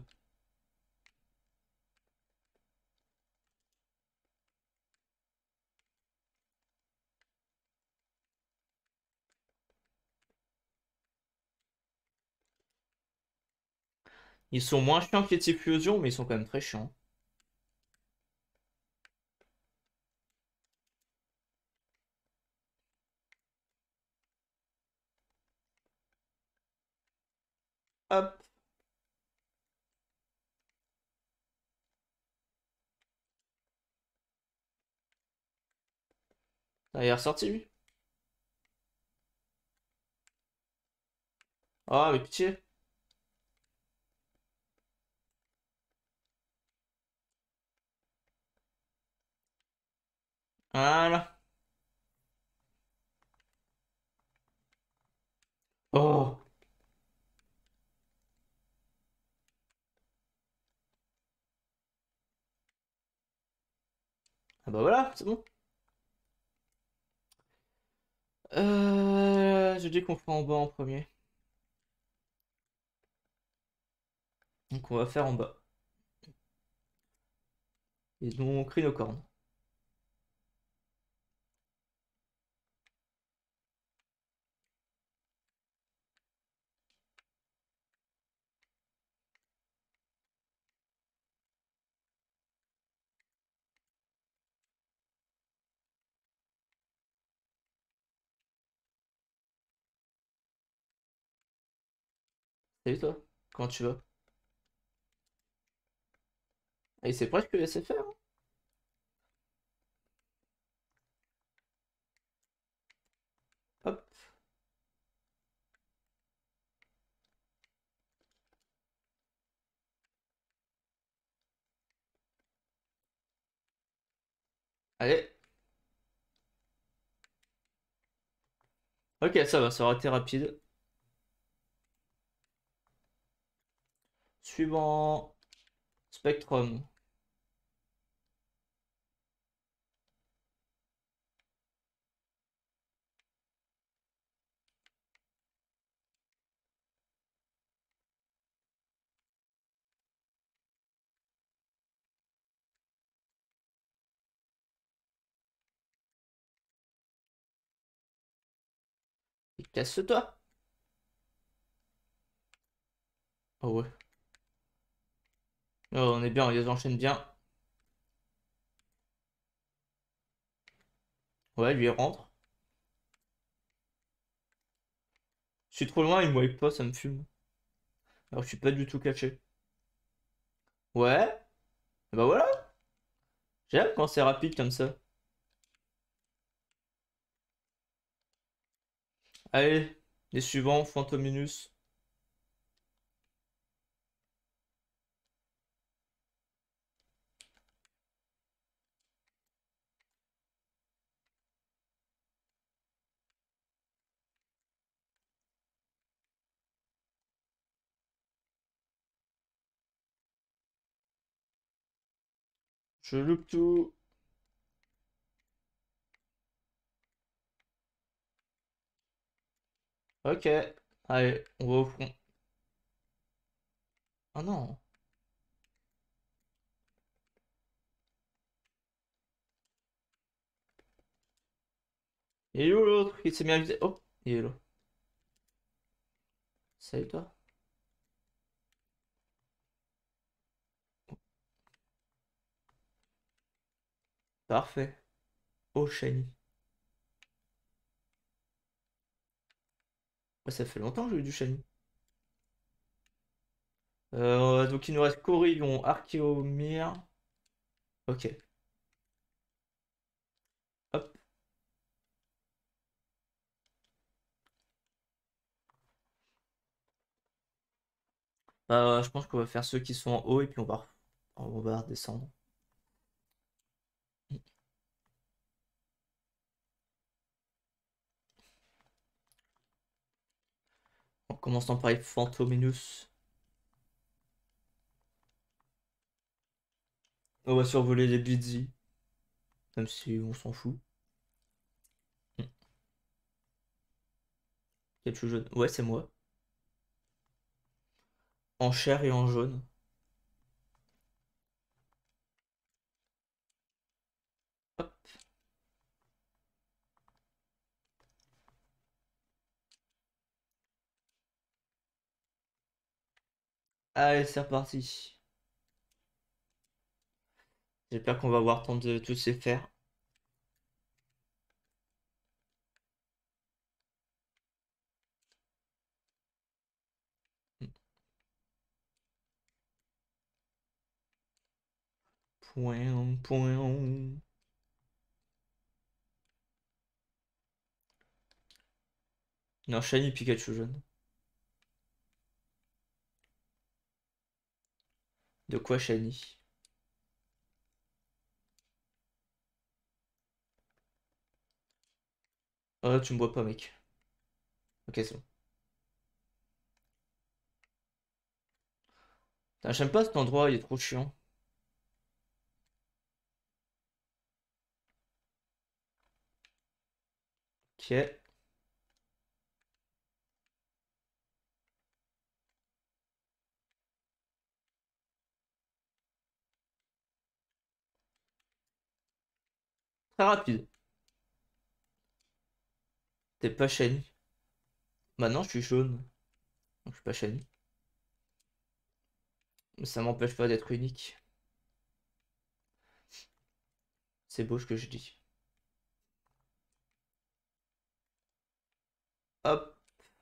Ils sont moins chiants que les types fusion, mais ils sont quand même très chiants. Hop. Ah, il est ressorti lui. Ah, mais pitié. Voilà. Oh. Ah bah voilà, c'est bon. Euh, je dis qu'on fera en bas en premier. Donc on va faire en bas. Et donc rhinocorne. Salut toi. Comment tu vas? Et c'est presque laissé faire, hein. Hop. Allez. Ok, ça va, ça aurait été rapide. Suivant. Spectrum. Et casse-toi. Oh ouais. Oh, on est bien, on les enchaîne bien. Ouais, lui il rentre. Je suis trop loin, il me voit pas, ça me fume. Alors je suis pas du tout caché. Ouais. Et bah voilà. J'aime quand c'est rapide comme ça. Allez, les suivants, Fantominus. Je loupe tout. Ok. Allez, on va au front. Ah non. Il est où l'autre? Il s'est mis à viser. Oh, il est là. Salut toi. Parfait. Oh, shiny. Ouais, ça fait longtemps que j'ai eu du shiny. Euh, donc il nous reste Corillon, Archéomir. Ok. Hop. Bah, je pense qu'on va faire ceux qui sont en haut et puis on va, on va redescendre. En commençant par les Fantominus. On va survoler les Blitzy. Même si on s'en fout. Hmm. Quelque chose jaune. Ouais, c'est moi. En chair et en jaune. Hop. Allez, c'est reparti. J'espère qu'on va avoir le temps de tous les faire. Hmm. Point, point. Non, shiny Pikachu jaune. De quoi shiny? Oh, tu me vois pas, mec. Ok, c'est bon. Putain, j'aime pas cet endroit, il est trop chiant. Ok. Très rapide. T'es pas shiny. Maintenant, je suis jaune. Donc, je suis pas shiny. Mais ça m'empêche pas d'être unique. C'est beau ce que je dis. Hop.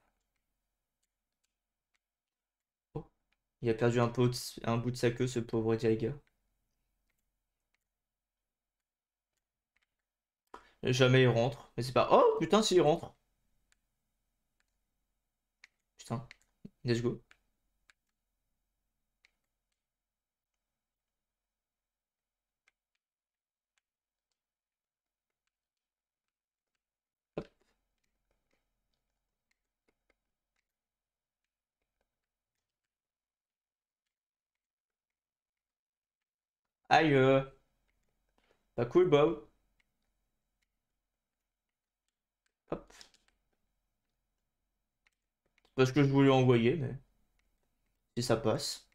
Oh. Il a perdu un, pot de- un bout de sa queue, ce pauvre Dialga. Jamais il rentre. Mais c'est pas. Oh putain, s'il rentre. Putain. Let's go. Hop. Aïe. euh, Pas cool, Bob. Hop. C'est pas ce que je voulais envoyer, mais si ça passe.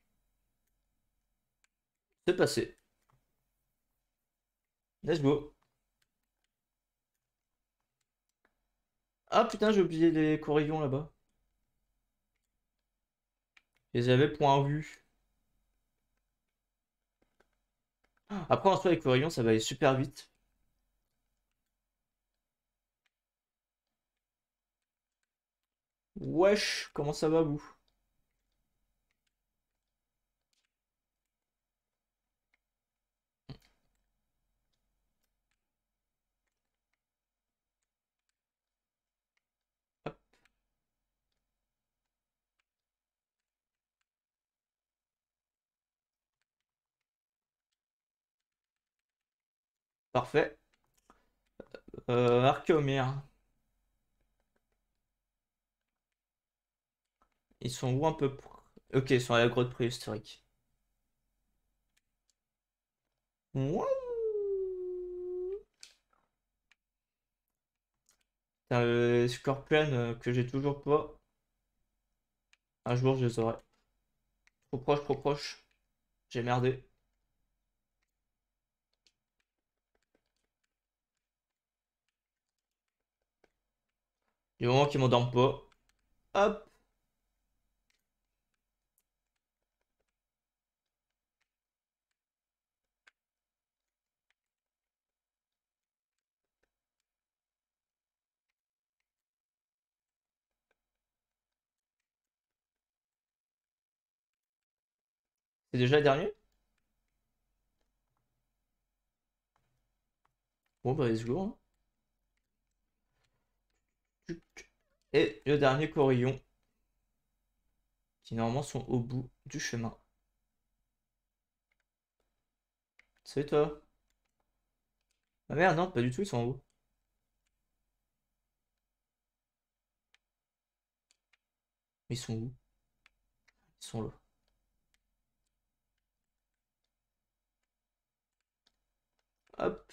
C'est passé. Let's go. Ah putain, j'ai oublié les corillons là-bas. Je les avais point vue. Après, en soi, les corillons, ça va aller super vite. Wesh, comment ça va, vous? Hop, parfait. Euh, Archéomir. Ils sont où un peu? pr- Ok, ils sont à la grotte préhistorique. Wouah. Putain, le Scorpion euh, que j'ai toujours pas. Un jour, je les aurai. Trop proche, trop proche. J'ai merdé. Du moment qu'ils m'endorment pas. Hop. C'est déjà le dernier? Bon, bah, let's go, hein. Et le dernier Corillon, qui normalement sont au bout du chemin. C'est toi. Ah merde, non, pas du tout, ils sont en haut. Ils sont où? Ils sont là. Hop.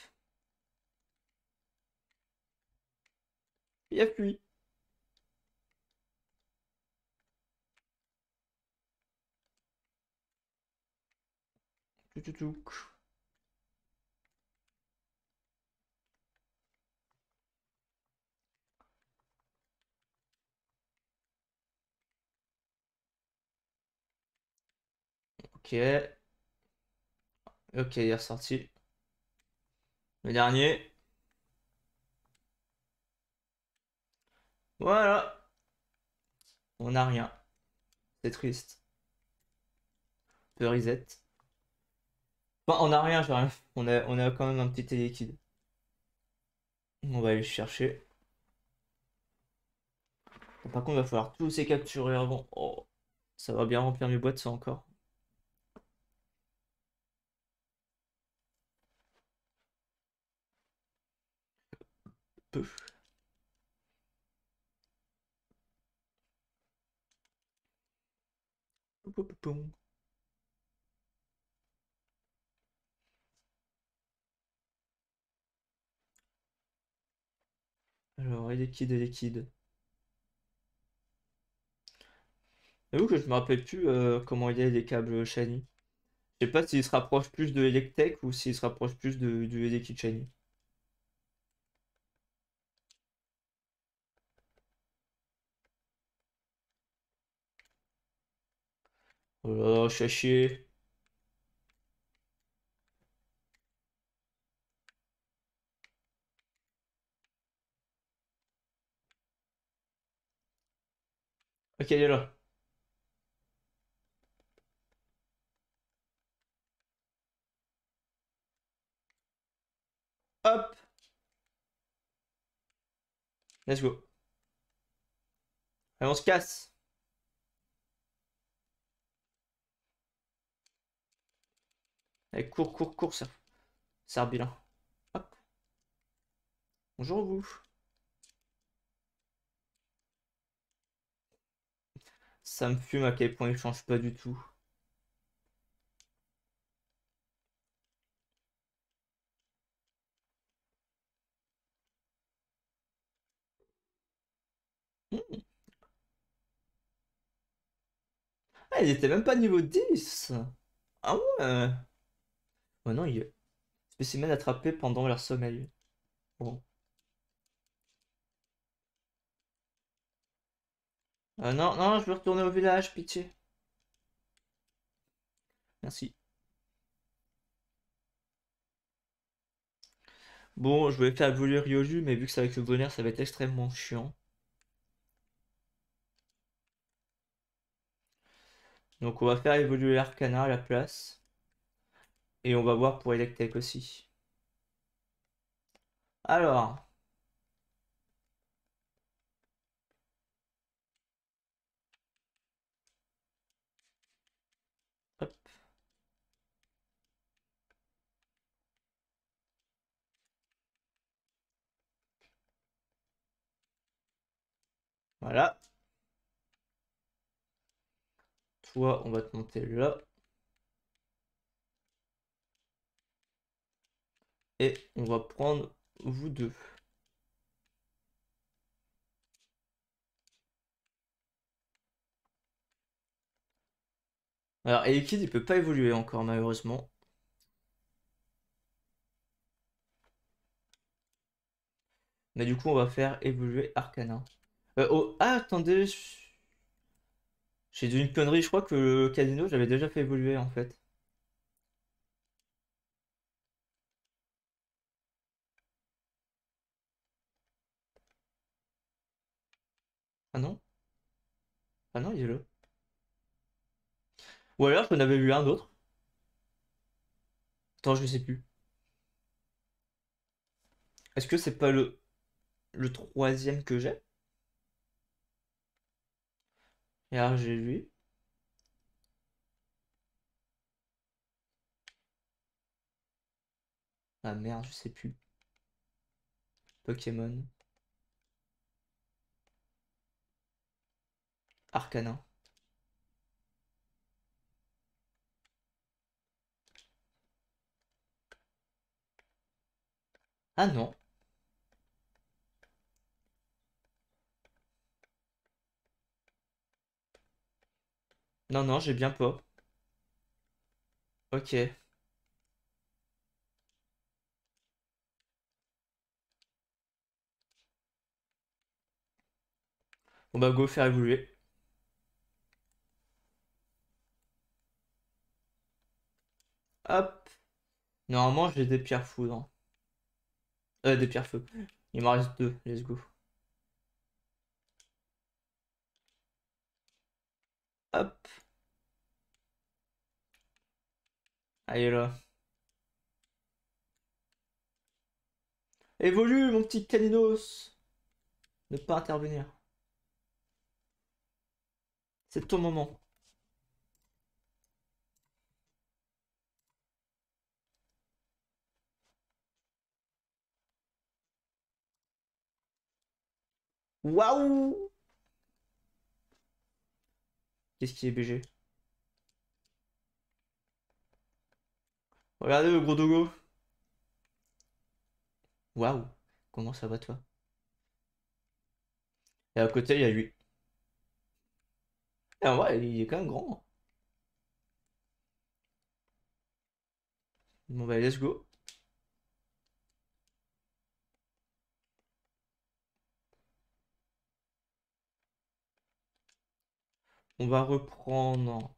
Il y a pluie. Tout, tout, tout. Ok. Ok, il est ressorti. Le dernier. Voilà. On n'a rien. C'est triste. Peu reset. Enfin, on n'a rien, j'ai rien. On a, on a quand même un petit télékid. On va aller le chercher. Bon, par contre, il va falloir tous ces capturer avant. Oh, ça va bien remplir mes boîtes, ça encore. Peu. Pou, pou, pou, pou. Alors, et les kids, et les kids. J'avoue que je me rappelle plus euh, comment il y a les câbles Shiny. Je sais pas s'il se rapproche plus de Electek ou s'il se rapproche plus de, du Elekid Shiny. Oh là, je suis à chier. Ok, il est là. Hop, let's go. Allez, on se casse. Allez, cours, cours, cours, ça. Sert bien. Hop, bonjour vous. Ça me fume à quel point il change pas du tout. Hmm. Ah, il était même pas niveau dix. Ah ouais. Oh non, il spécimen attrapé pendant leur sommeil. Bon. Ah non, non, je veux retourner au village, pitié. Merci. Bon, je voulais faire évoluer Ryoju, mais vu que c'est avec le bonheur, ça va être extrêmement chiant. Donc on va faire évoluer Arcana à la place. Et on va voir pour Electek aussi. Alors, hop, voilà. Toi, on va te monter là. Et on va prendre vous deux. Alors, Aekid, il peut pas évoluer encore, malheureusement. Mais du coup, on va faire évoluer Arcana. Euh, oh, ah, attendez. je- J'ai dit une connerie. Je crois que le Casino, j'avais déjà fait évoluer, en fait. Ah non? Ah non, il est là. Ou alors, j'en avais vu un autre. Attends, je sais plus. Est-ce que c'est pas le, le troisième que j'ai? Et alors, j'ai lui. Ah merde, je sais plus. Pokémon. Arcana. Ah non. Non, non, j'ai bien pas. Ok. On va go faire évoluer. Hop. Normalement, j'ai des pierres foudre. Euh, des pierres feu. Il m'en reste deux. Let's go. Hop. Allez là. Évolue, mon petit Caninos. Ne pas intervenir. C'est ton moment. Waouh! Qu'est-ce qui est B G? Regardez le gros dogo. Waouh! Comment ça va toi? Et à côté, il y a lui. Et en vrai, il est quand même grand. Bon bah, let's go. On va reprendre.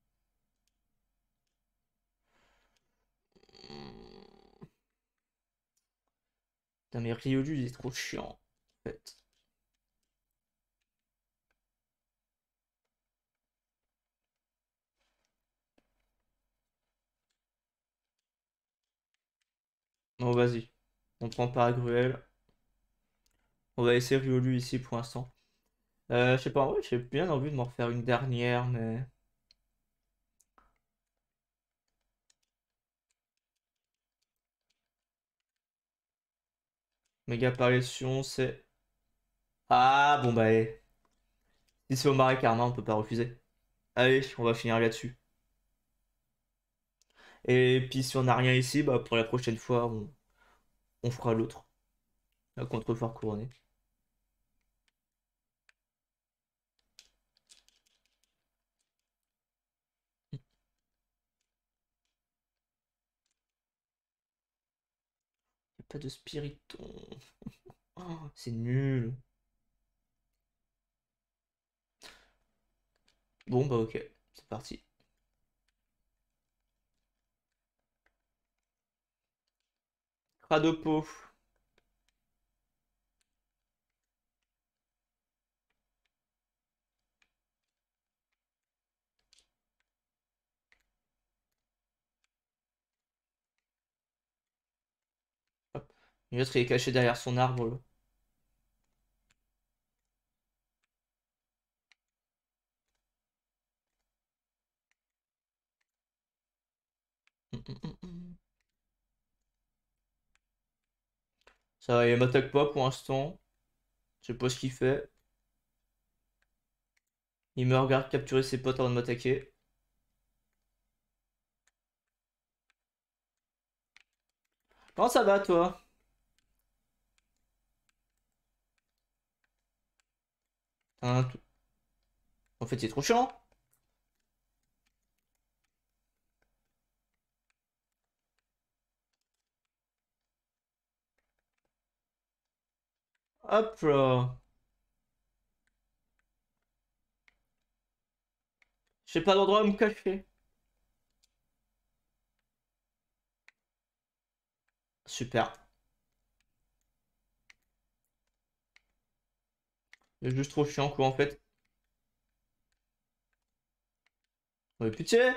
Putain, mais Ryolu, il est trop chiant. En fait. Bon, vas-y. On prend pas Gruel. On va essayer Riolu ici pour l'instant. Euh, je sais pas, en vrai, j'ai bien envie de m'en refaire une dernière, mais. Méga apparition, c'est. Ah, bon bah, eh. Si c'est Omar et Karma, on peut pas refuser. Allez, on va finir là-dessus. Et puis, si on n'a rien ici, bah, pour la prochaine fois, on, on fera l'autre. La contrefort couronné. Y a pas de spiriton. Oh, c'est nul. Bon, bah, ok. C'est parti. Cradopo. Hop. L'autre, il est caché derrière son arbre, là. Hum, hum, hum, hum. Ça va, il m'attaque pas pour l'instant. Je sais pas ce qu'il fait. Il me regarde capturer ses potes avant de m'attaquer. Comment ça va, toi? Hein, t- En fait, c'est trop chiant. Hop là. J'ai pas d'endroit à me cacher. Super. C'est juste trop chiant, quoi, en fait. Ouais, pitié!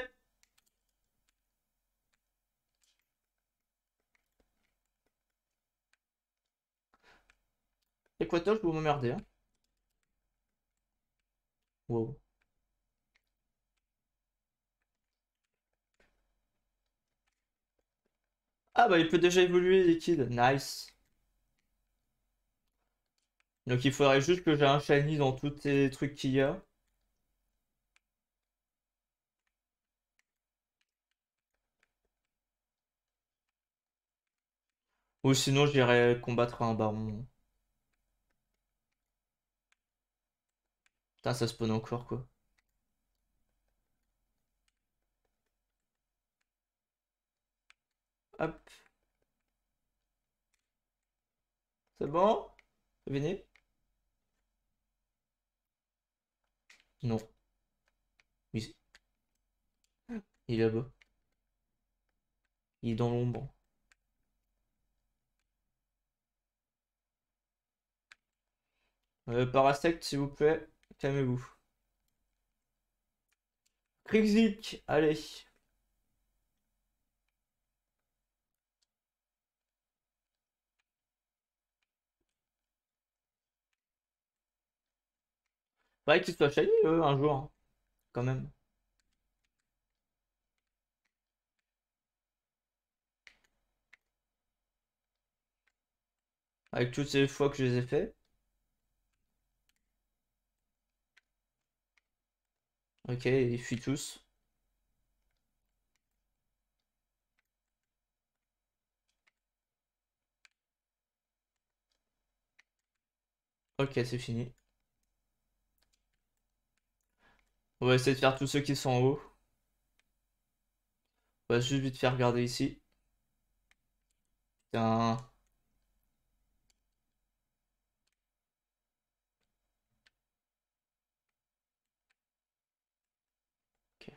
Équateur, je vais m'emmerder, hein. Wow. Ah bah il peut déjà évoluer liquide, nice. Donc il faudrait juste que j'ai un shiny dans tous les trucs qu'il y a. Ou sinon j'irai combattre un baron. Putain ça spawn encore quoi. Hop, c'est bon? Venez? Non, il, il est là-bas. Il est dans l'ombre. Euh, Parasect s'il vous plaît, calmez-vous. Krixik, allez. Faudrait qu'il soit shiny eux, un jour, hein, quand même. Avec toutes ces fois que je les ai fait. Ok, ils fuient tous. Ok, c'est fini. On va essayer de faire tous ceux qui sont en haut. On va juste vite faire regarder ici. Tiens. Ok.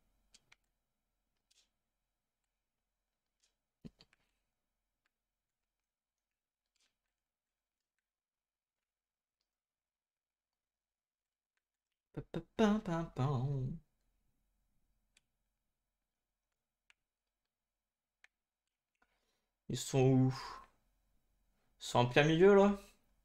Pa, pa, pa, pa, pa. Ils sont où? Ils sont en plein milieu là?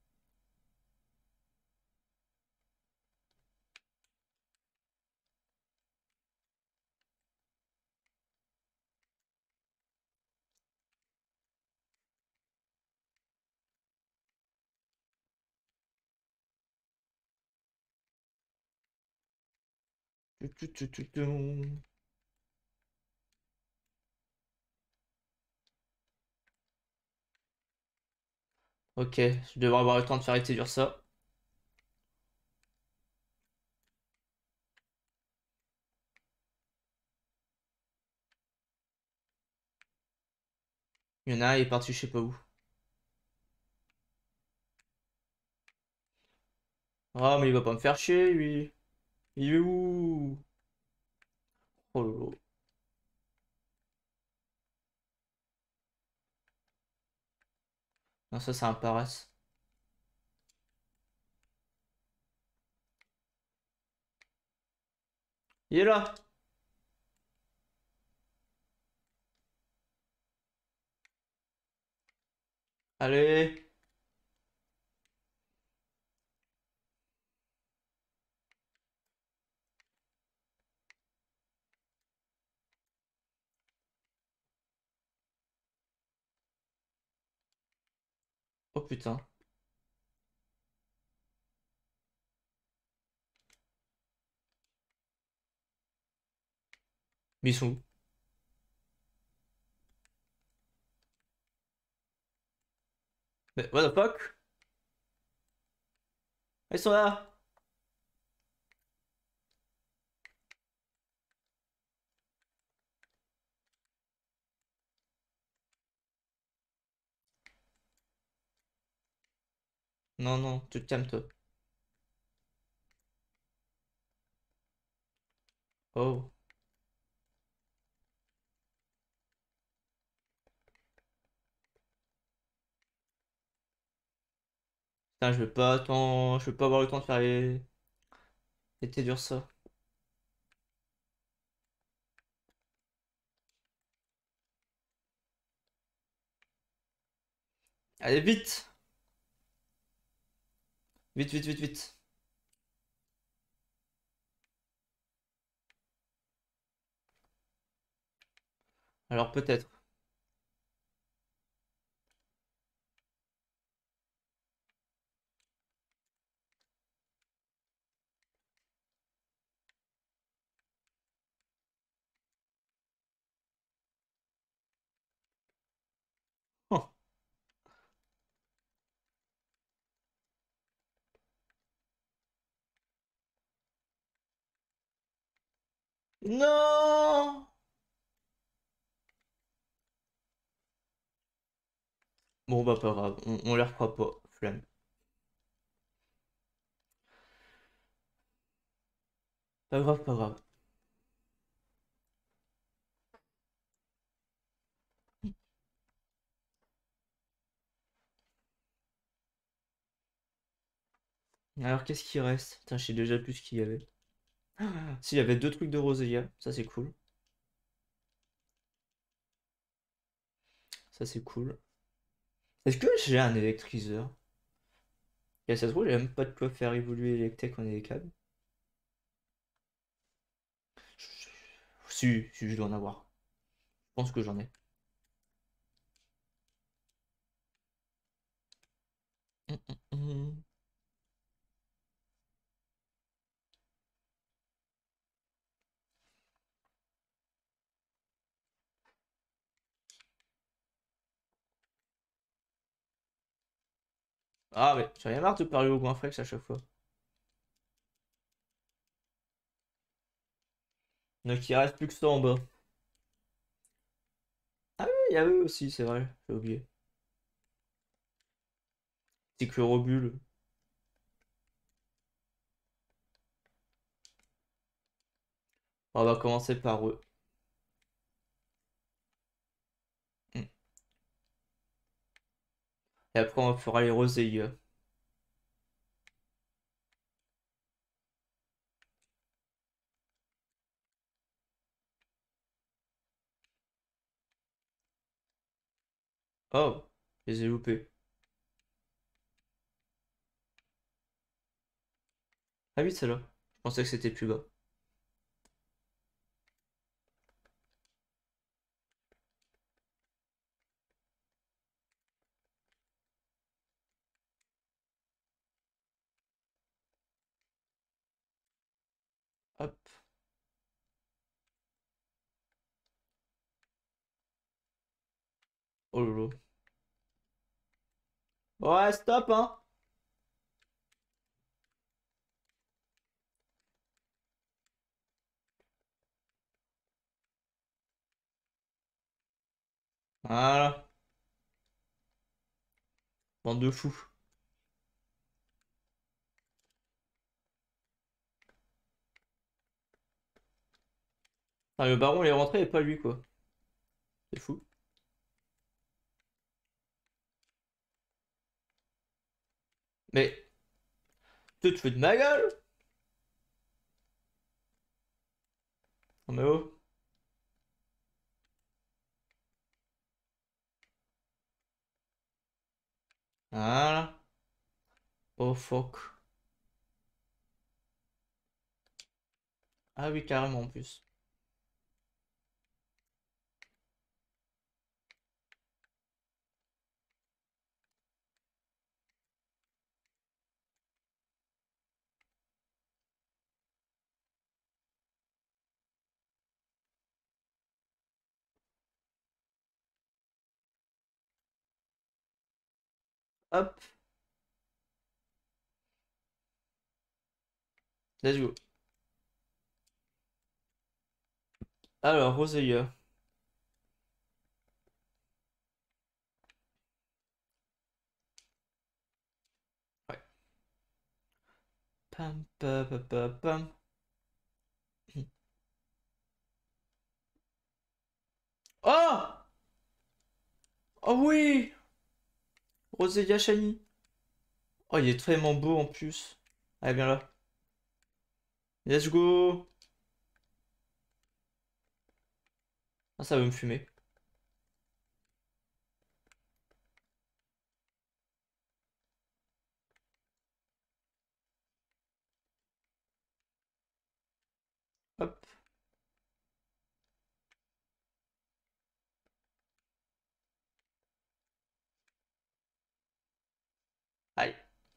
Tu, tu, tu, tu, tu. Ok, je devrais avoir le temps de faire étudier ça. Il y en a un, il est parti je sais pas où. Ah, mais il va pas me faire chier lui. Il est où? Oh lolo. Non, ça c'est un paresse. Il est là! Allez! Oh putain. Mais ils sont où? Mais what the fuck? Ils sont là! Non, non, tu te calmes toi. Oh. Putain, je vais pas attendre, je vais pas avoir le temps de faire les, les dur ça. Allez, vite! Vite, vite, vite, vite. Alors peut-être. Oh. Non! Bon bah pas grave, on, on les refera pas, flemme. Pas grave, pas grave. Alors qu'est-ce qui reste? Putain, je sais déjà plus ce qu'il y avait. S'il y avait deux trucs de Roselia, ça c'est cool. Ça c'est cool. Est-ce que j'ai un électriseur? Et ça se trouve, j'ai même pas de quoi faire évoluer l'électrique en câbles. Si, si, je dois en avoir. Je pense que j'en ai. Hum, hum, hum. Ah mais j'en ai marre de parler au Goinfrex à chaque fois. Donc il reste plus que ça en bas. Ah oui, il y a eux aussi, c'est vrai, j'ai oublié. C'est que Robule. On va commencer par eux. Hum. Et après on fera les Roséias. Oh, je les ai loupés. Ah oui, celle-là. Je pensais que c'était plus bas. Hop. Oh lolo. Ouais, stop, hein. Voilà. Bande de fous. Ah, le baron il est rentré et pas lui quoi. C'est fou. Mais, tu te fous de ma gueule? Non mais oh. Voilà. Oh fuck. Ah oui, carrément en plus. Hop, let's go. Alors, Roselia. Ouais. Pam, pam, pam, pam, pam. Oh! Oh oui! Roselia Shiny. Oh, il est vraiment beau en plus. Allez, viens là. Let's go! Ah, ça veut me fumer. Hop. Aïe.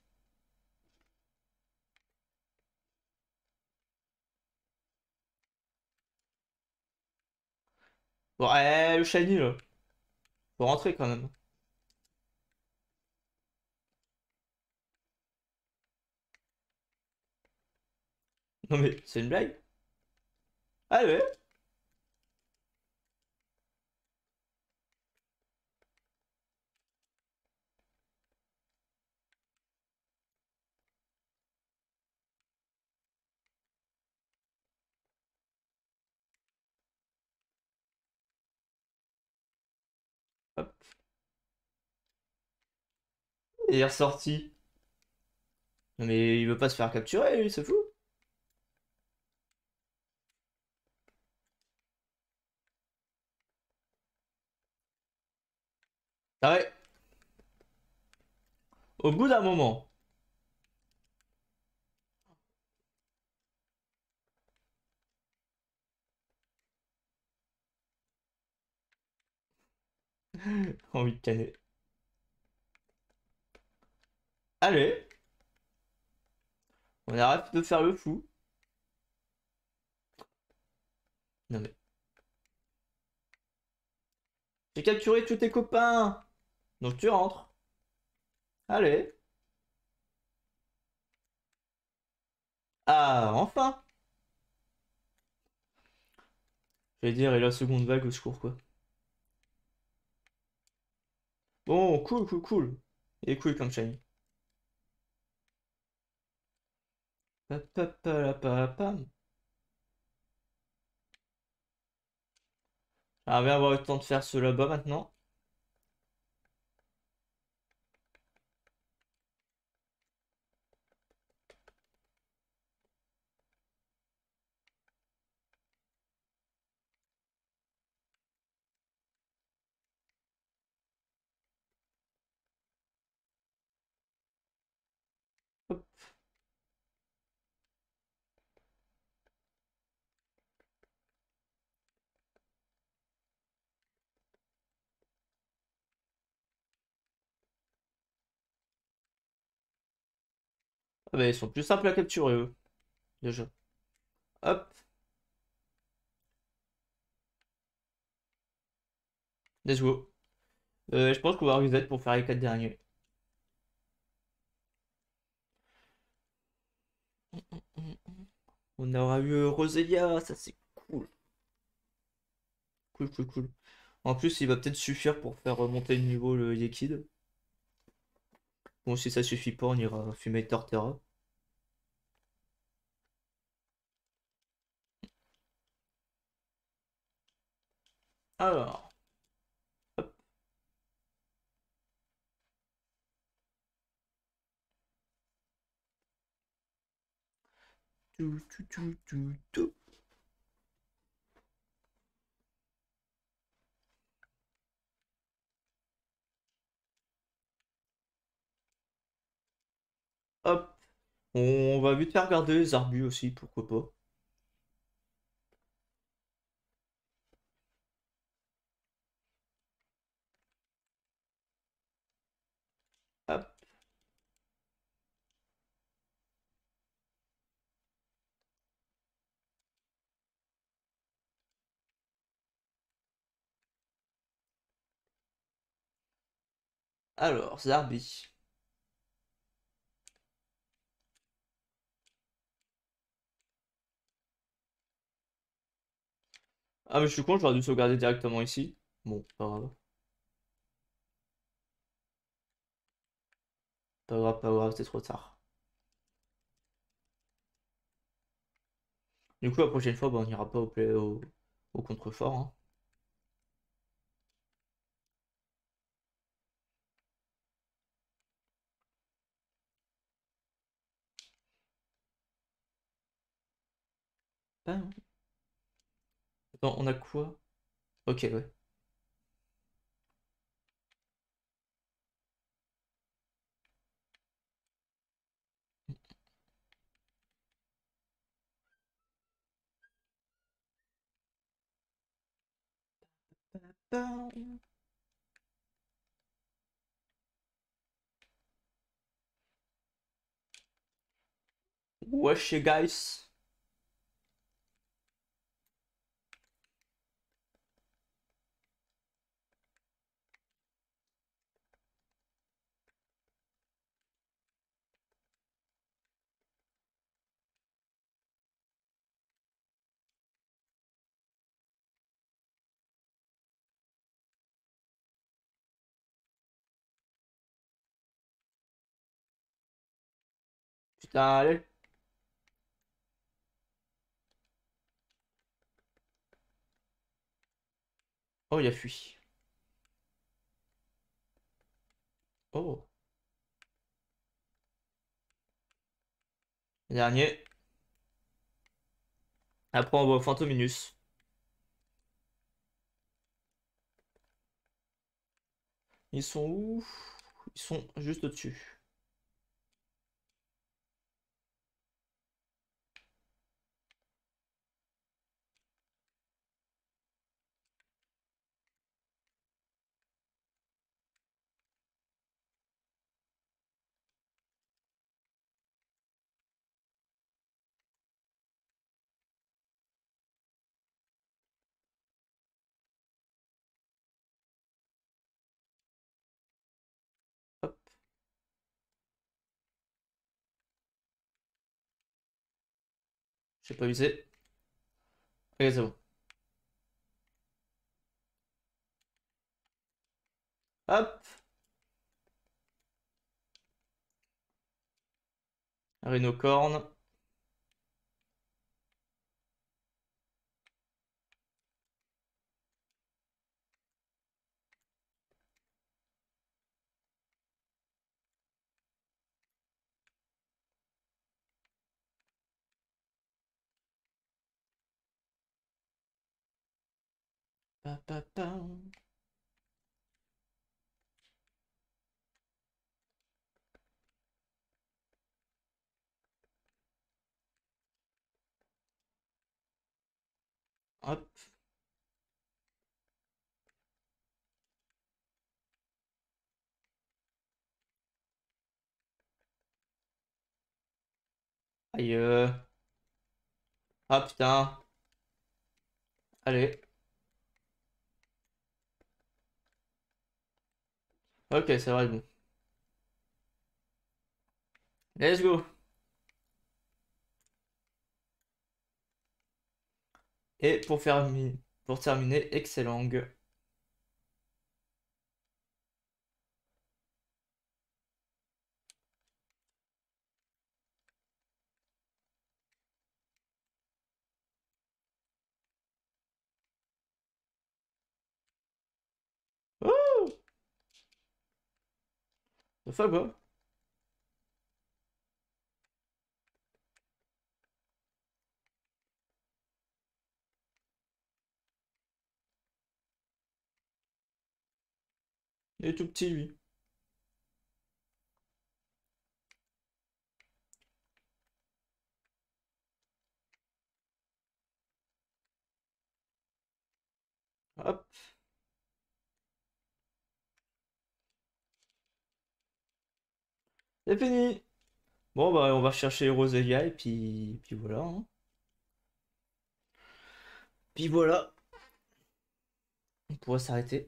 Bon, eh, le Shiny là. Faut rentrer quand même. Non mais, c'est une blague? Allez! Hop. Il est ressorti. Non mais, il veut pas se faire capturer, lui, c'est fou. Ah ouais, au bout d'un moment. Envie de canner. Allez, on arrête de faire le fou. Non mais, j'ai capturé tous tes copains. Donc tu rentres. Allez. Ah, enfin. Je vais dire, et la seconde vague au secours, quoi. Bon, cool, cool, cool. Il est cool comme shiny. Pa, pa, pa, la, pa, pam. Ah, bien avoir le temps de faire ce là-bas maintenant. Hop. Ah bah, ils sont plus simples à capturer, eux, déjà. Hop, let's go. Euh, je pense qu'on va reset pour faire les quatre derniers. On aura eu Roselia, ça c'est cool. Cool, cool, cool. En plus, il va peut-être suffire pour faire remonter le niveau le Yekid. Bon, si ça suffit pas, on ira fumer Torterra. Alors, hop. Tout, tout, tout, tout, tout. Hop. On va vite faire regarder les arbus aussi, pourquoi pas. Hop. Alors, Zarbi. Ah, mais je suis con, j'aurais dû sauvegarder directement ici. Bon, pas grave. Pas grave, pas grave, c'est trop tard. Du coup, la prochaine fois, bah, on n'ira pas au, play- au, au contrefort, hein. Ah, attends, on a quoi? Ok, ouais. Wesh, les guys. Putain, allez. Oh, il a fui. Oh. Dernier. Après, on voit Fantominus. Ils sont où? Ils sont juste au-dessus. Hop. J'ai pas visé. Ok, c'est bon. Hop. Rhinocorne. Pa, pa, pa. Hop. Aïe. euh. Ah putain. Allez. Ok, c'est vrai, bon. Let's go. Et pour faire mi- pour terminer, excellent. Oh, the fuck, bro? Il est tout petit, lui. Hop. C'est fini. Bon, bah, on va chercher Roselia et puis, puis voilà, hein. Puis voilà, on pourra s'arrêter.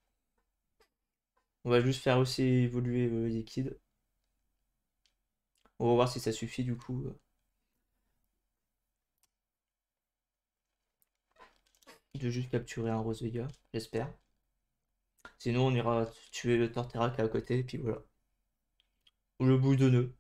On va juste faire aussi évoluer euh, Liquide. On va voir si ça suffit du coup. de juste capturer un Roselia, j'espère. Sinon, on ira tuer le Torterra qui est à côté, et puis voilà. Ou le boudonneux.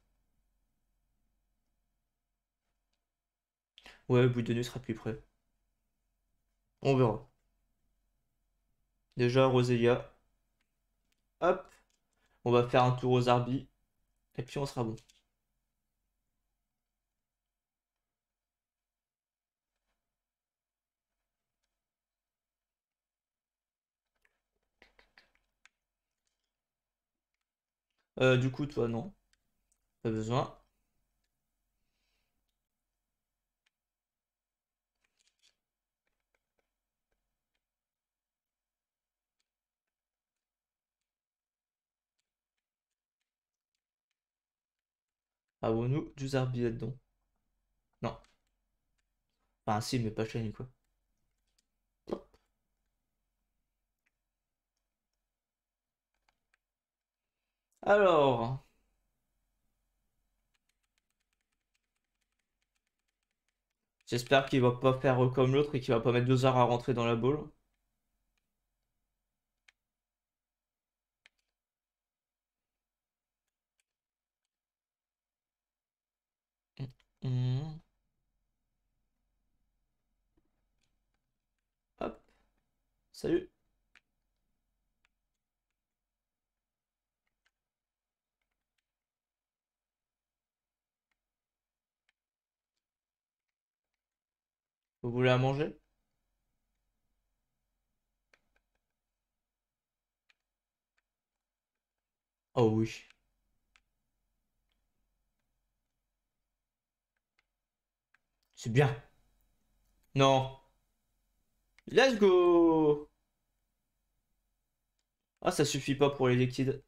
Ouais, le boudonneux sera plus près. On verra. Déjà, Roselia. Hop. On va faire un tour aux Arbis. Et puis on sera bon. Euh, du coup, toi, non. Pas besoin. Avons-nous du Zarbi là-dedans? Non. Enfin, si, mais pas shiny, quoi. Alors. J'espère qu'il va pas faire comme l'autre et qu'il va pas mettre deux heures à rentrer dans la boule. Hum, Hop. Salut. Vous voulez à manger? Oh oui. C'est bien. Non. Let's go! Ah, ça suffit pas pour les liquides.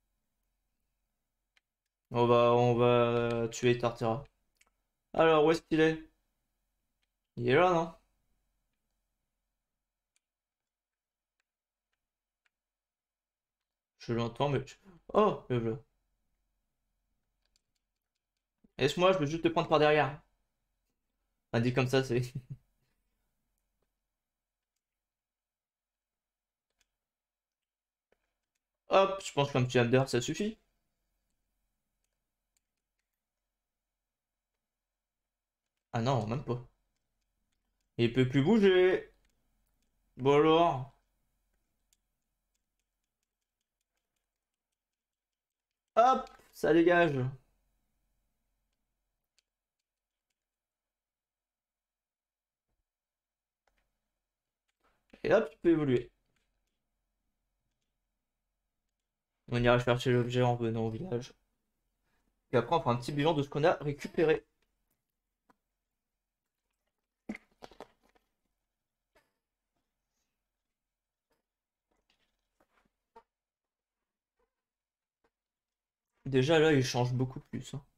On va, on va tuer Tartara. Alors, où est-ce qu'il est? Il est là, non? Je l'entends, mais... Oh, le voilà. Laisse-moi, je veux juste te prendre par derrière. On dit comme ça, c'est... Hop, je pense qu'un petit Under, ça suffit. Ah non, même pas. Il peut plus bouger. Bon alors. Hop, ça dégage. Et hop, tu peux évoluer. On ira chercher l'objet en venant au village. Et après, on fera un petit bilan de ce qu'on a récupéré. Déjà, là, il change beaucoup plus, hein.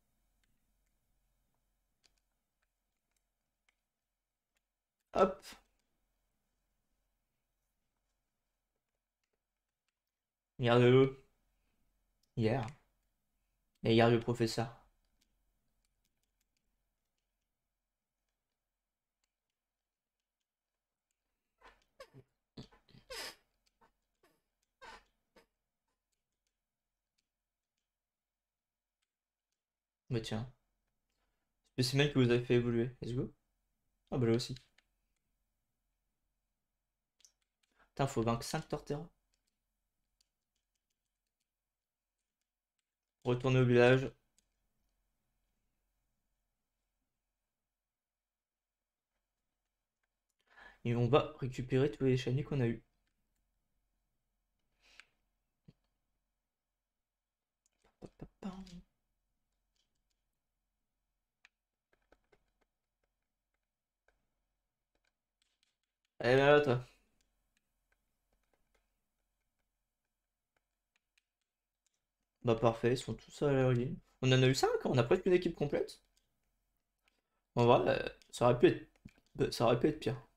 Hop. Regarde-le. Hier. Et regarde le professeur. Bah tiens. Spécimen que vous avez fait évoluer. Let's go. Ah bah là aussi. Putain, faut vaincre cinq Torterra. Retourner au village. Et on va récupérer tous les shiny qu'on a eu. Allez, là, toi. Bah parfait, ils sont tous à la ligne. On en a eu cinq, on a presque une équipe complète. En vrai, euh, ça aurait pu être... bah, ça aurait pu être pire.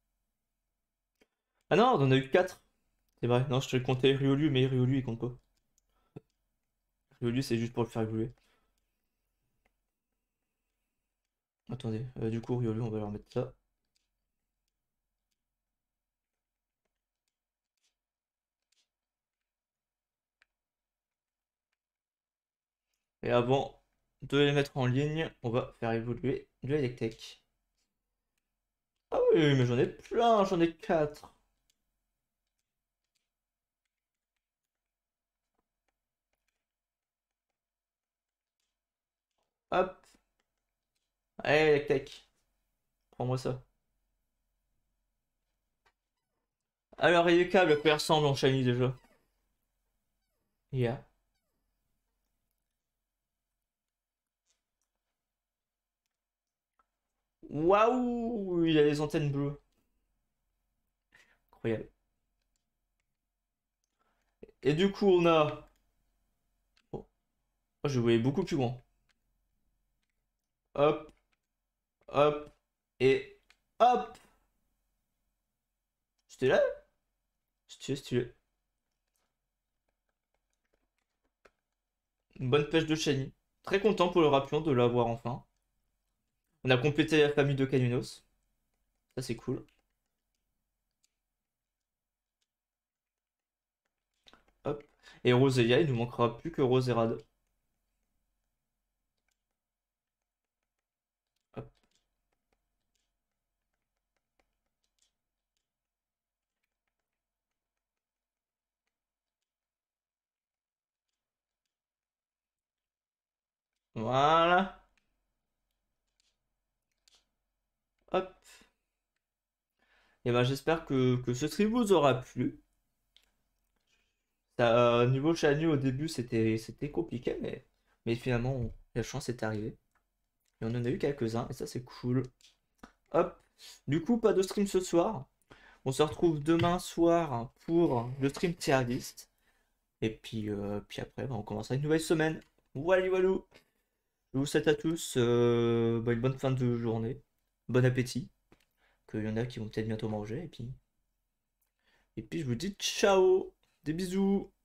Ah non, on en a eu quatre. C'est vrai, non, je te comptais Riolu, mais Riolu il compte pas. Riolu c'est juste pour le faire évoluer. Attendez, euh, du coup Riolu on va leur mettre ça. Et avant de les mettre en ligne, on va faire évoluer du Electek. Ah oui, mais j'en ai plein, j'en ai quatre. Hop. Allez, Electek. Prends-moi ça. Alors, et les câbles, à quoi ils ressemblent en shiny déjà? Yeah. Waouh, il a les antennes bleues. Incroyable. Et du coup, on a... Oh, oh, je voyais beaucoup plus grand. Hop, hop, et hop. C'était là? Stylé, stylé. Une bonne pêche de shiny. Très content pour le Rapion de l'avoir enfin. On a complété la famille de Caninos. Ça, c'est cool. Hop. Et Roselia, il nous manquera plus que Roserade. Hop. Voilà. Hop. Et ben j'espère que, que ce stream vous aura plu. Ça, niveau shiny au début c'était c'était compliqué mais, mais finalement on- la chance est arrivée. Et on en a eu quelques-uns et ça c'est cool. Hop. Du coup pas de stream ce soir. On se retrouve demain soir pour le stream tier list. Et puis, euh, puis après bah, on commencera une nouvelle semaine. Voilà, voilà. Je vous souhaite à tous euh, bah, une bonne fin de journée. Bon appétit. Qu'il y en a qui vont peut-être bientôt manger. Et puis, et puis je vous dis ciao. Des bisous.